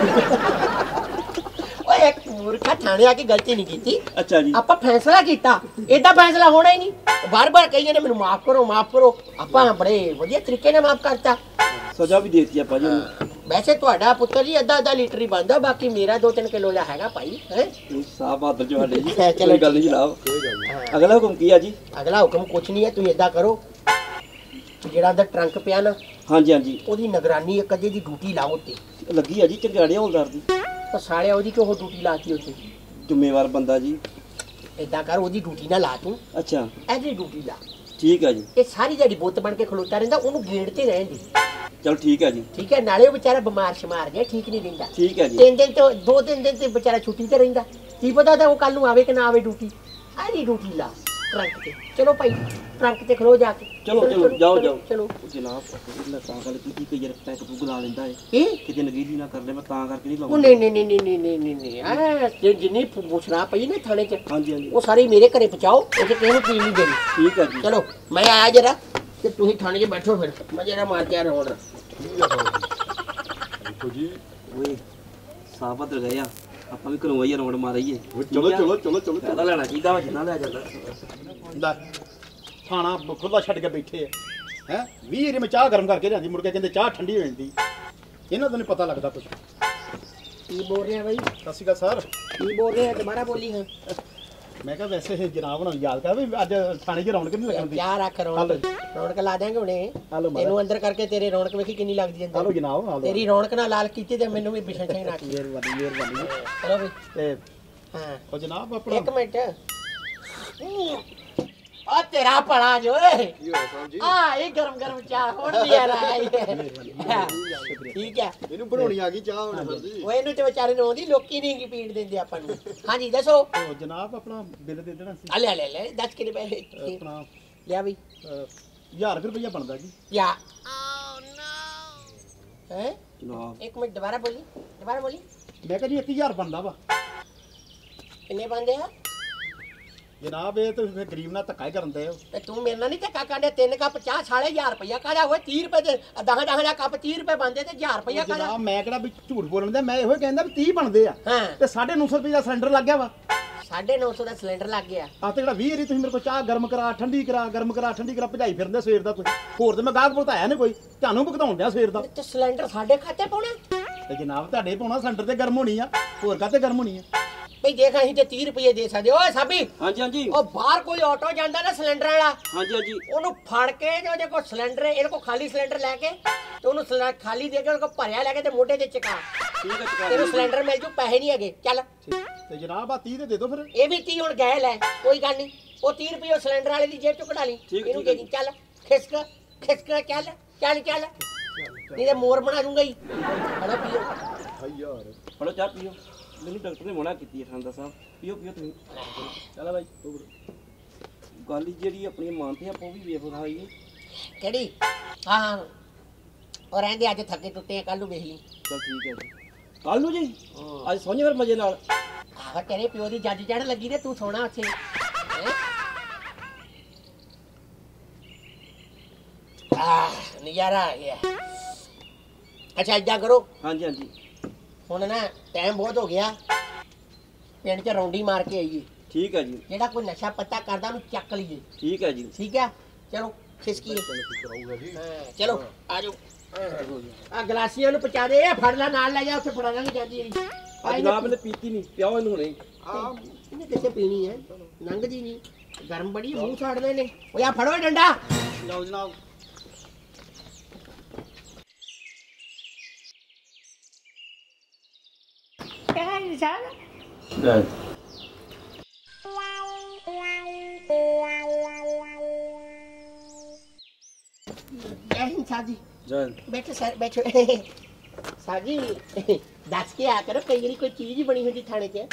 ਓਏ ਇੱਕ ਮੂਰਖਾ ਥਾਣੇ ਆ ਕੇ ਗਲਤੀ ਨਹੀਂ ਕੀਤੀ। ਅੱਛਾ ਜੀ ਆਪਾਂ ਫੈਸਲਾ ਕੀਤਾ ਏਦਾਂ ਫੈਸਲਾ ਹੋਣਾ ਹੀ ਨਹੀਂ। ਬਾਰ-ਬਾਰ ਕਹੀ ਜਾਂਦੇ ਮੈਨੂੰ ਮਾਫ ਕਰੋ ਮਾਫ ਕਰੋ। ਆਪਾਂ ਬੜੇ ਵਧੀਆ ਤਰੀਕੇ ਨਾਲ ਮਾਫ ਕਰਤਾ। ਸਜ਼ਾ ਵੀ ਦੇਤੀ ਆਪਾਂ ਜੀ ਉਹਨੂੰ। ਵੈਸੇ ਤੁਹਾਡਾ ਪੁੱਤਰ ਜੀ ਅੱਧਾ ਲੀਟਰ ਹੀ ਬਣਦਾ ਬਾਕੀ ਮੇਰਾ 2-3 ਕਿਲੋ ਦਾ ਹੈਗਾ ਭਾਈ ਹੈ। ਸਾਹ ਬਹਾਦਰ ਜੋ ਸਾਡੇ ਜੀ ਚਲੋ ਕੋਈ ਗੱਲ ਨਹੀਂ ਜਨਾਬ। ਅਗਲਾ ਹੁਕਮ ਕੀ ਆ ਜੀ? ਅਗਲਾ ਹੁਕਮ ਕੁਛ ਨਹੀਂ ਹੈ ਤੁਸੀਂ ਏਦਾਂ ਕਰੋ ਜਿਹੜਾ ਅੰਦਰ ਟਰੰਕ ਪਿਆ ਨਾ ਹਾਂਜੀ ਹਾਂਜੀ ਉਹਦੀ ਨਿਗਰਾਨੀ ਇੱਕ ਅਜੇ ਦੀ ਡਿਊਟੀ ਲਾਓ ਤੇ ਲੱਗੀ ਆ ਜੀ ਚੰਗਾੜੇ ਹੌਲਦਾਰ ਦੀ। ਤਾਂ ਸਾਲਿਆ ਉਹਦੀ ਕਿਉਂ ਡਿਊਟੀ ਲਾਤੀ ਉੱਥੇ? ਜ਼ਿੰਮੇਵਾਰ ਬੰਦਾ ਜੀ। ਏਦਾਂ ਕਰ ਉਹਦੀ ਡਿਊਟੀ ਨਾ ਲਾ ਤੂੰ ਅੱਛਾ ਇਹਦੀ ਡਿਊਟੀ ਲਾ। ਠੀਕ ਹੈ ਜੀ। ਇਹ ਸਾਰੀ ਜਿਹੜੀ ਬੁੱਤ ਬਣ ਕੇ ਖਲੋਤਾ ਰਹਿੰਦਾ, ਉਹਨੂੰ ਗੇੜ ਤੇ ਰਹਿਣ ਦੀ। ਚਲੋ ਠੀਕ ਹੈ ਜੀ। ਠੀਕ ਹੈ, ਨਾਲੇ ਉਹ ਵਿਚਾਰਾ ਬਿਮਾਰ ਸ਼ਮਾਰ ਗਿਆ, ਠੀਕ ਨਹੀਂ ਰਹਿੰਦਾ। ਠੀਕ ਹੈ ਜੀ। 3 ਦਿਨ ਤੋਂ 2-3 ਦਿਨ ਤੇ ਵਿਚਾਰਾ ਛੁੱਟੀ ਤੇ ਰਹਿੰਦਾ, ਕੀ ਪਤਾ ਤਾਂ ਉਹ ਕੱਲ ਨੂੰ ਆਵੇ ਕਿ ਨਾ ਆਵੇ ਡਿਊਟੀ। ਆਹੀ ਡਿਊਟੀ ਲਾ ਟਰੰਕ ਤੇ। ਚਲੋ ਭਾਈ ਟਰੰਕ ਤੇ ਖਲੋ ਜਾ ਕੇ। ਚਲੋ ਚਲੋ ਜਾਓ ਜਾਓ। ਚਲੋ ਜਨਾਬ ਮੈਂ ਤਾਂ ਗੱਲ ਕੀਤੀ ਕਿ ਯਾਰ ਪੈਕ ਪੁਗ ਲਾ ਲੈਂਦਾ ਹੈ ਇਹ ਕਿਤੇ ਨਗੀਲੀ ਨਾ ਕਰ ਲੈ, ਮੈਂ ਤਾਂ ਕਰਕੇ ਨਹੀਂ ਉਹ ਲਾਉਂਦਾ। ਨਹੀਂ ਨਹੀਂ ਨਹੀਂ ਨਹੀਂ ਨਹੀਂ ਨਹੀਂ ਨਹੀਂ ਆ ਜਿੰਨੀ ਪੁੱਛਣਾ ਪਈ ਨਾ ਥਾਣੇ 'ਚ, ਹਾਂਜੀ ਹਾਂਜੀ ਉਹ ਸਾਰੀ ਮੇਰੇ ਘਰੇ ਪਹੁੰਚਾਓ, ਇੱਥੇ ਕਿਸੇ ਨੂੰ ਪੀਣ ਨਹੀਂ ਦੇਣੀ। ਠੀਕ ਹੈ ਜੀ। ਚਲੋ ਮੈਂ ਆਇਆ ਜਰਾ ਤੇ ਤੁਸੀਂ ਥਾਣੇ 'ਚ ਬੈਠੋ, ਫਿਰ ਮੈਂ ਜਰਾ ਮਾਰ ਕੇ ਆ ਰੋਣ। ਦੇਖੋ ਜੀ ਓਏ ਸਾਹ ਬਦਲ ਗਏ ਆ, ਆਪਾਂ ਵੀ ਘਰੋਂ ਆਈਏ ਰੌਂਡ ਮਾਰਾਈਏ। ਚਲੋ ਚਲੋ ਚਲੋ ਚਲੋ ਫਾਇਦਾ ਲੈਣਾ ਚਾਹੀਦਾ ਵਾ ਜਿੰਨਾ ਲਿਆ ਜਾਂਦਾ। ਲੈ ਖਾਣਾ ਖੁੱਲਾ ਛੱਡ ਕੇ ਬੈਠੇ ਆ ਹੈ 20 ਵਾਰੀ ਮੈਂ ਚਾਹ ਗਰਮ ਕਰਕੇ ਲਿਆਂਦੀ, ਮੁੜ ਕੇ ਕਹਿੰਦੇ ਚਾਹ ਠੰਡੀ ਹੋ ਜਾਂਦੀ। ਇਹਨਾਂ ਤੋਂ ਨਹੀਂ ਪਤਾ ਲੱਗਦਾ ਕੁਝ। ਕੀ ਬੋਲ ਰਿਹਾ ਬਾਈ? ਸਤਿ ਸ਼੍ਰੀ ਅਕਾਲ ਸਰ। ਕੀ ਬੋਲ ਰਿਹਾ, ਦੁਬਾਰਾ ਬੋਲੀ। ਹਾਂ ਮੈਂ ਕਿਹਾ ਵੈਸੇ ਜਨਾਬ ਨੂੰ ਯਾਦ ਕਰ ਵੀ ਅੱਜ ਥਾਣੇ 'ਚ ਰੌਣਕ ਨਹੀਂ ਲੱਗਣ ਦੀ। ਕਿਆ ਰੱਖ ਰੌਣਕ, ਰੌਣਕ ਲਾ ਦਿਆਂਗੇ ਹੁਣੇ। ਹਲੋ ਮਾਰਾ ਇਹਨੂੰ ਅੰਦਰ ਕਰਕੇ ਤੇਰੇ ਰੌਣਕ ਵੇਖੀ ਕਿੰਨੀ ਲੱਗਦੀ ਹਲੋ ਅੰਦਰ। ਜਨਾਬ ਹਲੋ। ਤੇਰੀ ਰੌਣਕ ਨਾਲ ਲਾਲ ਕੀਤੀ ਤੇ ਮੈਨੂੰ ਵੀ ਬਿਸ਼ਨ ਸਿੰਘ ਰੱਖ। ਮਿਹਰਬਾਨੀ ਮਿਹਰਬਾਨੀ। ਚਲੋ ਵੀ ਤੇ ਹਾਂ ਉਹ ਜਨਾਬ ਆਪਣਾ ਇੱਕ ਮਿੰਟ। ਆ ਤੇਰਾ ਪੜਾ ਜੋ ਆ ਇਹ ਗਰਮ ਗਰਮ ਚਾਹ ਹੁਣ ਵੀ ਆ ਰਹਾ ਹੈ। ਠੀਕ ਹੈ, ਇਹਨੂੰ ਬਣਾਉਣੀ ਆ ਗਈ ਚਾਹ ਹੁਣ ਜਲਦੀ। ਉਹ ਇਹਨੂੰ ਤੇ ਵਿਚਾਰੇ ਨੂੰ ਆਉਂਦੀ, ਲੋਕੀ ਨਹੀਂ ਪੀਣ ਦਿੰਦੇ ਆਪਾਂ ਨੂੰ। ਹਾਂਜੀ ਦੱਸੋ। ਉਹ ਜਨਾਬ ਆਪਣਾ ਬਿੱਲ ਦੇ ਦੇਣਾ ਸੀ। ਆ ਲੈ ਲੈ ਲੈ ਦੱਸ ਕਿੰਨੇ ਪੈਸੇ ਆਪਣਾ ਲਿਆ ਬਈ। 1000 ਰੁਪਇਆ ਬਣਦਾ ਜੀ। ਯਾ ਹੈ ਜਨਾਬ ਇੱਕ ਮਿੰਟ ਦੁਬਾਰਾ ਬੋਲੀ, ਦੁਬਾਰਾ ਬੋਲੀ। ਮੈਂ ਕਿਹਾ ਜੀ 1000 ਬਣਦਾ ਵਾ ਕਿੰਨੇ ਬੰਦੇ ਆ? ਜਨਾਬ। ਇਹ ਤਾਂ ਫਿਰ ਗਰੀਬ ਨਾਲ ਧੱਕਾ ਹੀ ਕਰਨ ਦੇ ਹੋ। ਤੇ ਤੂੰ ਮੇਰੇ ਨਾਲ ਨਹੀਂ ਧੱਕਾ ਕਰਦੇ। 3 ਕੱਪ ਚਾਹ 1000 ਰੁਪਇਆ ਕਾਹਦਾ ਹੋਏ? 30 ਰੁਪਏ ਦੇ 10 ਦਾ ਕੱਪ 30 ਰੁਪਏ ਬਣਦੇ ਤੇ 1000 ਰੁਪਇਆ ਕਾਹਦਾ? ਜਨਾਬ ਮੈਂ ਕਿਹੜਾ ਵੀ ਝੂਠ ਬੋਲਣ ਦਾ, ਮੈਂ ਇਹੋ ਹੀ ਕਹਿੰਦਾ ਵੀ 30 ਬਣਦੇ ਆ ਹਾਂ ਤੇ 950 ਰੁਪਏ ਦਾ ਸਿਲੰਡਰ ਲੱਗ ਗਿਆ ਵਾ। 950 ਦਾ ਸਿਲੰਡਰ ਲੱਗ ਗਿਆ। ਆ ਤੇ ਜਿਹੜਾ 20 ਵਾਰੀ ਤੁਸੀਂ ਮੇਰੇ ਕੋਲ ਚਾਹ ਗਰਮ ਕਰਾ ਠੰਡੀ ਕਰਾ ਗਰਮ ਕਰਾ ਠੰਡੀ ਕਰਾ ਭਜਾਈ ਫਿਰਦੇ ਸਵੇਰ ਦਾ ਤੁਸੀਂ। ਹੋਰ ਤੇ ਮੈਂ ਗਾਹਕ ਭੁਗਤਾਇਆ ਨਹੀਂ ਕੋਈ, ਤੁਹਾਨੂੰ ਭੁਗਤਾਉਣ ਡਿਆ ਸਵੇਰ ਦਾ। ਤੇ ਸਿਲੰਡਰ ਸਾਡੇ ਖਾਤੇ ਪਾਉਣਾ? ਤੇ ਜਨਾਬ ਤੁਹਾਡੇ ਪਾਉਣਾ ਸਿਲੰਡਰ ਤੇ ਗਰਮ ਹੋਣੀ ਆ, ਹੋਰ ਕਾਹਤੇ ਗਰਮ ਹੋਣੀ ਆ? ਭਈ ਦੇਖ ਅਸੀਂ ਤੇ 30 ਰੁਪਏ ਦੇ ਸਕਦੇ। ਓਏ ਸਾਬੀ, ਹਾਂਜੀ ਹਾਂਜੀ ਉਹ ਬਾਹਰ ਕੋਈ ਆਟੋ ਜਾਂਦਾ ਨਾ ਸਿਲੰਡਰ ਵਾਲਾ, ਹਾਂਜੀ ਹਾਂਜੀ ਉਹਨੂੰ ਫੜ ਕੇ ਤੇ ਉਹਦੇ ਕੋਲ ਸਿਲੰਡਰ, ਇਹਦੇ ਕੋਲ ਖਾਲੀ ਸਿਲੰਡਰ ਲੈ ਕੇ ਤੇ ਉਹਨੂੰ ਸਿਲੰਡਰ ਖਾਲੀ ਦੇ ਕੇ ਉਹਦੇ ਕੋਲ ਭਰਿਆ ਲੈ ਕੇ ਤੇ ਮੋਢੇ ਤੇ ਚਕਾ। ਠੀਕ ਹੈ ਚੁਕਾ ਤੈਨੂੰ ਸਿਲੰਡਰ ਮਿਲ ਜੂ, ਪੈਸੇ ਨਹੀਂ ਹੈਗੇ। ਚੱਲ ਤੇ ਜਨਾਬ ਆ 30 ਦੇ ਦਿਓ ਫਿਰ। ਇਹ ਵੀ 30 ਹੁਣ ਗਏ ਲੈ, ਕੋਈ ਗੱਲ ਨਹੀਂ। ਉਹ 30 ਰੁਪਏ ਸਿਲੰਡਰ ਵਾਲੇ ਦੀ ਜੇਬ ਚੋਂ ਕਢਾ ਲਈ, ਠੀਕ, ਇਹਨੂੰ ਠੀਕ ਦੇ ਦੀ। ਚੱਲ ਖਿਸਕ ਖਿਸਕ, ਚੱਲ ਚੱਲ ਚੱਲ, ਨਹੀਂ ਤੇ ਮੋਰ ਬਣਾ ਦੂੰਗਾ ਹੀ। ਹਲੋ ਪੀਓ। ਫੜੋ ਚਾਹ ਪੀਓ। ਮੈਨੂੰ ਡਾਕਟਰ ਨੇ ਮਨਾ ਕੀਤੀ ਹੈ ਖਾਂਦਾ ਸਾਹਿਬ, ਪੀਓ ਪੀਓ ਤੁਸੀਂ। ਚਲੋ ਬਾਈ ਗੱਲ ਜਿਹੜੀ ਆਪਣੀ ਮਾਨਤੇ ਆਪਾਂ ਉਹ ਵੀ ਵੇਖ ਵਿਖਾਈਏ। ਕਿਹੜੀ? ਹਾਂ ਉਹ ਰਹਿੰਦੇ, ਅੱਜ ਥੱਕੇ ਟੁੱਟੇ ਆ, ਕੱਲ ਨੂੰ ਵੇਖ ਲਈ। ਚਲ ਠੀਕ ਹੈ ਜੀ। ਕੱਲ ਨੂੰ ਜੀ ਅੱਜ ਸੌਂਜੇ ਫਿਰ ਮਜੇ ਨਾਲ। ਆਹ ਤੇਰੇ ਪਿਓ ਦੀ ਜੱਜ ਚੜ ਲੱਗੀ ਤੇ ਤੂੰ ਸੋਣਾ ਉੱਥੇ। ਨਜ਼ਾਰਾ ਆ ਗਿਆ। ਅੱਛਾ ਏਦਾਂ ਕਰੋ, ਹਾਂਜੀ ਹਾਂਜੀ ਹੁਣ ਨਾ ਟਾਈਮ ਬਹੁਤ ਹੋ ਗਿਆ, ਪਿੰਡ 'ਚ ਰੌਂਡੀ ਮਾਰ ਕੇ ਆਈਏ। ਠੀਕ ਹੈ ਜੀ। ਜਿਹੜਾ ਕੋਈ ਨਸ਼ਾ ਪੱਤਾ ਕਰਦਾ ਉਹਨੂੰ ਚੱਕ ਲਈਏ। ਠੀਕ ਹੈ ਜੀ। ਠੀਕ ਹੈ, ਚਲੋ ਖਿਸਕੀਏ। ਚਲੋ ਆ ਜਾਓ। ਆ ਗਲਾਸੀਆਂ ਨੂੰ ਪਹੁੰਚਾ ਦੇ, ਫੜ ਲੈ ਨਾਲ ਲੈ ਜਾ, ਉੱਥੇ ਫੜਾ ਲਾਂਗੇ ਜਾਂਦੀ ਹੈ। ਅੱਜ ਜਨਾਬ ਨੇ ਪੀਤੀ ਨਹੀਂ, ਪਿਆਓ ਇਹਨੂੰ ਹੁਣੇ। ਇਹਨੇ ਕਿੱਥੇ ਪੀਣੀ ਹੈ, ਲੰਘਦੀ ਨਹੀਂ, ਗਰਮ ਬੜੀ, ਮੂੰਹ ਛਾੜਦੇ ਨੇ। ਉਹ ਆ ਫੜੋ ਡੰਡਾ। ਲਓ ਜਨਾਬ। ਸਾਜੀ ਜਨ ਬੈਠੋ ਸਰ, ਬੈਠੋ। ਸਾਜੀ ਦੱਸ ਕੇ ਆ ਕਰੋ, ਕਈ ਵਾਰੀ ਕੋਈ ਚੀਜ਼ ਬਣੀ ਹੁੰਦੀ ਥਾਣੇ 'ਚ,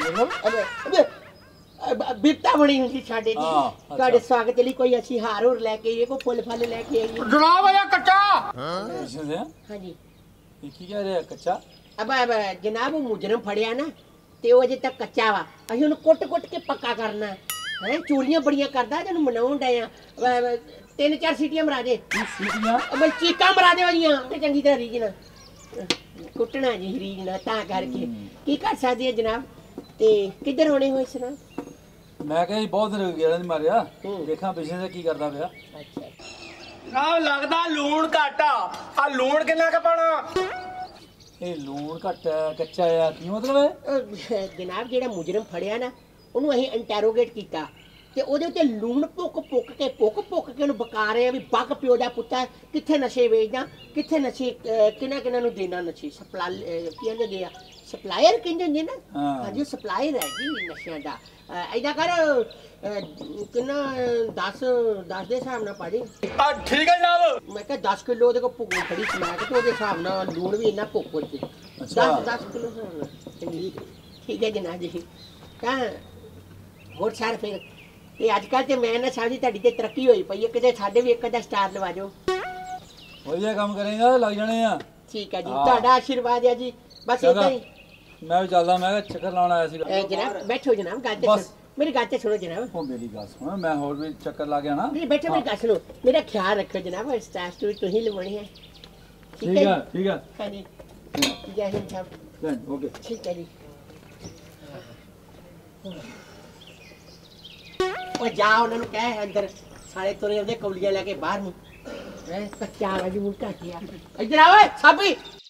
ਬਿਪਤਾ ਬਣੀ ਹੁੰਦੀ ਸਾਡੇ ਦੀ, ਤੁਹਾਡੇ ਸਵਾਗਤ ਲਈ ਕੋਈ ਅਸੀਂ ਹਾਰ ਹੋਰ ਲੈ ਕੇ ਆਈਏ, ਕੋਈ ਫੁੱਲ ਫਲ ਲੈ ਕੇ ਆਈਏ। ਜਨਾਬ ਆਇਆ ਕੱਚਾ। ਹਾਂਜੀ ਇਹ ਕੀ ਕਹਿ ਰਿਹਾ ਕੱਚਾ? ਅਬ ਜਨਾਬ ਉਹ ਮੁਜਰਮ ਫੜਿਆ ਨਾ, ਤੇ ਉਹ ਅਜੇ ਤੱਕ ਕੱਚਾ ਵਾ। ਅਸੀਂ ਉਹਨੂੰ ਕੁੱਟ-ਕੁੱਟ ਕੇ ਪੱਕਾ ਕਰਨਾ ਹੈ। ਚੋਰੀਆਂ ਬੜੀਆਂ ਕਰਦਾ, ਜਿਹਨੂੰ ਮਨਾਉਣ ਡਏ ਆ। 3-4 ਸੀਟੀਆਂ ਮਰਾ ਦੇ। ਸੀਟੀਆਂ? ਬਈ ਚੀਕਾਂ ਮਰਾ ਦੇ ਉਹਦੀਆਂ ਤੇ ਚੰਗੀ ਤਰ੍ਹਾਂ ਰੀਝ ਨਾਲ ਕੁੱਟਣਾ ਜੀ, ਰੀਝ ਨਾਲ, ਤਾਂ ਕਰਕੇ ਕੀ ਕਰ ਸਕਦੇ ਆ ਜਨਾਬ। ਤੇ ਕਿੱਧਰ ਹੋਣੇ ਹੋਏ ਸੁਣਾ? ਮੈਂ ਕਿਹਾ ਜੀ ਬਹੁਤ ਦਿਨ ਗੇੜਾ ਨਹੀਂ ਮਾਰਿਆ, ਦੇਖਾਂ ਬਿਜ਼ਨਸ ਦਾ ਕੀ ਕਰਦਾ ਪਿਆ। ਅੱਛਾ ਆ ਲੱਗਦਾ ਲੂਣ ਘੱਟ ਆ ਲੂਣ ਕਿੰਨਾ ਕ ਪਾਉਣਾ? ਇਹ ਲੂਣ ਘੱਟ ਹੈ, ਕੱਚਾ ਆ, ਕੀ ਮਤਲਬ ਹੈ? ਜਨਾਬ ਜਿਹੜਾ ਮੁਜਰਮ ਫੜਿਆ ਨਾ, ਉਹਨੂੰ ਅਸੀਂ ਇੰਟਰੋਗੇਟ ਕੀਤਾ ਤੇ ਉਹਦੇ ਉੱਤੇ ਲੂਣ ਪੁੱਕ ਪੁੱਕ ਕੇ ਉਹਨੂੰ ਬਕਾ ਰਹੇ ਆ ਵੀ ਬੱਗ ਪਿਓ ਦਾ ਪੁੱਤਾ, ਕਿੱਥੇ ਨਸ਼ੇ ਵੇਚਦਾ, ਕਿੱਥੇ ਨਸ਼ੇ, ਕਿਹਨਾਂ ਨੂੰ ਦੇਣਾ ਨਸ਼ੇ, ਕੀ ਕਹਿੰਦੇ ਆ, ਸਪਲਾਇਰ ਕਹਿੰਦੇ ਹੁੰਦੇ ਨਾ ਹਾਂ। ਹਾਂਜੀ ਸਪਲਾਇਰ ਹੈ ਜੀ ਨਸ਼ਿਆਂ ਦਾ ਐਦਾਂ ਕਰ ਕਿੰਨਾ 10 ਦੇ ਹਿਸਾਬ ਨਾਲ ਪਾ ਦੇ ਠੀਕ ਹੈ ਜਨਾਬ। ਮੈਂ ਕਿਹਾ 10 ਕਿਲੋ ਉਹਦੇ ਕੋ ਭੁੱਖ ਖੜੀ ਸਮਾ ਕੇ ਤੇ ਉਹਦੇ ਹਿਸਾਬ ਨਾਲ ਲੂਣ ਵੀ ਇੰਨਾ ਭੁੱਖ ਤੇ 10 ਕਿਲੋ ਹਿਸਾਬ ਨਾਲ ਠੀਕ ਹੈ ਜਨਾਬ ਜੀ ਤਾਂ ਹੋਰ ਸਾਰ ਫਿਰ ਤੇ ਅੱਜ ਕੱਲ੍ਹ ਤੇ ਮੈਂ ਨਾ ਸਾਡੀ ਤੁਹਾਡੀ ਤੇ ਤਰੱਕੀ ਹੋਈ ਪਈ ਹੈ ਕਿਤੇ ਸਾਡੇ ਵੀ ਇੱਕ ਦਾ ਸਟਾਰ ਲਵਾ ਦਿਓ ਵਧੀਆ ਕੰਮ ਕਰੇਗਾ ਲੱਗ ਜਾਣੇ ਆ ਠੀਕ ਹੈ ਜੀ ਤੁਹਾਡਾ ਆਸ਼ੀਰਵਾਦ ਹੈ ਜੀ ਬਸ ਇਦਾਂ ਹੀ ਮੈਂ ਵੀ ਚੱਲਦਾ ਮੈਂ ਕਿਹਾ ਚੱਕਰ ਲਾਉਣ ਆਇਆ ਸੀ ਜਨਾਬ ਬੈਠੋ ਜਨਾਬ ਗੱਲ ਤੇ ਮੇਰੀ ਗੱਲ ਤੇ ਸੁਣੋ ਜਨਾਬ ਉਹ ਮੇਰੀ ਗੱਲ ਸੁਣ ਮੈਂ ਹੋਰ ਵੀ ਚੱਕਰ ਲਾ ਕੇ ਆਣਾ ਨਹੀਂ ਬੈਠੋ ਮੇਰੀ ਗੱਲ ਸੁਣੋ ਮੇਰਾ ਖਿਆਲ ਰੱਖੋ ਜਨਾਬ ਸਟਾਰ ਸਟੋਰੀ ਤੁਸੀਂ ਲਵਾਉਣੀ ਹੈ ਠੀਕ ਹੈ ਠੀਕ ਹੈ ਹਾਂਜੀ ਜੈ ਹਿੰਦ ਸਾਹਿਬ ਓਕੇ ਠੀਕ ਹੈ ਜੀ ਉਹ ਜਾ ਉਹਨਾਂ ਨੂੰ ਕਹਿ ਅੰਦਰ ਸਾਰੇ ਤੁਰੇ ਉਹਦੇ ਕੌਲੀਆਂ ਲੈ ਕੇ ਬਾਹਰ ਨੂੰ ਹੈ ਕੱਚਾ ਆ ਜੀ ਮੁੰਡਾ ਕਿਆ ਇੱਧਰ ਆ ਓਏ ਸਾਬੀ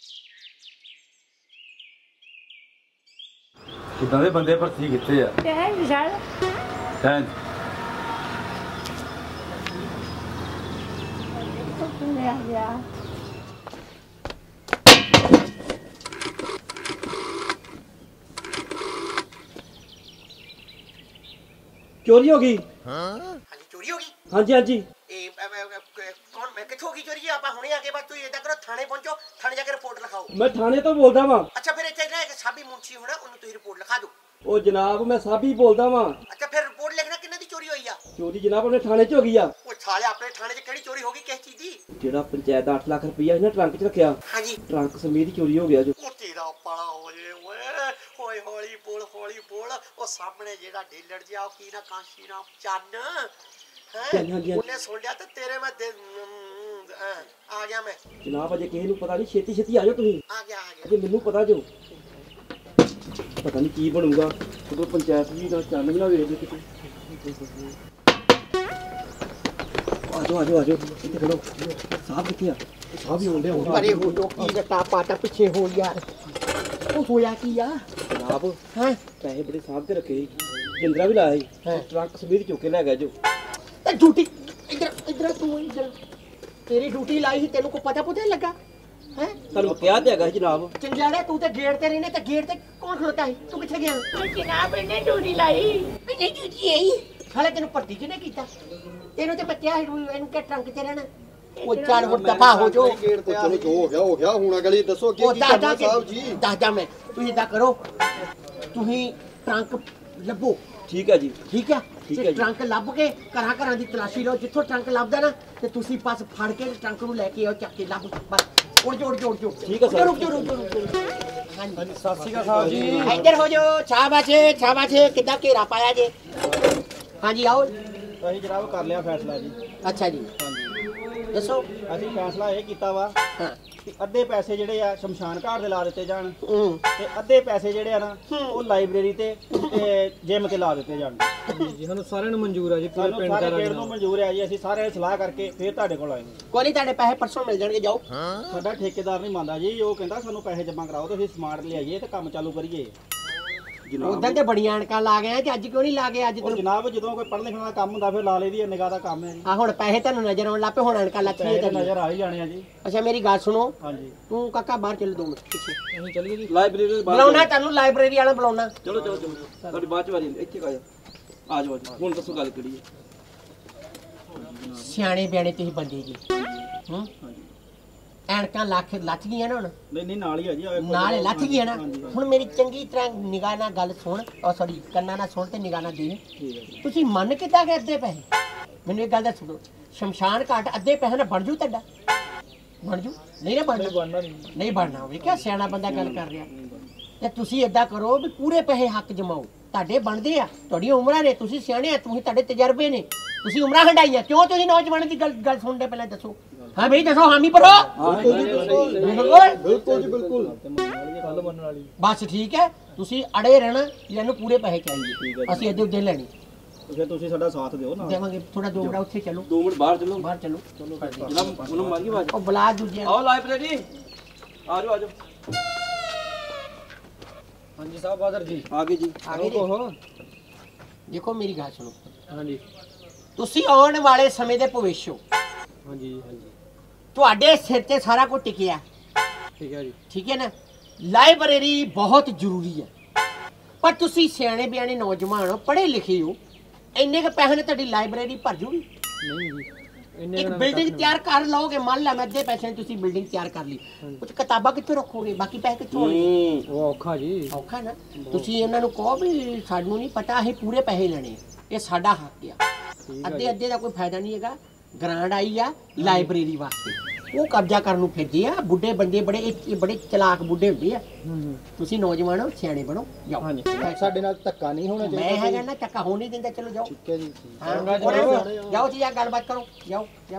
ਕਿਦਾਂ ਦੇ ਬੰਦੇ ਭਰਤੀ ਕਿੱਥੇ ਆ ਹੈ ਵਿਸ਼ਾਲ ਹੈ ਚੋਰੀ ਹੋ ਗਈ ਹਾਂਜੀ ਚੋਰੀ ਹੋ ਗਈ ਹਾਂਜੀ ਹਾਂਜੀ ਇਹ ਕੌਣ ਮੈਂ ਕਿੱਥੋਂ ਕੀ ਚੋਰੀ ਆਪਾਂ ਹੁਣੇ ਆ ਕੇ ਬਸ ਤੁਸੀਂ ਇਦਾਂ ਕਰੋ ਥਾਣੇ ਪਹੁੰਚੋ ਥਾਣੇ ਜਾ ਕੇ ਰਿਪੋਰਟ ਲਿਖਾਓ ਮੈਂ ਥਾਣੇ ਤੋਂ ਬੋਲਦਾ ਵਾਂ ਅੱਛਾ ਫਿਰ ਇੱਥੇ ਨਾ ਇੱਕ ਸਾਬੀ ਮੁੰਸ਼ੀ ਹੋਣਾ ਉਹਨੂੰ ਤੁਸੀਂ ਰਿਪੋਰਟ ਲਿਖਾ ਦਿਓ ਉਹ ਜਨਾਬ ਮੈਂ ਸਾਬੀ ਬੋਲਦਾ ਵਾਂ ਅੱਛਾ ਫਿਰ ਰਿਪੋਰਟ ਲਿਖਣਾ ਕਿੰਨੇ ਦੀ ਚੋਰੀ ਹੋਈ ਆ ਚੋਰੀ ਜਨਾਬ ਆਪਣੇ ਥਾਣੇ 'ਚ ਹੋ ਗਈ ਆ ਉਹ ਸਾਲੇ ਆਪਣੇ ਥਾਣੇ 'ਚ ਕਿਹੜੀ ਚੋਰੀ ਹੋ ਗਈ ਕਿਸ ਚੀਜ਼ ਦੀ ਜਿਹੜਾ ਪੰਚਾਇਤ ਦਾ 8 ਲੱਖ ਰੁਪਈਆ ਸੀ ਨਾ ਟਰੰਕ 'ਚ ਰੱਖਿਆ ਹਾਂਜੀ ਟਰੰਕ ਸਮੇਤ ਚੋਰੀ ਹੋ ਗਿਆ ਜੋ ਉਹ ਤੇਰਾ ਪਾਲਾ ਹੋ ਜੇ ਓਏ ਹੋਏ ਹੌਲੀ ਬੋਲ ਉਹ ਸਾਹਮਣੇ ਜਿਹੜਾ ਡੀਲਰ ਜਿਹਾ ਉਹ ਕੀ ਨਾ ਕਾਂਸ਼ੀ ਰਾਮ ਚੰਨ ਹਾਂਜੀ, ਹਾਂਜੀ। ਉਹਨੇ ਸੁਣ ਲਿਆ ਤੇ ਤੇਰੇ ਮੈਂ ਆ ਗਿਆ ਮੈਂ ਜਨਾਬ ਅਜੇ ਕਿਸੇ ਨੂੰ ਪਤਾ ਨਹੀਂ ਛੇਤੀ ਆ ਜਾਓ ਤੁਸੀਂ ਆ ਗਿਆ ਅਜੇ ਮੈਨੂੰ ਪਤਾ ਜੋ ਪਤਾ ਨਹੀਂ ਕੀ ਬਣੂਗਾ ਕਿਉਂਕਿ ਪੰਚਾਇਤ ਜੀ ਦਾ ਚੰਨ ਵੀ ਨਾ ਵੇਖ ਦੇ ਕਿਤੇ ਆਜੋ ਇੱਥੇ ਖੜੋ ਸਾਹਿਬ ਕਿੱਥੇ ਆ ਸਾਹਿਬ ਹੀ ਹੁੰਦੇ ਹੁਣ ਅਰੇ ਹੋ ਲੋਕੀ ਦਾ ਟਾਪਾ ਪਿੱਛੇ ਹੋ ਯਾਰ ਉਹ ਹੋਇਆ ਕੀ ਆ ਜਨਾਬ ਹਾਂ ਪੈਸੇ ਬੜੇ ਸਾਹਬ ਤੇ ਰੱਖੇ ਸੀ ਜਿੰਦਰਾ ਵੀ ਲਾਇਆ ਸੀ ਟਰੰਕ ਸਮੇਤ ਚੁੱਕ ਕੇ ਲੈ ਗਿਆ ਜੋ ਤੇ ਡਿਊਟੀ ਇੱਧਰ ਤੂੰ ਇੱਧਰ ਤੇਰੀ ਡਿਊਟੀ ਲਾਈ ਸੀ ਤੈਨੂੰ ਕੋ ਪਤਾ ਲੱਗਾ ਹੈ ਤੁਹਾਨੂੰ ਕਿਹਾ ਤੇ ਹੈਗਾ ਜਨਾਬ ਚੰਗਿਆੜਾ ਤੂੰ ਤੇ ਗੇਟ ਤੇ ਰਹਿਨੇ ਤੇ ਗੇਟ ਤੇ ਕੌਣ ਖਲੋਤਾ ਸੀ ਤੂੰ ਕਿੱਥੇ ਗਿਆ ਜਨਾਬ ਇਹਨੇ ਡਿਊਟੀ ਲਾਈ ਇਹਨੇ ਡਿਊਟੀ ਆਈ ਸਾਲੇ ਤੈਨੂੰ ਭਰਤੀ ਕਿਹਨੇ ਕੀਤਾ ਤੈਨੂੰ ਤੇ ਬੱਚਿਆ ਇਹਨੂੰ ਕਿ ਟਰੰਕ ਚ ਰਹਿਣਾ ਉਹ ਚੱਲ ਹੁਣ ਦਫਾ ਹੋ ਜੋ ਚਲੋ ਜੋ ਹੋ ਗਿਆ ਹੁਣ ਅਗਲੀ ਦੱਸੋ ਕੀ ਕਰਨਾ ਸਾਹਿਬ ਜੀ ਦੱਸਦਾ ਮੈਂ ਤੁਸੀਂ ਇਦਾਂ ਕਰੋ ਤੁਸੀਂ ਟਰੰਕ ਲੱਭੋ ਠੀਕ ਹੈ ਜੀ ਠੀਕ ਹੈ ਠੀਕ ਹੈ ਤੇ ਜੀ। ਟਰੰਕ ਲੱਭ ਕੇ ਘਰਾਂ ਦੀ ਤਲਾਸ਼ੀ ਲਓ ਜਿੱਥੋਂ ਟਰੰਕ ਲੱਭਦਾ ਨਾ ਤੇ ਤੁਸੀਂ ਪਾਸ ਫੜ ਕੇ ਟਰੰਕ ਨੂੰ ਲੈ ਕੇ ਆਓ ਚੱਕ ਕੇ ਲੱਭ ਬਸ ਉੜ ਜੋ ਠੀਕ ਹੈ ਸਰ। ਰੁਕ ਜਾਓ ਹਾਂਜੀ ਸਤਿ ਸ਼੍ਰੀ ਅਕਾਲ ਸਾਹਿਬ ਜੀ ਇੱਧਰ ਹੋ ਜਾਓ ਛਾਬਾਸ਼ੇ ਕਿੱਦਾਂ ਘੇਰਾ ਪਾਇਆ ਜੇ ਹਾਂਜੀ ਆਓ ਅਸੀਂ ਜਨਾਬ ਕਰ ਲਿਆ ਫੈਸਲਾ ਜੀ ਅੱਛਾ ਜੀ ਹਾਂਜੀ ਦੱਸੋ ਅਸੀਂ ਫੈਸਲਾ ਇਹ ਕੀਤਾ ਵਾ ਹਾਂ ਕਿ ਅੱਧੇ ਪੈਸੇ ਜਿਹੜੇ ਆ ਸ਼ਮਸ਼ਾਨ ਘਾਟ ਦੇ ਲਾ ਦਿੱਤੇ ਜਾਣ ਹੂੰ ਤੇ ਅੱਧੇ ਪੈਸੇ ਜਿਹੜੇ ਆ ਨਾ ਉਹ ਲਾਇਬ੍ਰੇਰੀ ਤੇ ਜਿਮ ਤੇ ਲਾ ਦਿੱਤੇ ਜਾਣ ਜੀ ਸਾਨੂੰ ਸਾਰਿਆਂ ਨੂੰ ਮਨਜ਼ੂਰ ਆ ਜੀ ਪੂਰੇ ਸਾਨੂੰ ਪਿੰਡ ਸਾਰੇ ਦਾ ਪਿੰਡ ਨੂੰ ਮਨਜ਼ੂਰ ਹੈ ਜੀ ਅਸੀਂ ਸਾਰਿਆਂ ਨੇ ਸਲਾਹ ਕਰਕੇ ਫਿਰ ਤੁਹਾਡੇ ਕੋਲ ਆਏ ਹਾਂ। ਕੋਈ ਨਹੀਂ ਤੁਹਾਡੇ ਪੈਸੇ ਪਰਸੋਂ ਮਿਲ ਜਾਣਗੇ ਜਾਓ ਸਾਡਾ ਠੇਕੇਦਾਰ ਨਹੀਂ ਮੰਨਦਾ ਜੀ ਉਹ ਕਹਿੰਦਾ ਸਾਨੂੰ ਪੈਸੇ ਜਮ੍ਹਾਂ ਕਰਾਓ ਤੇ ਅਸੀਂ ਸਮਾਰਟ ਲਿਆਈਏ ਤੇ ਕੰਮ ਚਾਲੂ ਕਰੀਏ ਉਦੋਂ ਤੇ ਬੜੀਆਂ ਅਣਕਾਂ ਲਾ ਗਏ ਤੇ ਅੱਜ ਕਿਉਂ ਨਹੀਂ ਲਾ ਗਏ ਅੱਜ ਉਹ ਜਨਾਬ ਜਦੋਂ ਕੋਈ ਪੜ੍ਹਨ ਲਿਖਣ ਦਾ ਕੰਮ ਹੁੰਦਾ ਫਿਰ ਲਾ ਲਈਦੀ ਨਿਗਾਹ ਦਾ ਕੰਮ ਹੈ ਜੀ ਆ ਹੁਣ ਪੈਸੇ ਤੁਹਾਨੂੰ ਨਜ਼ਰ ਆਉਣ ਲੱਪੇ ਹੁਣ ਅਣਕਾਂ ਲੱਥੀਆਂ ਪੈਸੇ ਤਾਂ ਤੇਰੀਆਂ ਨਜ਼ਰ ਆ ਹੀ ਜਾਣੇ ਆ ਜੀ ਅੱਛਾ ਮੇਰੀ ਗੱਲ ਸੁਣੋ ਹਾਂਜੀ ਤੂੰ ਕਾਕਾ ਬਾਹਰ ਚੱਲ 2 ਮਿੰਟ ਪਿੱਛੇ ਅਸੀਂ ਚੱਲੀਏ ਜੀ ਲਾਇਬ੍ਰੇਰੀ ਦੇ ਬਾਹਰ ਬੁਲਾਉਣਾ ਤੁਹਾਨੂੰ ਲਾਇਬ੍ਰੇਰੀ ਵਾਲਾ ਬੁਲਾਉਣਾ ਚਲੋ ਤੁਹਾਡੀ ਬਾਅਦ ਚ ਵਾਰੀ ਇੱਥੇ ਆ ਜਾਓ ਹੁਣ ਦੱਸੋ ਗੱਲ ਕਿਹੜੀ ਹੈ ਸਿਆਣੇ ਬਿਆਣੇ ਤੁਸੀਂ ਬੰਦੇ ਜੀ ਹੂੰ ਐਨਕਾਂ ਲੱਥ ਗਈਆਂ ਨਾ ਹੁਣ ਨਹੀਂ ਨਾਲ ਹੀ ਆ ਜੀ ਆਹ ਕੋਈ ਨਾਲੇ ਲੱਥ ਗਈਆਂ ਨਾ ਹਾਂਜੀ, ਹੁਣ ਮੇਰੀ ਚੰਗੀ ਤਰ੍ਹਾਂ ਨਿਗਾਹ ਨਾਲ ਗੱਲ ਸੁਣ ਔਰ ਸੌਰੀ ਕੰਨਾਂ ਨਾਲ ਸੁਣ ਤੇ ਨਿਗਾਹ ਨਾਲ ਦੇ ਤੁਸੀਂ ਮੰਨ ਕਿੱਦਾਂ ਗਏ ਅੱਧੇ ਪੈਸੇ ਮੈਨੂੰ ਇੱਕ ਗੱਲ ਦਾ ਸੁਣੋ ਸ਼ਮਸ਼ਾਨ ਘਾਟ ਅੱਧੇ ਪੈਸੇ ਨਾਲ ਬਣ ਜੂ ਤੁਹਾਡਾ ਬਣ ਜੂ ਨਹੀਂ ਨਾ ਬਣਨਾ ਨਹੀਂ ਬਣਨਾ ਹੋਵੇ ਕਿਆ ਸਿਆਣਾ ਬੰਦਾ ਗੱਲ ਕਰ ਰਿਹਾ ਤੇ ਤੁਸੀਂ ਏਦਾਂ ਕਰੋ ਵੀ ਪੂਰੇ ਪੈਸੇ ਹੱਕ ਜਮਾਓ ਤੁਹਾਡੇ ਬਣਦੇ ਆ ਤੁਹਾਡੀਆਂ ਉਮਰਾਂ ਨੇ ਤੁਸੀਂ ਸਿਆਣੇ ਆ ਤੁਸੀਂ ਤੁਹਾਡੇ ਤਜਰਬੇ ਨੇ ਤੁਸੀਂ ਉਮਰਾਂ ਹੰਡਾਈਆਂ ਕਿਉਂ ਤੁਸੀਂ ਨੌਜਵਾਨ ਦੀ ਗੱਲ ਸੁਣਦੇ ਪਹਿਲਾਂ ਦੱਸੋ ਹਾਂ ਬਈ ਦੱਸੋ ਹਾਮੀ ਭਰੋ ਬਿਲਕੁਲ ਜੀ ਬਿਲਕੁਲ ਬਸ ਠੀਕ ਹੈ ਤੁਸੀਂ ਅੜੇ ਰਹਿਣਾ ਇਹਨੂੰ ਪੂਰੇ ਪੈਸੇ ਚਾਹੀਦੇ ਅਸੀਂ ਇਹਦੇ ਉੱਤੇ ਲੈਣੀ ਫਿਰ ਤੁਸੀਂ ਸਾਡਾ ਸਾਥ ਦਿਓ ਨਾ ਦੇਵਾਂਗੇ ਥੋੜਾ 2 ਮਿੰਟ ਉੱਥੇ ਚਲੋ 2 ਮਿੰਟ ਬਾਹਰ ਚਲੋ ਬਾਹਰ ਚਲੋ ਜਨਾਬ ਉਹਨੂੰ ਮਾਰੀ ਆਵਾਜ਼ ਉਹ ਬੁਲਾ ਦੂਜੇ ਆਓ ਲਾਇਬ੍ਰੇਰੀ ਆ ਜਾਓ ਹਾਂਜੀ ਸਾਹਿਬ ਬਾਦਰ ਜੀ ਆ ਗਏ ਜੀ ਆਗੇ ਦੇਖੋ ਮੇਰੀ ਗੱਲ ਸੁਣੋ ਹਾਂਜੀ ਤੁਸੀਂ ਆਉਣ ਵਾਲੇ ਸਮੇਂ ਦੇ ਭਵਿੱਖ ਹੋ ਹਾਂਜੀ ਹਾਂਜੀ ਤੁਹਾਡੇ ਸਿਰ ਤੇ ਸਾਰਾ ਕੁਝ ਟਿਕਿਆ ਠੀਕ ਹੈ ਜੀ ਠੀਕ ਹੈ ਨਾ ਲਾਇਬ੍ਰੇਰੀ ਬਹੁਤ ਜ਼ਰੂਰੀ ਹੈ, ਪਰ ਤੁਸੀਂ ਸਿਆਣੇ ਬਿਆਣੇ ਨੌਜਵਾਨ ਹੋ, ਪੜ੍ਹੇ ਲਿਖੇ ਹੋ, ਇੰਨੇ ਕੁ ਪੈਸੇ ਨੇ ਤੁਹਾਡੀ ਲਾਇਬ੍ਰੇਰੀ ਭਰ ਜੂਗੀ? ਨਹੀਂ ਜੀ ਇੰਨੇ ਇੱਕ ਬਿਲਡਿੰਗ ਤਿਆਰ ਕਰ ਲਓਗੇ, ਮੰਨ ਲਾ ਮੈਂ ਅੱਧੇ ਪੈਸੇ ਤੁਸੀਂ ਬਿਲਡਿੰਗ ਤਿਆਰ ਕਰ ਲਈ, ਕੁਝ ਕਿਤਾਬਾਂ ਕਿੱਥੋਂ ਰੱਖੋਗੇ, ਬਾਕੀ ਪੈਸੇ ਕਿੱਥੋਂ ਆਉਣਗੇ? ਉਹ ਔਖਾ ਜੀ, ਔਖਾ ਨਾ। ਤੁਸੀਂ ਇਹਨਾਂ ਨੂੰ ਕਹੋ ਵੀ ਸਾਨੂੰ ਨਹੀਂ ਪਤਾ, ਅਸੀਂ ਪੂਰੇ ਪੈਸੇ ਲੈਣੇ ਆ, ਇਹ ਸਾਡਾ ਹੱਕ ਆ, ਅੱਧੇ ਅੱਧੇ ਦਾ ਕੋਈ ਫਾਇਦਾ ਨਹੀਂ ਹੈਗਾ। ਗ੍ਰਾਂਟ ਆਈ ਆ ਲਾਇਬ੍ਰੇਰੀ ਵਾਸਤੇ, ਉਹ ਕਬਜ਼ਾ ਕਰਨ ਨੂੰ ਫਿਰਦੇ ਆ ਬੁੱਢੇ ਬੰਦੇ, ਬੜੇ ਚਲਾਕ ਬੁੱਢੇ ਹੁੰਦੇ ਆ। ਤੁਸੀਂ ਨੌਜਵਾਨ ਹੋ, ਸਿਆਣੇ ਬਣੋ, ਜਾਓ। ਸਾਡੇ ਨਾਲ ਧੱਕਾ ਨਹੀਂ ਹੋਣਾ ਚਾਹੀਦਾ। ਮੈਂ ਹੈਗਾ ਨਾ, ਧੱਕਾ ਹੋਣ ਨਹੀਂ ਦਿੰਦਾ, ਚਲੋ ਜਾਓ। ਠੀਕ ਹੈ ਜੀ। ਜਾਓ ਜੀ, ਗੱਲਬਾਤ ਕਰੋ, ਜਾਓ ਜਾਓ।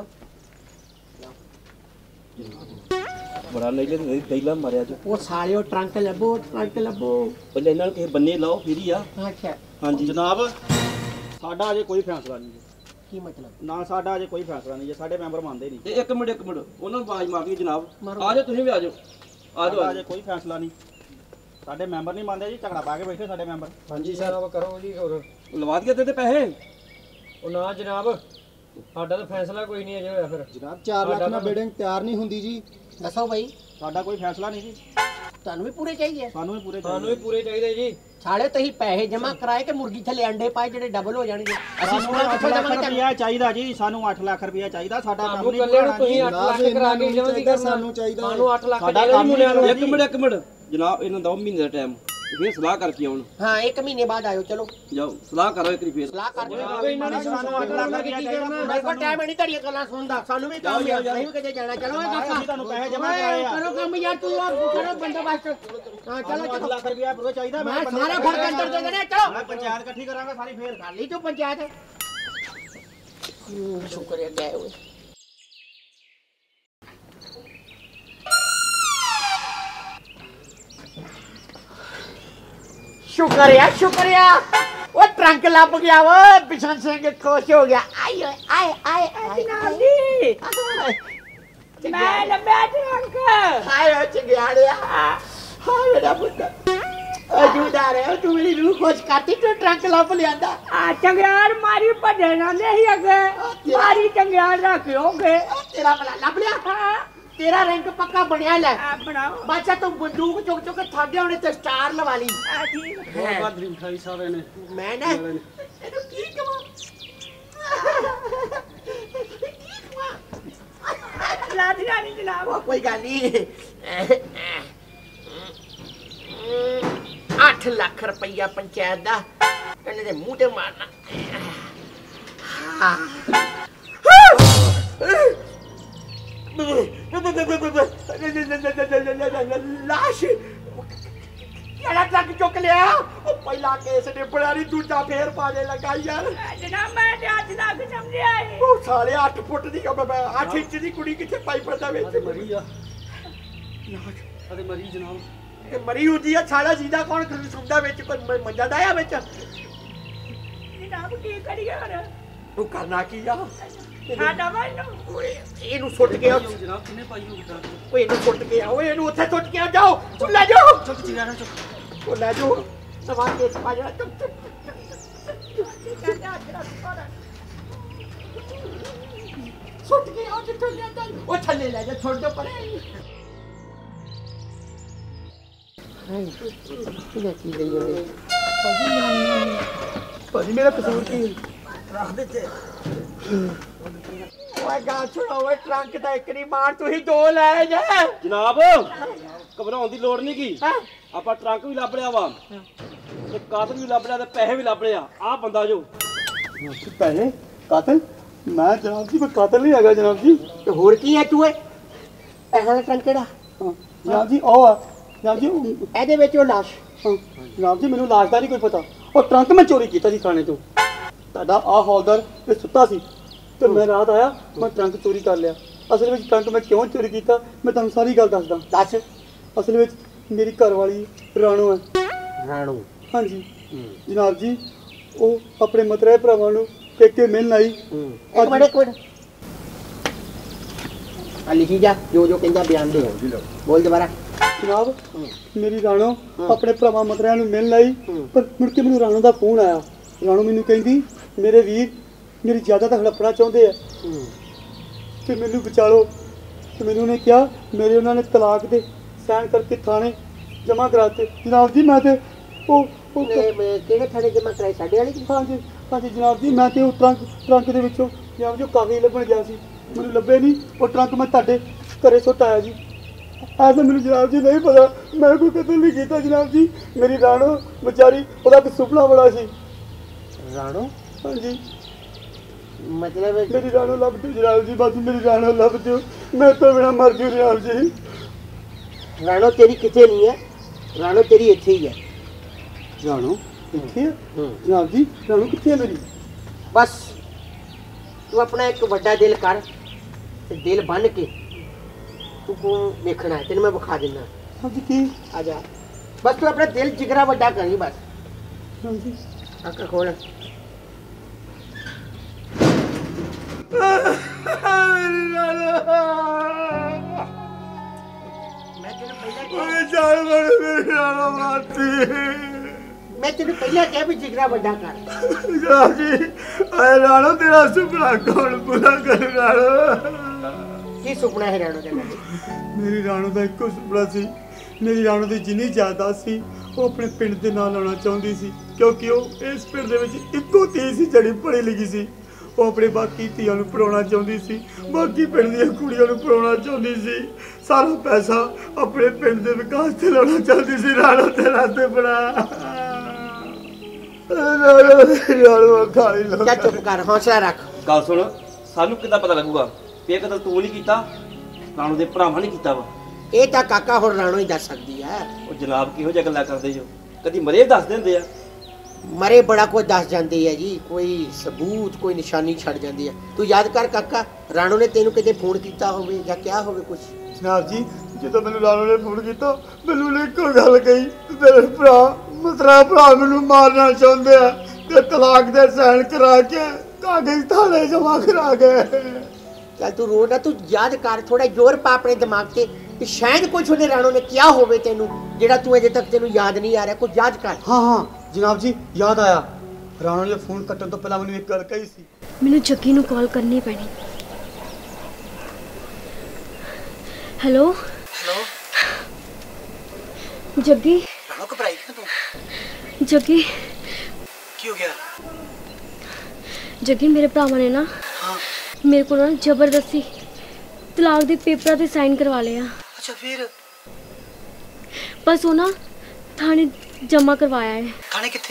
ਬੜਾ ਨੈਲਾ ਮਾਰਿਆ ਜੋ। ਉਹ ਸਾਲਿਓ ਟਰੰਕ ਲੱਭੋ, ਟਰੰਕ ਲੱਭੋ। ਪਹਿਲੇ ਇਹਨਾਂ ਨੂੰ ਕਿਸੇ ਬੰਨੇ ਲਾਓ ਫਿਰ ਹੀ ਆ। ਅੱਛਾ, ਹਾਂਜੀ ਜਨਾਬ ਸਾਡਾ ਅਜੇ ਕੋਈ ਫੈਸਲਾ ਨਹੀਂ ਜੀ। ਕੀ ਮਤਲਬ? ਨਾ ਸਾਡਾ ਅਜੇ ਕੋਈ ਫੈਸਲਾ ਨਹੀਂ ਜੀ, ਸਾਡੇ ਮੈਂਬਰ ਮੰਨਦੇ ਨਹੀਂ। ਇੱਕ ਮਿੰਟ ਉਹਨਾਂ ਨੂੰ ਆਵਾਜ਼ ਮਾਰਨੀ ਜਨਾਬ, ਆ ਜਾਓ ਤੁਸੀਂ ਵੀ ਆ ਜਾਓ। ਆ ਜਾਓ ਅਜੇ ਕੋਈ ਫੈਸਲਾ ਨਹੀਂ, ਸਾਡੇ ਮੈਂਬਰ ਨਹੀਂ ਮੰਨਦੇ ਜੀ, ਝਗੜਾ ਪਾ ਕੇ ਬੈਠੇ ਸਾਡੇ ਮੈਂਬਰ। ਹਾਂਜੀ ਜਨਾਬ ਕਰੋ ਜੀ। ਹੋਰ ਲਵਾ ਦਿਆ ਤੇ ਪੈਸੇ? ਉਹ ਨਾ ਜਨਾਬ, ਸਾਡਾ ਤਾਂ ਫੈਸਲਾ ਕੋਈ ਨਹੀਂ ਅਜੇ ਹੋਇਆ। ਫਿਰ ਜਨਾਬ 4 ਲੱਖ ਨਾਲ ਬਿਲਡਿੰਗ ਤਿਆਰ ਨਹੀਂ ਹੁੰਦੀ ਜੀ। ਦੱਸੋ ਬਈ, ਸਾਡਾ ਕੋਈ ਫੈਸਲਾ ਨਹੀਂ ਜੀ। ਤੁਹਾਨੂੰ ਵੀ ਪੂਰੇ ਚਾਹੀਦੇ? ਸਾਨੂੰ ਵੀ ਪੂਰੇ ਚਾਹੀਦੇ ਜੀ। ਸਾਲੇ ਤੁਸੀਂ ਪੈਸੇ ਜਮਾ ਕਰਾਏ ਕਿ ਮੁਰਗੀ ਥੱਲੇ ਅੰਡੇ ਪਾਏ ਜਿਹੜੇ ਡਬਲ ਹੋ ਜਾਣਗੇ? ਅਸੀਂ 8 ਲੱਖ ਰੁਪਇਆ ਚਾਹੀਦਾ ਜੀ, ਸਾਨੂੰ 8 ਲੱਖ ਰੁਪਇਆ ਚਾਹੀਦਾ। ਸਾਡਾ ਕੰਮ ਨਹੀਂ ਪੂਰਾ। ਤੁਸੀਂ 8 ਲੱਖ ਕਰਾ ਕੇ ਜਮਾ ਕੀ ਕਰਨਾ? ਸਾਨੂੰ ਚਾਹੀਦਾ, ਸਾਨੂੰ 8 ਲੱਖ ਸਾਡਾ ਕੰਮ ਨਹੀਂ। ਇੱਕ ਮਿੰਟ ਜਨਾਬ, ਇਹਨਾਂ ਦਾ ਮਹੀਨੇ ਦਾ ਟਾਈਮ, ਫਿਰ ਸਲਾਹ ਕਰਕੇ ਆਉਣ। ਹਾਂ, 1 ਮਹੀਨੇ ਬਾਅਦ ਆਇਓ। ਚਲੋ ਜਾਓ, ਸਲਾਹ ਕਰੋ ਇੱਕ ਵਾਰੀ ਫੇਰ। ਸਲਾਹ ਕਰ ਦਿਓ। ਸਾਨੂੰ 8 ਲੱਖ ਰੁਪਇਆ ਚਾਹੀਦਾ। ਮੇਰੇ ਕੋਲ ਟਾਈਮ ਨਹੀਂ ਤੁਹਾਡੀਆਂ ਗੱਲਾਂ ਸੁਣਦਾ, ਸਾਨੂੰ ਵੀ ਕੰਮ ਆ, ਅਸੀਂ ਵੀ ਕਿਤੇ ਜਾਣਾ। ਚਲੋ ਅਸੀਂ ਤੁਹਾਨੂੰ ਪੈਸੇ ਜਮਾ ਕਰਾਏ ਆ। ਕਰੋ ਕੰਮ ਯਾਰ, ਤੂੰ ਆਪ ਕਰੋ ਬੰਦੋਬਸਤ। ਹਾਂ ਚਲੋ 8 ਲੱਖ ਰੁਪਇਆ ਪੂਰਾ ਚਾਹੀਦਾ। ਮੈਂ ਸਾਰਾ ਫਰਕ ਅੰਦਰ ਦੇ ਦੇਣਾ। ਚਲੋ ਮੈਂ ਪੰਚਾਇਤ ਇਕੱਠੀ ਕਰਾਂਗਾ ਸਾਰੀ, ਫੇਰ ਕਰ ਲਈ ਤੂੰ ਪੰਚਾਇਤ। ਸ਼ੁਕਰੀਆ ਗਏ ਹੋਏ। शुक्रिया वो ट्रंक लभ गया, वो बिशन सिंह खुश हो गया। आई आए आए जनाब जी, मैं लभ्या ट्रंक। हाय ओ चिंगाड़िया, हाय मेरा पुत्तर, जूदार है तू, मेरी रूह खुश करती, तू ट्रंक लभ लियांदा। चंग्याड़ मारी भजे ना नहीं अगे, मारी चंग्याड़ रखोगे। तेरा भला लभ लिया? हां, तेरा रैंक पक्का बनया ले। बादशाह तू बंदूक चुक चुक थाडे होने ते स्टार लवा ली। बहुत बादरी उठाई सारे ने। मैं ना एनु की कमा लादी रानी जनाब, कोई गल नहीं। 8 लाख रुपया पंचायत दा इन्हां दे मुंह ते मारना। लाश केड़ा ट्रक चुक लिया? पहला केस निबड़ा नहीं, दूजा फेर पाने लगा यार। जनाब मैं ते 8 लाख समझिया है। ओ साले 8 फुट दी 8 इंच दी कुड़ी किथे पाई पड़दा विच? मरी आ अरे मरी जनाब, ते मरी हुंदी आ। साला जीदा कौन सुनदा विच? कोई मंजा दाया विच? जनाब की करिए फिर? तू करना की आ? साडा भाईनो ओए इनु सुट के आओ जनाब किने पाई होगी ट्रक? ओए इनु सुट के आओ, इनु उथे सुट के जाओ। तू ले जाओ, चुप चिराना चुप। ओ ले जाओ सवाल के पा जा। चुप चुप सुट के आओ, जिथों ले जा ओ थल्ले ले जा, छोड़ दो परे। हाय ये की गई है भाजी, मेरा कसूर की? रख देते ओए गाल सुनो, ओए ट्रंक दा एक नहीं मार, तू ही 2 ले जा। ਜਨਾਬ ਘਬਰਾਉਣ ਦੀ ਲੋੜ ਨਹੀਂ ਕੀ, ਆਪਾਂ ਟਰੰਕ ਵੀ ਲੱਭ ਲਿਆ ਵਾ ਤੇ ਕਾਤਲ ਵੀ ਲੱਭ ਲਿਆ ਤੇ ਪੈਸੇ ਵੀ ਲੱਭ ਲਿਆ। ਆਹ ਬੰਦਾ ਜੋ ਪੈਸੇ ਕਾਤਲ? ਮੈਂ ਜਨਾਬ ਜੀ, ਮੈਂ ਕਾਤਲ ਨਹੀਂ ਹੈਗਾ ਜਨਾਬ ਜੀ। ਤੇ ਹੋਰ ਕੀ ਹੈ ਤੂੰ? ਪੈਸਾ ਦਾ ਟਰੰਕ ਕਿਹੜਾ? ਜਨਾਬ ਜੀ ਉਹ ਆ ਜਨਾਬ ਜੀ, ਇਹਦੇ ਵਿੱਚ ਉਹ ਲਾਸ਼। ਜਨਾਬ ਜੀ ਮੈਨੂੰ ਲਾਸ਼ ਦਾ ਨਹੀਂ ਕੋਈ ਪਤਾ। ਉਹ ਟਰੰਕ ਮੈਂ ਚੋਰੀ ਕੀਤਾ ਸੀ ਥਾਣੇ ਤੋਂ। ਤੁਹਾਡਾ ਆਹ ਹੌਲਦਾਰ ਇਹ ਸੁੱਤਾ ਸੀ ਤੇ ਮੈਂ ਰਾਤ ਆਇਆ, ਮੈਂ ਟਰੰਕ ਚੋਰੀ ਕਰ ਲਿਆ। ਅਸਲ ਵਿੱਚ ਟਰੰਕ ਮੈਂ ਕਿਉਂ ਚੋਰੀ ਕੀਤਾ ਮੈਂ ਤੁਹਾਨੂੰ ਸਾਰੀ ਗੱਲ ਦੱਸਦਾ। ਦੱਸ। ਅਸਲ ਵਿੱਚ ਮੇਰੀ ਘਰਵਾਲੀ ਰਾਣੋ ਹੈ। ਰਾਣੋ? ਹਾਂਜੀ ਜਨਾਬ ਜੀ, ਉਹ ਆਪਣੇ ਮਤਰੇ ਭਰਾਵਾਂ ਨੂੰ ਪੇਕੇ ਮਿਲਣ ਆਈ। ਇੱਕ ਮਿੰਟ ਆ ਲਿਖੀ ਜਾ ਜੋ ਕਹਿੰਦਾ ਬਿਆਨ ਦੇ। ਬੋਲ ਦੁਬਾਰਾ। ਜਨਾਬ ਮੇਰੀ ਰਾਣੋ ਆਪਣੇ ਭਰਾਵਾਂ ਮਤਰਿਆਂ ਨੂੰ ਮਿਲਣ ਆਈ, ਪਰ ਮੁੜ ਕੇ ਮੈਨੂੰ ਰਾਣੋ ਦਾ ਫੋਨ ਆਇਆ। ਰਾਣੋ ਮੈਨੂੰ ਕਹਿੰਦੀ ਮੇਰੇ ਵੀਰ ਮੇਰੀ ਜ਼ਿਆਦਾ ਤਾਂ ਹੜੱਪਣਾ ਚਾਹੁੰਦੇ ਆ ਤੇ ਮੈਨੂੰ ਬਚਾ ਲਓ। ਤੇ ਮੈਨੂੰ ਉਹਨੇ ਕਿਹਾ ਮੇਰੇ ਉਹਨਾਂ ਨੇ ਤਲਾਕ ਦੇ ਸਾਈਨ ਕਰਕੇ ਥਾਣੇ जमा कराते जनाब जी। मैं ਕਿਹੜੇ ਥਾਣੇ ਜਮਾ ਕਰਾਏ? ਸਾਡੇ ਵਾਲੀ? हाँ जी हाँ जी जनाब जी। मैं तो ट्रंक ਦੇ ਵਿੱਚੋਂ ਜਨਾਬ ਜੀ ਕਾਗਜ਼ ਲੱਭਣ ਗਿਆ ਸੀ, ਮੈਨੂੰ ਲੱਭੇ ਨਹੀਂ। ਉਹ ਟਰੰਕ ਮੈਂ ਤੁਹਾਡੇ ਘਰੇ ਸੁੱਟ ਆਇਆ ਜੀ। ऐसा मैंने जनाब जी नहीं पता, मैं कोई कतल नहीं किया जनाब जी। मेरी राणो बेचारी ਉਹਦਾ ਇੱਕ ਸੁਪਨਾ बड़ा सी। राणो? हाँ जी मतलब मेरी राणो लभ दो जनाब जी, बस मेरी राणो लभ दो, मैं तो बिना मर जू जनाब जी। राणो तेरी किथे नहीं है, राणो तेरी इत्थे ही है। राणो इत्थे है जनाब जी? राणो कित्थे है मेरी? बस तू अपना एक बड़ा दिल कर ते दिल बन के तू को देखना है, तेन मैं विखा देना। हाँ जी की? आ जा बस, तू अपना दिल जिगरा बड़ा करी बस। हाँ जी आका खोल। मैं तेन पहले क्या भी जिगरा बड़ा कर। जनाब जी राणो तेरा सुपना कौन पूरा कर? राणो की सुपना है राणो तेरा? मेरी राणो का इको सुपना सी। मेरी राणो की जिन्नी जायदाद सी वो अपने पिंड के नाल लाना चाहती सी, क्योंकि वो इस पिंड दे विच इको धी सी जड़ी पढ़ी लिखी सी। वो अपने बाकी धीआं नूं पढ़ाउणा चाहती सी, बाकी पिंड दी कुड़ियां नूं पढ़ाउणा चाहती सी। सारा पैसा अपने पिंड के विकास से लाना चाहती सी। राणो तेरा सुपना क्या चुप कर, हौसला रख। गल सुन, सानू किदा पता लगूगा भी ये कतल तू नहीं कीता, राणो दे भरावां ने कीता वा? ये तो काका हुण राणो ही दस सकती है। ਉਹ ਜਨਾਬ ਕਿਹੋ ਜਿਹਾ ਗੱਲਾਂ ਕਰਦੇ ਜੋ, ਕਦੀ ਮਰੇ ਦੱਸ ਦਿੰਦੇ ਆ। मरे बड़ा कुछ दस जाते है जी, कोई सबूत कोई निशानी छड़ जाती है। तू याद कर काका, राणो ने तेनू किते फोन किया होवे या क्या होवे कुछ? जनाब जी जो मैंने राणो ने फोन किया, मैनू ने एक गल कही, मेरे भरा मतरा भरा मैनू मारना चाहते हैं ते तलाक दे साइन करा के कागज थाने जमा करा गए। चल तू रो ना, तू याद कर, थोड़ा जोर पा अपने दिमाग से कि शायद कुछ उन्हें राणो ने क्या होवे तेनू जेड़ा तू अजे तक तेनू याद नहीं आ रहा, कुछ याद कर। हाँ हाँ जनाब जी याद आया, राणो ने फोन कट्टन तो पहला मैनू एक गल कही सी। मैनू जग्गी नू कॉल करनी पैनी। Hello hello Jaggi. राणो घबराई क्यों तू? जग्गी की हो गया? जग्गी मेरे भरावां ने ना मेरे को ना जबरदस्ती तलाक दे पेपर ते साइन करवा लिया। अच्छा फिर? बस वो ना थाने जमा करवाया है। थाने किथे?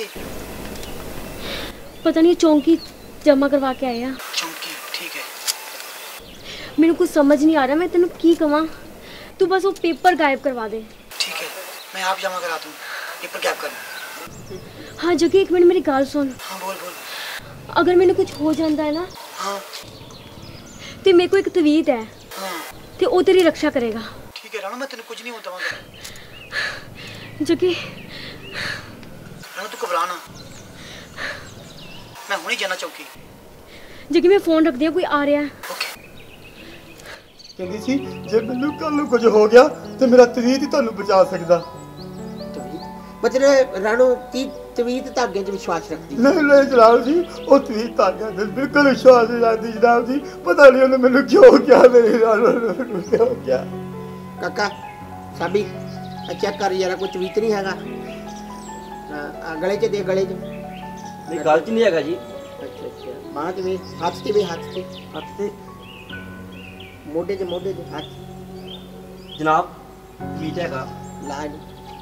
पता नहीं चौंकी जमा करवा के आया। चौंकी? ठीक है। मेरे को समझ नहीं आ रहा मैं तेनू की कवां, तू बस वो पेपर गायब करवा दे। ठीक है मैं आप जमा करा दूँ, पेपर गायब कर। हाँ जग्गी एक मिनट मेरी गल सुन। हाँ बोल बोल। अगर मैंने कुछ हो जाता है ना हाँ तो मेरे को एक तवीत है तो वो तेरी रक्षा करेगा। ठीक है राणो मैं तेन कुछ नहीं होता दवांगा। जग्गी राणो तू घबरा ना, मैं हुणे जाना चौकी। जग्गी मैं फोन रख दिया, कोई आ रहा है। कहती सी जे मैनू कल कुछ हो गया तो मेरा तवीत ही तुहानू बचा सकदा। मतलब राणो की तवीत धागे च विश्वास रखती? नहीं नहीं जनाब जी वो तवीत धागे च बिल्कुल विश्वास नहीं रखती जनाब जी। पता नहीं उन्हें मैनू क्यों क्या, मेरी राणो ने क्यों क्या। काका साबी चेक कर यार, कोई तवीत नहीं हैगा। गले च दे, गले च। नहीं गल च नहीं हैगा जी। अच्छा अच्छा बांह च वे, हाथ च वे, हाथ से मोढे च, मोढे च, हाथ जनाब ठीक हैगा। ला जी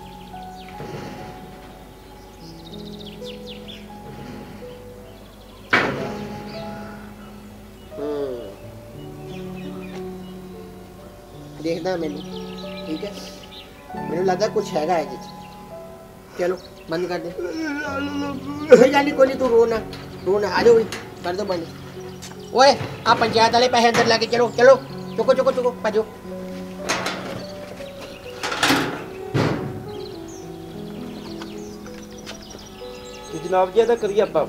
देखना मैंने, ठीक है मैंने लगा कुछ हैगा है। चलो बंद कर दे। कोई गल नहीं, कोई नहीं, तू रोना रोना, आ जाओ कर दो बंद। ओए आप पंचायत वाले पैसे अंदर लाके चलो चलो, चुको चुको चुको भजो। जनाब जी ऐसा करिए आप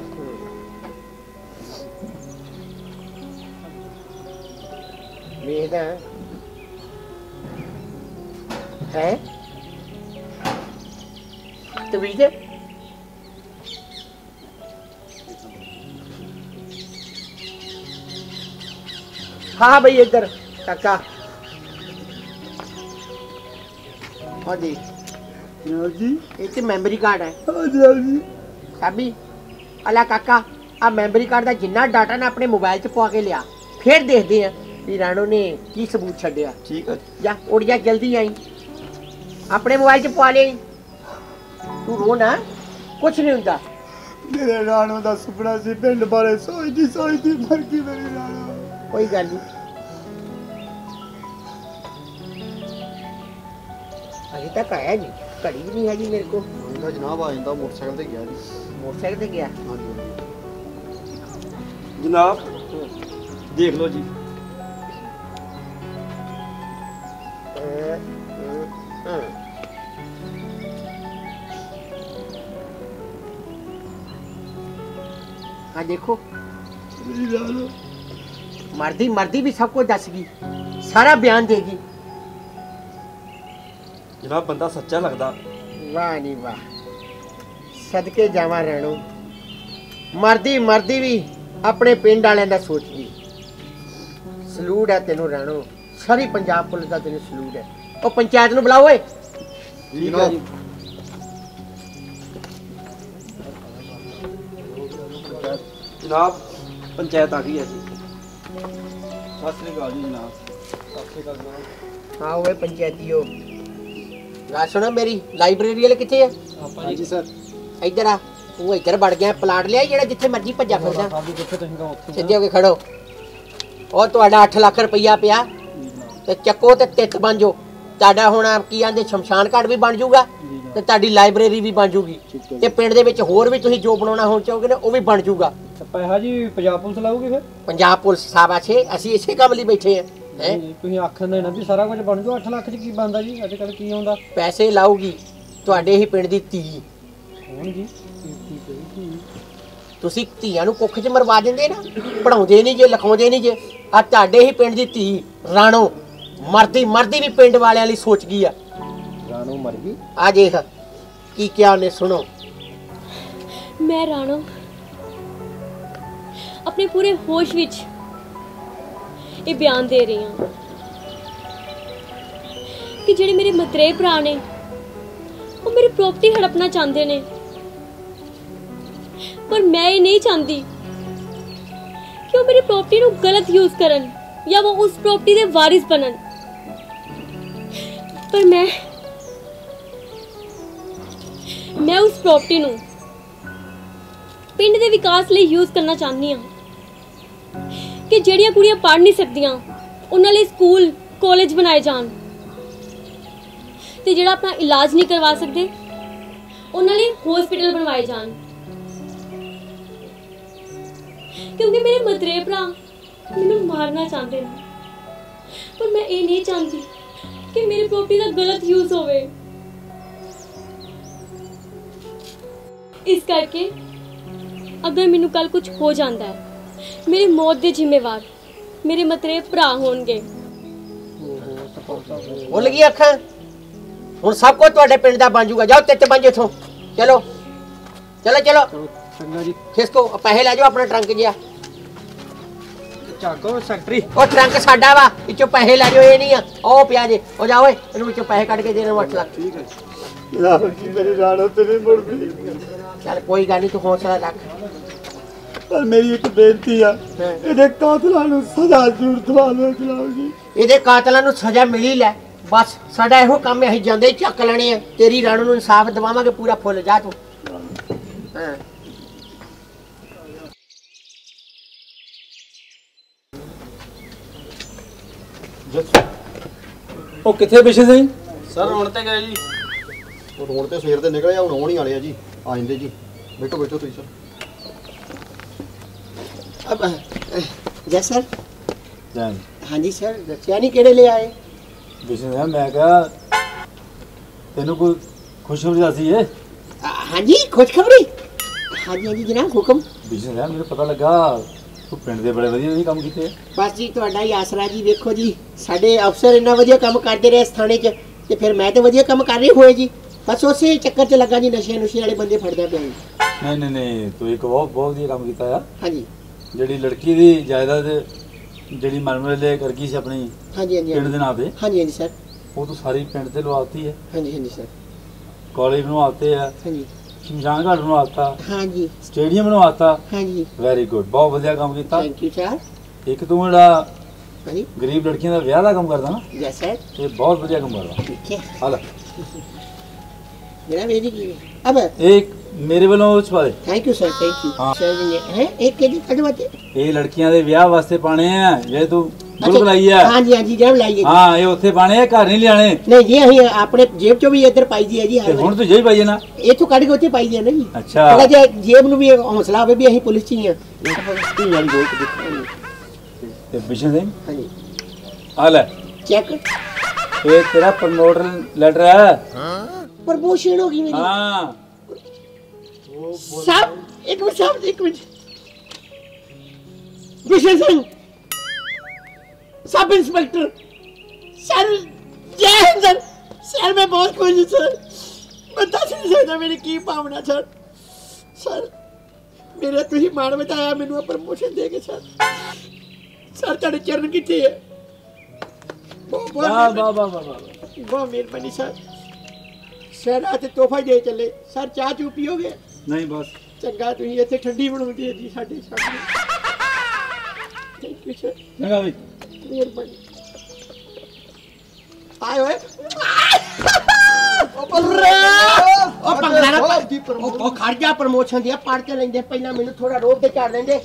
देखदा है तवीत है। हाँ भाई इधर काका। हाँ जी ਜਨਾਬ ਜੀ ਇਹ ਤੇ ਮੈਮਰੀ ਕਾਰਡ ਹੈ। ਹਾਂ ਜਨਾਬ ਜੀ। ਸਾਬੀ ਅਲਾ ਕਾਕਾ ਆ ਮੈਮਰੀ ਕਾਰਡ ਦਾ ਜਿੰਨਾ ਡਾਟਾ ਨਾ ਆਪਣੇ ਮੋਬਾਈਲ 'ਚ ਪਵਾ ਕੇ ਲਿਆ, ਫਿਰ ਦੇਖਦੇ ਆ ਵੀ ਰਾਣੋ ਨੇ ਕੀ ਸਬੂਤ ਛੱਡਿਆ। ਠੀਕ ਹੈ। ਜਾ ਉੱਡ ਜਾ, ਜਲਦੀ ਆਈ, ਆਪਣੇ ਮੋਬਾਈਲ 'ਚ ਪਵਾ ਲਈ। ਤੂੰ ਰੋ ਨਾ, ਕੁਛ ਨਹੀਂ ਹੁੰਦਾ। ਮੇਰੇ ਰਾਣੋ ਦਾ ਸੁਪਨਾ ਸੀ, ਪਿੰਡ ਬਾਰੇ ਸੋਚਦੀ ਮਰ ਗਈ ਮੇਰੀ ਰਾਣੋ। ਕੋਈ ਗੱਲ ਨਹੀਂ, ਅਜੇ ਤੱਕ ਆਇਆ ਨਹੀਂ, ਘੜੀ ਵੀ ਨਹੀਂ ਹੈਗੀ ਮੇਰੇ ਕੋਲ। ਉਹਦਾ ਜਨਾਬ ਆ ਜਾਂਦਾ, ਮੋਟਰਸਾਈਕਲ ਤੇ ਗਿਆ ਜੀ। ਮੋਟਰਸਾਈਕਲ ਤੇ ਗਿਆ? ਹਾਂਜੀ ਜਨਾਬ ਦੇਖ ਲਓ ਜੀ। हाँ देखो, मर्दी मर्दी भी सब कुछ दस गई, सारा बयान देगी। जनाब बंदा सच्चा लगता। वाह नहीं वाह, सदके जावा रहणो, मर्दी मर्दी भी अपने पिंड वाले का सोच गई। सलूट है तेनों रहणो, सारी पंजाब पुलिस का तेन सलूट है। और पंचायत नूं बुलाओ। ठीक है जी। जनाब पंचायत आ गई है जी। सत श्री अकाल जी जनाब। सत श्री अकाल जनाब। हाँ वो पंचायती हो। गल सुनो मेरी, लाइब्रेरी वाले कितने है? हाँ जी सर। इधर आ, तू इधर बढ़ गया, प्लाट लिया जेड़ा जिथे मर्जी भज्जा फिरदा। सीधे हो के खड़ो। और तुहाडा 8 लाख रुपया पिया ते चक्को ते तित बन जाओ। तुहाडा हुण की आंदे शमशान घाट भी बन जाऊगा ते तुहाडी लाइब्रेरी भी बन जूगी ते पिंड दे विच होर भी तुसीं जो बनाउणा होण चाहोगे ना वो भी बन जूगा। पैसा जी पंजाब पुलिस लाऊगी फिर? पंजाब पुलिस शाबाश है, ਅਸੀਂ ਇਸੇ ਕੰਮ ਲਈ ਬੈਠੇ ਆ। ਤੁਸੀਂ ਆਖਣ ਨਾ ਵੀ ਸਾਰਾ ਕੁਝ ਬਣ ਜੂ। 8 ਲੱਖ ਚ ਕੀ ਬਣਦਾ ਜੀ? ਅੱਜ ਕੱਲ ਕੀ ਆਉਂਦਾ? ਪੈਸੇ ਲਾਊਗੀ ਤੁਹਾਡੇ ਹੀ ਪਿੰਡ ਦੀ ਧੀ। ਕੌਣ ਜੀ? ਤੁਸੀਂ ਧੀਆਂ ਨੂੰ ਕੁੱਖ 'ਚ ਮਰਵਾ ਦਿੰਦੇ ਨਾ, ਪੜਾਉਂਦੇ ਨਹੀਂ ਜੇ, ਲਿਖਾਉਂਦੇ ਨਹੀਂ ਜੇ। ਆ ਤੁਹਾਡੇ ਹੀ ਪਿੰਡ ਦੀ ਧੀ ਰਾਣੋ ਮਰਦੀ ਮਰਦੀ ਵੀ ਪਿੰਡ ਵਾਲਿਆਂ ਲਈ ਸੋਚ ਗਈ ਆ। ਰਾਣੋ ਮਰ ਗਈ? ਆ ਦੇਖ ਕੀ ਕਿਹਾ ਉਹਨੇ, ਸੁਣੋ। ਮੈਂ ਰਾਣੋ अपने पूरे होश विच ये बयान दे रही हूँ कि जेडे मेरे मतरेय भरा ने वो मेरी प्रॉपर्टी हड़पना चाहते ने, पर मैं ये नहीं चाहती कि वो मेरी प्रॉपर्टी को गलत यूज करन या वो उस प्रॉपर्टी के वारिस बनन। पर मैं उस प्रॉपर्टी को पिंड के विकास लिए यूज करना चाहती हाँ कि ਜਿਹੜੀਆਂ ਕੁੜੀਆਂ ਪੜ੍ਹ ਨਹੀਂ ਸਕਦੀਆਂ ਉਹਨਾਂ ਲਈ ਸਕੂਲ ਕਾਲਜ ਬਣਾਏ ਜਾਣ ਤੇ ਜਿਹੜਾ ਆਪਣਾ ਇਲਾਜ ਨਹੀਂ ਕਰਵਾ ਸਕਦੇ ਉਹਨਾਂ ਲਈ ਹਸਪੀਟਲ ਬਣਵਾਏ ਜਾਣ। ਕਿਉਂਕਿ ਮੇਰੇ ਮਤਰੇ ਭਰਾ ਮੈਨੂੰ ਮਾਰਨਾ ਚਾਹੁੰਦੇ ਨੇ, ਪਰ ਮੈਂ ਇਹ ਨਹੀਂ ਚਾਹੁੰਦੀ ਕਿ ਮੇਰੀ ਪ੍ਰੋਪਰਟੀ ਦਾ ਗਲਤ ਯੂਜ਼ ਹੋਵੇ। ਇਸ ਕਰਕੇ अगर मैनू कल कुछ हो जाता है मेरी मौत के जिम्मेवार मेरे मतरे भरा होणगे। भुल गई अखां, हुण सब कुछ तुहाडे पिंड दा बन जूगा। जाओ तित बन जाओ इथों, चलो चलो चलो। चंगा जी। खिसको पैसे लै जाओ अपना ट्रंक जिहा। जागो सैकटरी। ओ ट्रंक साडा वा, इचों पैसे लै जाओ। ये नहीं आ ओ पिया जे। ओ जा ओए, इहनूं विचों पैसे कढ के दे देना 8 लाख। ठीक है मेरी राणो तेरी मुड़ गई। चल कोई गल नहीं, तू हौसला रख। पर मेरी एक बेनती है, ਇਹਦੇ ਕਾਤਲਾਂ ਨੂੰ ਸਜ਼ਾ ਜ਼ਰੂਰ ਦਵਾ ਲਓ ਜਨਾਬ ਜੀ। ਇਹਦੇ ਕਾਤਲਾਂ ਨੂੰ ਸਜ਼ਾ ਮਿਲੀ ਲੈ, ਬਸ ਸਾਡਾ ਇਹੋ ਕੰਮ ਹੈ। ਅਸੀਂ ਜਾਂਦੇ ਚੱਕ ਲੈਣੇ ਆ। ਤੇਰੀ ਰਾਣੋ ਨੂੰ ਇਨਸਾਫ ਦਿਵਾਵਾਂਗੇ ਪੂਰਾ ਫੁੱਲ। ਜਾ ਤੂੰ। ਹਾਂ ਉਹ ਕਿੱਥੇ ਪਿੱਛੇ ਸੀ? ਸਰ ਰੋਡ ਤੇ ਗਏ ਜੀ। ਉਹ ਰੋਡ ਤੇ ਸਵੇਰ ਦੇ ਨਿਕਲੇ ਆ, ਹੁਣ ਆਉਣ ਹੀ ਵਾਲੇ ਆ ਜੀ। ਆ ਜਾਂਦੇ ਜੀ। ਬੈਠੋ ਬੈਠੋ ਤੁਸੀਂ ਸਰ। अब जय सर। ਜਾਨ हाँ जी सर, दसिया नहीं किहड़े ले आए? ਬਿਸ਼ਨ ਹੈ। ਮੈਂ ਕਿਹਾ ਤੈਨੂੰ ਕੋਈ ਖੁਸ਼ਖਬਰੀ ਦੱਸੀ ਏ? हाँ जी खुशखबरी। हाँ जी जनाब हुक्म। ਬਿਸ਼ਨ ਹੈ, ਮੈਨੂੰ ਪਤਾ ਲੱਗਾ ਤੂੰ ਪਿੰਡ ਦੇ ਬੜੇ ਵਧੀਆ ਕੰਮ ਕੀਤੇ। बस जी तुहाडा ही आसरा जी। देखो जी साडे अफसर इन्ना वधिया काम करते रहे इस थाने च, ते फिर मैं तो वधिया काम कर रही होए जी। बस उसे चक्कर च लगा जी, नशे नुशे वाले बंदे फड़दा पिया। ਨਹੀਂ ਨਹੀਂ ਨਹੀਂ, ਤੂੰ ਇੱਕ ਬਹੁਤ ਵਧੀਆ ਕੰਮ ਕੀਤਾ ਆ। हाँ जी। ਜਿਹੜੀ ਲੜਕੀ ਦੀ ਜਾਇਦਾਦ ਜਿਹੜੀ ਮਨਮਲੇ ਕਰ ਗਈ ਸੀ ਆਪਣੀ हाँ जी हाँ जी ਪਿੰਡ ਦੇ ਨਾਂ ਤੇ, हाँ जी हाँ जी सर। ਉਹ ਤੂੰ ਸਾਰੀ ਪਿੰਡ ਤੇ ਲਵਾਤੀ ਹੈ। हाँ जी सर। कॉलेज बनवाते हैं, हाँ जी, शमशान घाट बनवाता, हाँ जी, स्टेडियम बनवाता। हाँ जी, वेरी गुड, बहुत वधिया काम कीता। Thank you sir. एक तू ਜਿਹੜਾ हाँ जी, गरीब लड़कियों का ਵਿਆਹ ਦਾ ਕੰਮ ਕਰਦਾ ਨਾ, यस सर, ਇਹ ਬਹੁਤ ਵਧੀਆ ਕੰਮ ਕਰਦਾ। ठीक है। ਹਾਲ मेरा मेरी की अब एक मेरे ਵੱਲੋਂ ਉਸ ਵਾਲੇ thank you sir, thank you हाँ। सर। है एक के जी कटवाते। ਇਹ ਲੜਕੀਆਂ ਦੇ ਵਿਆਹ ਵਾਸਤੇ ਪਾਣੇ ਆ ਜਿਹੜੇ ਤੂੰ ਗੁਲ ਬੁਲਾਈ ਆ। हाँ जी, हाँ जी, जरूर लाइए। ਹਾਂ ਇਹ ਉੱਥੇ ਪਾਣੇ ਆ, ਘਰ ਨਹੀਂ ਲਿਆਣੇ। नहीं जी, ਅਸੀਂ ਆਪਣੇ ਜੇਬ ਚੋਂ ਵੀ ਇੱਧਰ ਪਾਈ ਦੀ ਹੈ ਜੀ। ਤੇ ਹੁਣ ਤੂੰ ਜੇਈ ਪਾਈਏ ਨਾ, ਇੱਥੋਂ ਕੱਢ ਕੇ ਉੱਥੇ ਪਾਈ ਦੀ ਹੈ ਨਾ ਜੀ। ਅੱਛਾ। ਥੋੜਾ ਜਿਹਾ ਜੇਬ ਨੂੰ ਵੀ ਹੌਸਲਾ ਹੋਵੇ ਵੀ ਅਸੀਂ ਪੁਲਿਸ 'ਚ ਹੀ ਆ। ਇਹ ਵਾਲੀ ਗੋਲ ਤੇ ਦੇਖੋ। ਤੇ ਬਿਸ਼ਨ ਸਿੰਘ हाँ जी, ਆ ਲੈ चेक। ਇਹ ਤੇਰਾ ਪ੍ਰਮੋਟਰ ਲੈਟਰ ਹੈ। प्रमोशन होगी मेरी। हाँ साहब एक मिनट, साहब एक minute. Bishan Singh, sub inspector sir, जय हिंद सर। सर मैं बहुत खुश हूँ सर, मैं दस नहीं सकता मेरी की भावना सर। सर मेरा तुझे मान बताया मैनू प्रमोशन दे के सर। सर तेरे चरण कितने है? वाह वाह वाह वाह वाह। बहुत मेहरबानी सर। सर आज तोहफा दे चले सर। चाह चू पियोगे? नहीं बस चंगा तुम इतने ठंडी बनाते जी साढ़े सामने। थैंक यू सर, चंगा भाई, मेहरबानी। आए होए ओ खड़ जा, प्रमोशन दिया पढ़ के लेंदे पहला मैनू थोड़ा रोक के चढ़ लेंदे।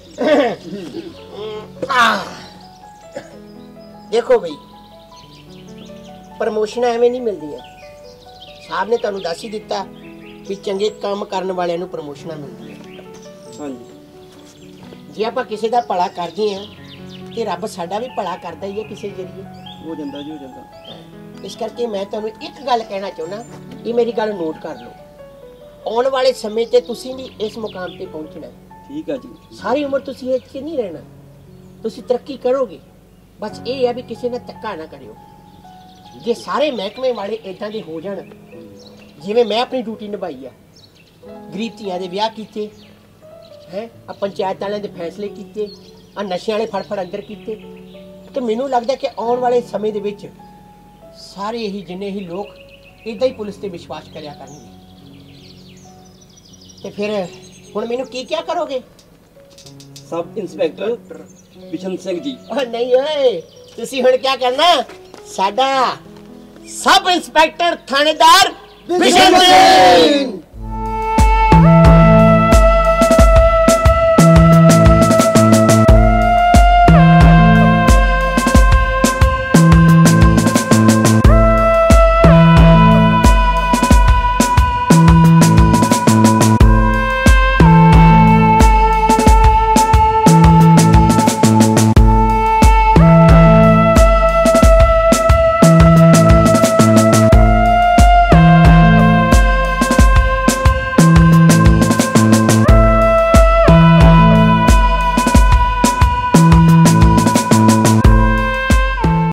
देखो भाई प्रमोशन एवें नहीं मिलदी। साहब ने तुहानू दस ही दिता भी चंगे काम करने वाले नू प्रमोशनां मिलदियां। हाँ जी, जे आपां किसी दा भला करदे हां ते रब साडा भी भला करदा ही है किसी जरिए। हो जाता जी, हो जाता। इस करके मैं तुहानू एक गल कहना चाहुंदा, ये मेरी गल नोट कर लो। आने वाले समय ते तुसीं भी इस मुकाम ते पहुंचना है। ठीक है जी। सारी उम्र तुसीं इत्थे नहीं रहना, तुसीं तरक्की करोगे। बस ये है भी किसी ने धक्का ना करियो। जे सारे महकमे वाले इदां दे हो जाण जिवें मैं अपनी ड्यूटी निभाई आ, गरीब धीआं दे विआह कीते हैं, आ पंचायत वालिआं दे फैसले कीते, आ नशे वाले फड़ अंदर कीते, ते मैनूं लगदा कि आउण वाले समय दे विच सारे ही जिन्ने ही लोग इदां ही पुलिस ते विश्वास करिया करनगे। ते फिर हुण मैनूं की क्या करोगे? Sub inspector Bishan Singh ji. नहीं ओए, तुसीं हुण क्या करना? साडा सब इंस्पेक्टर थानेदार बिशन सिंह।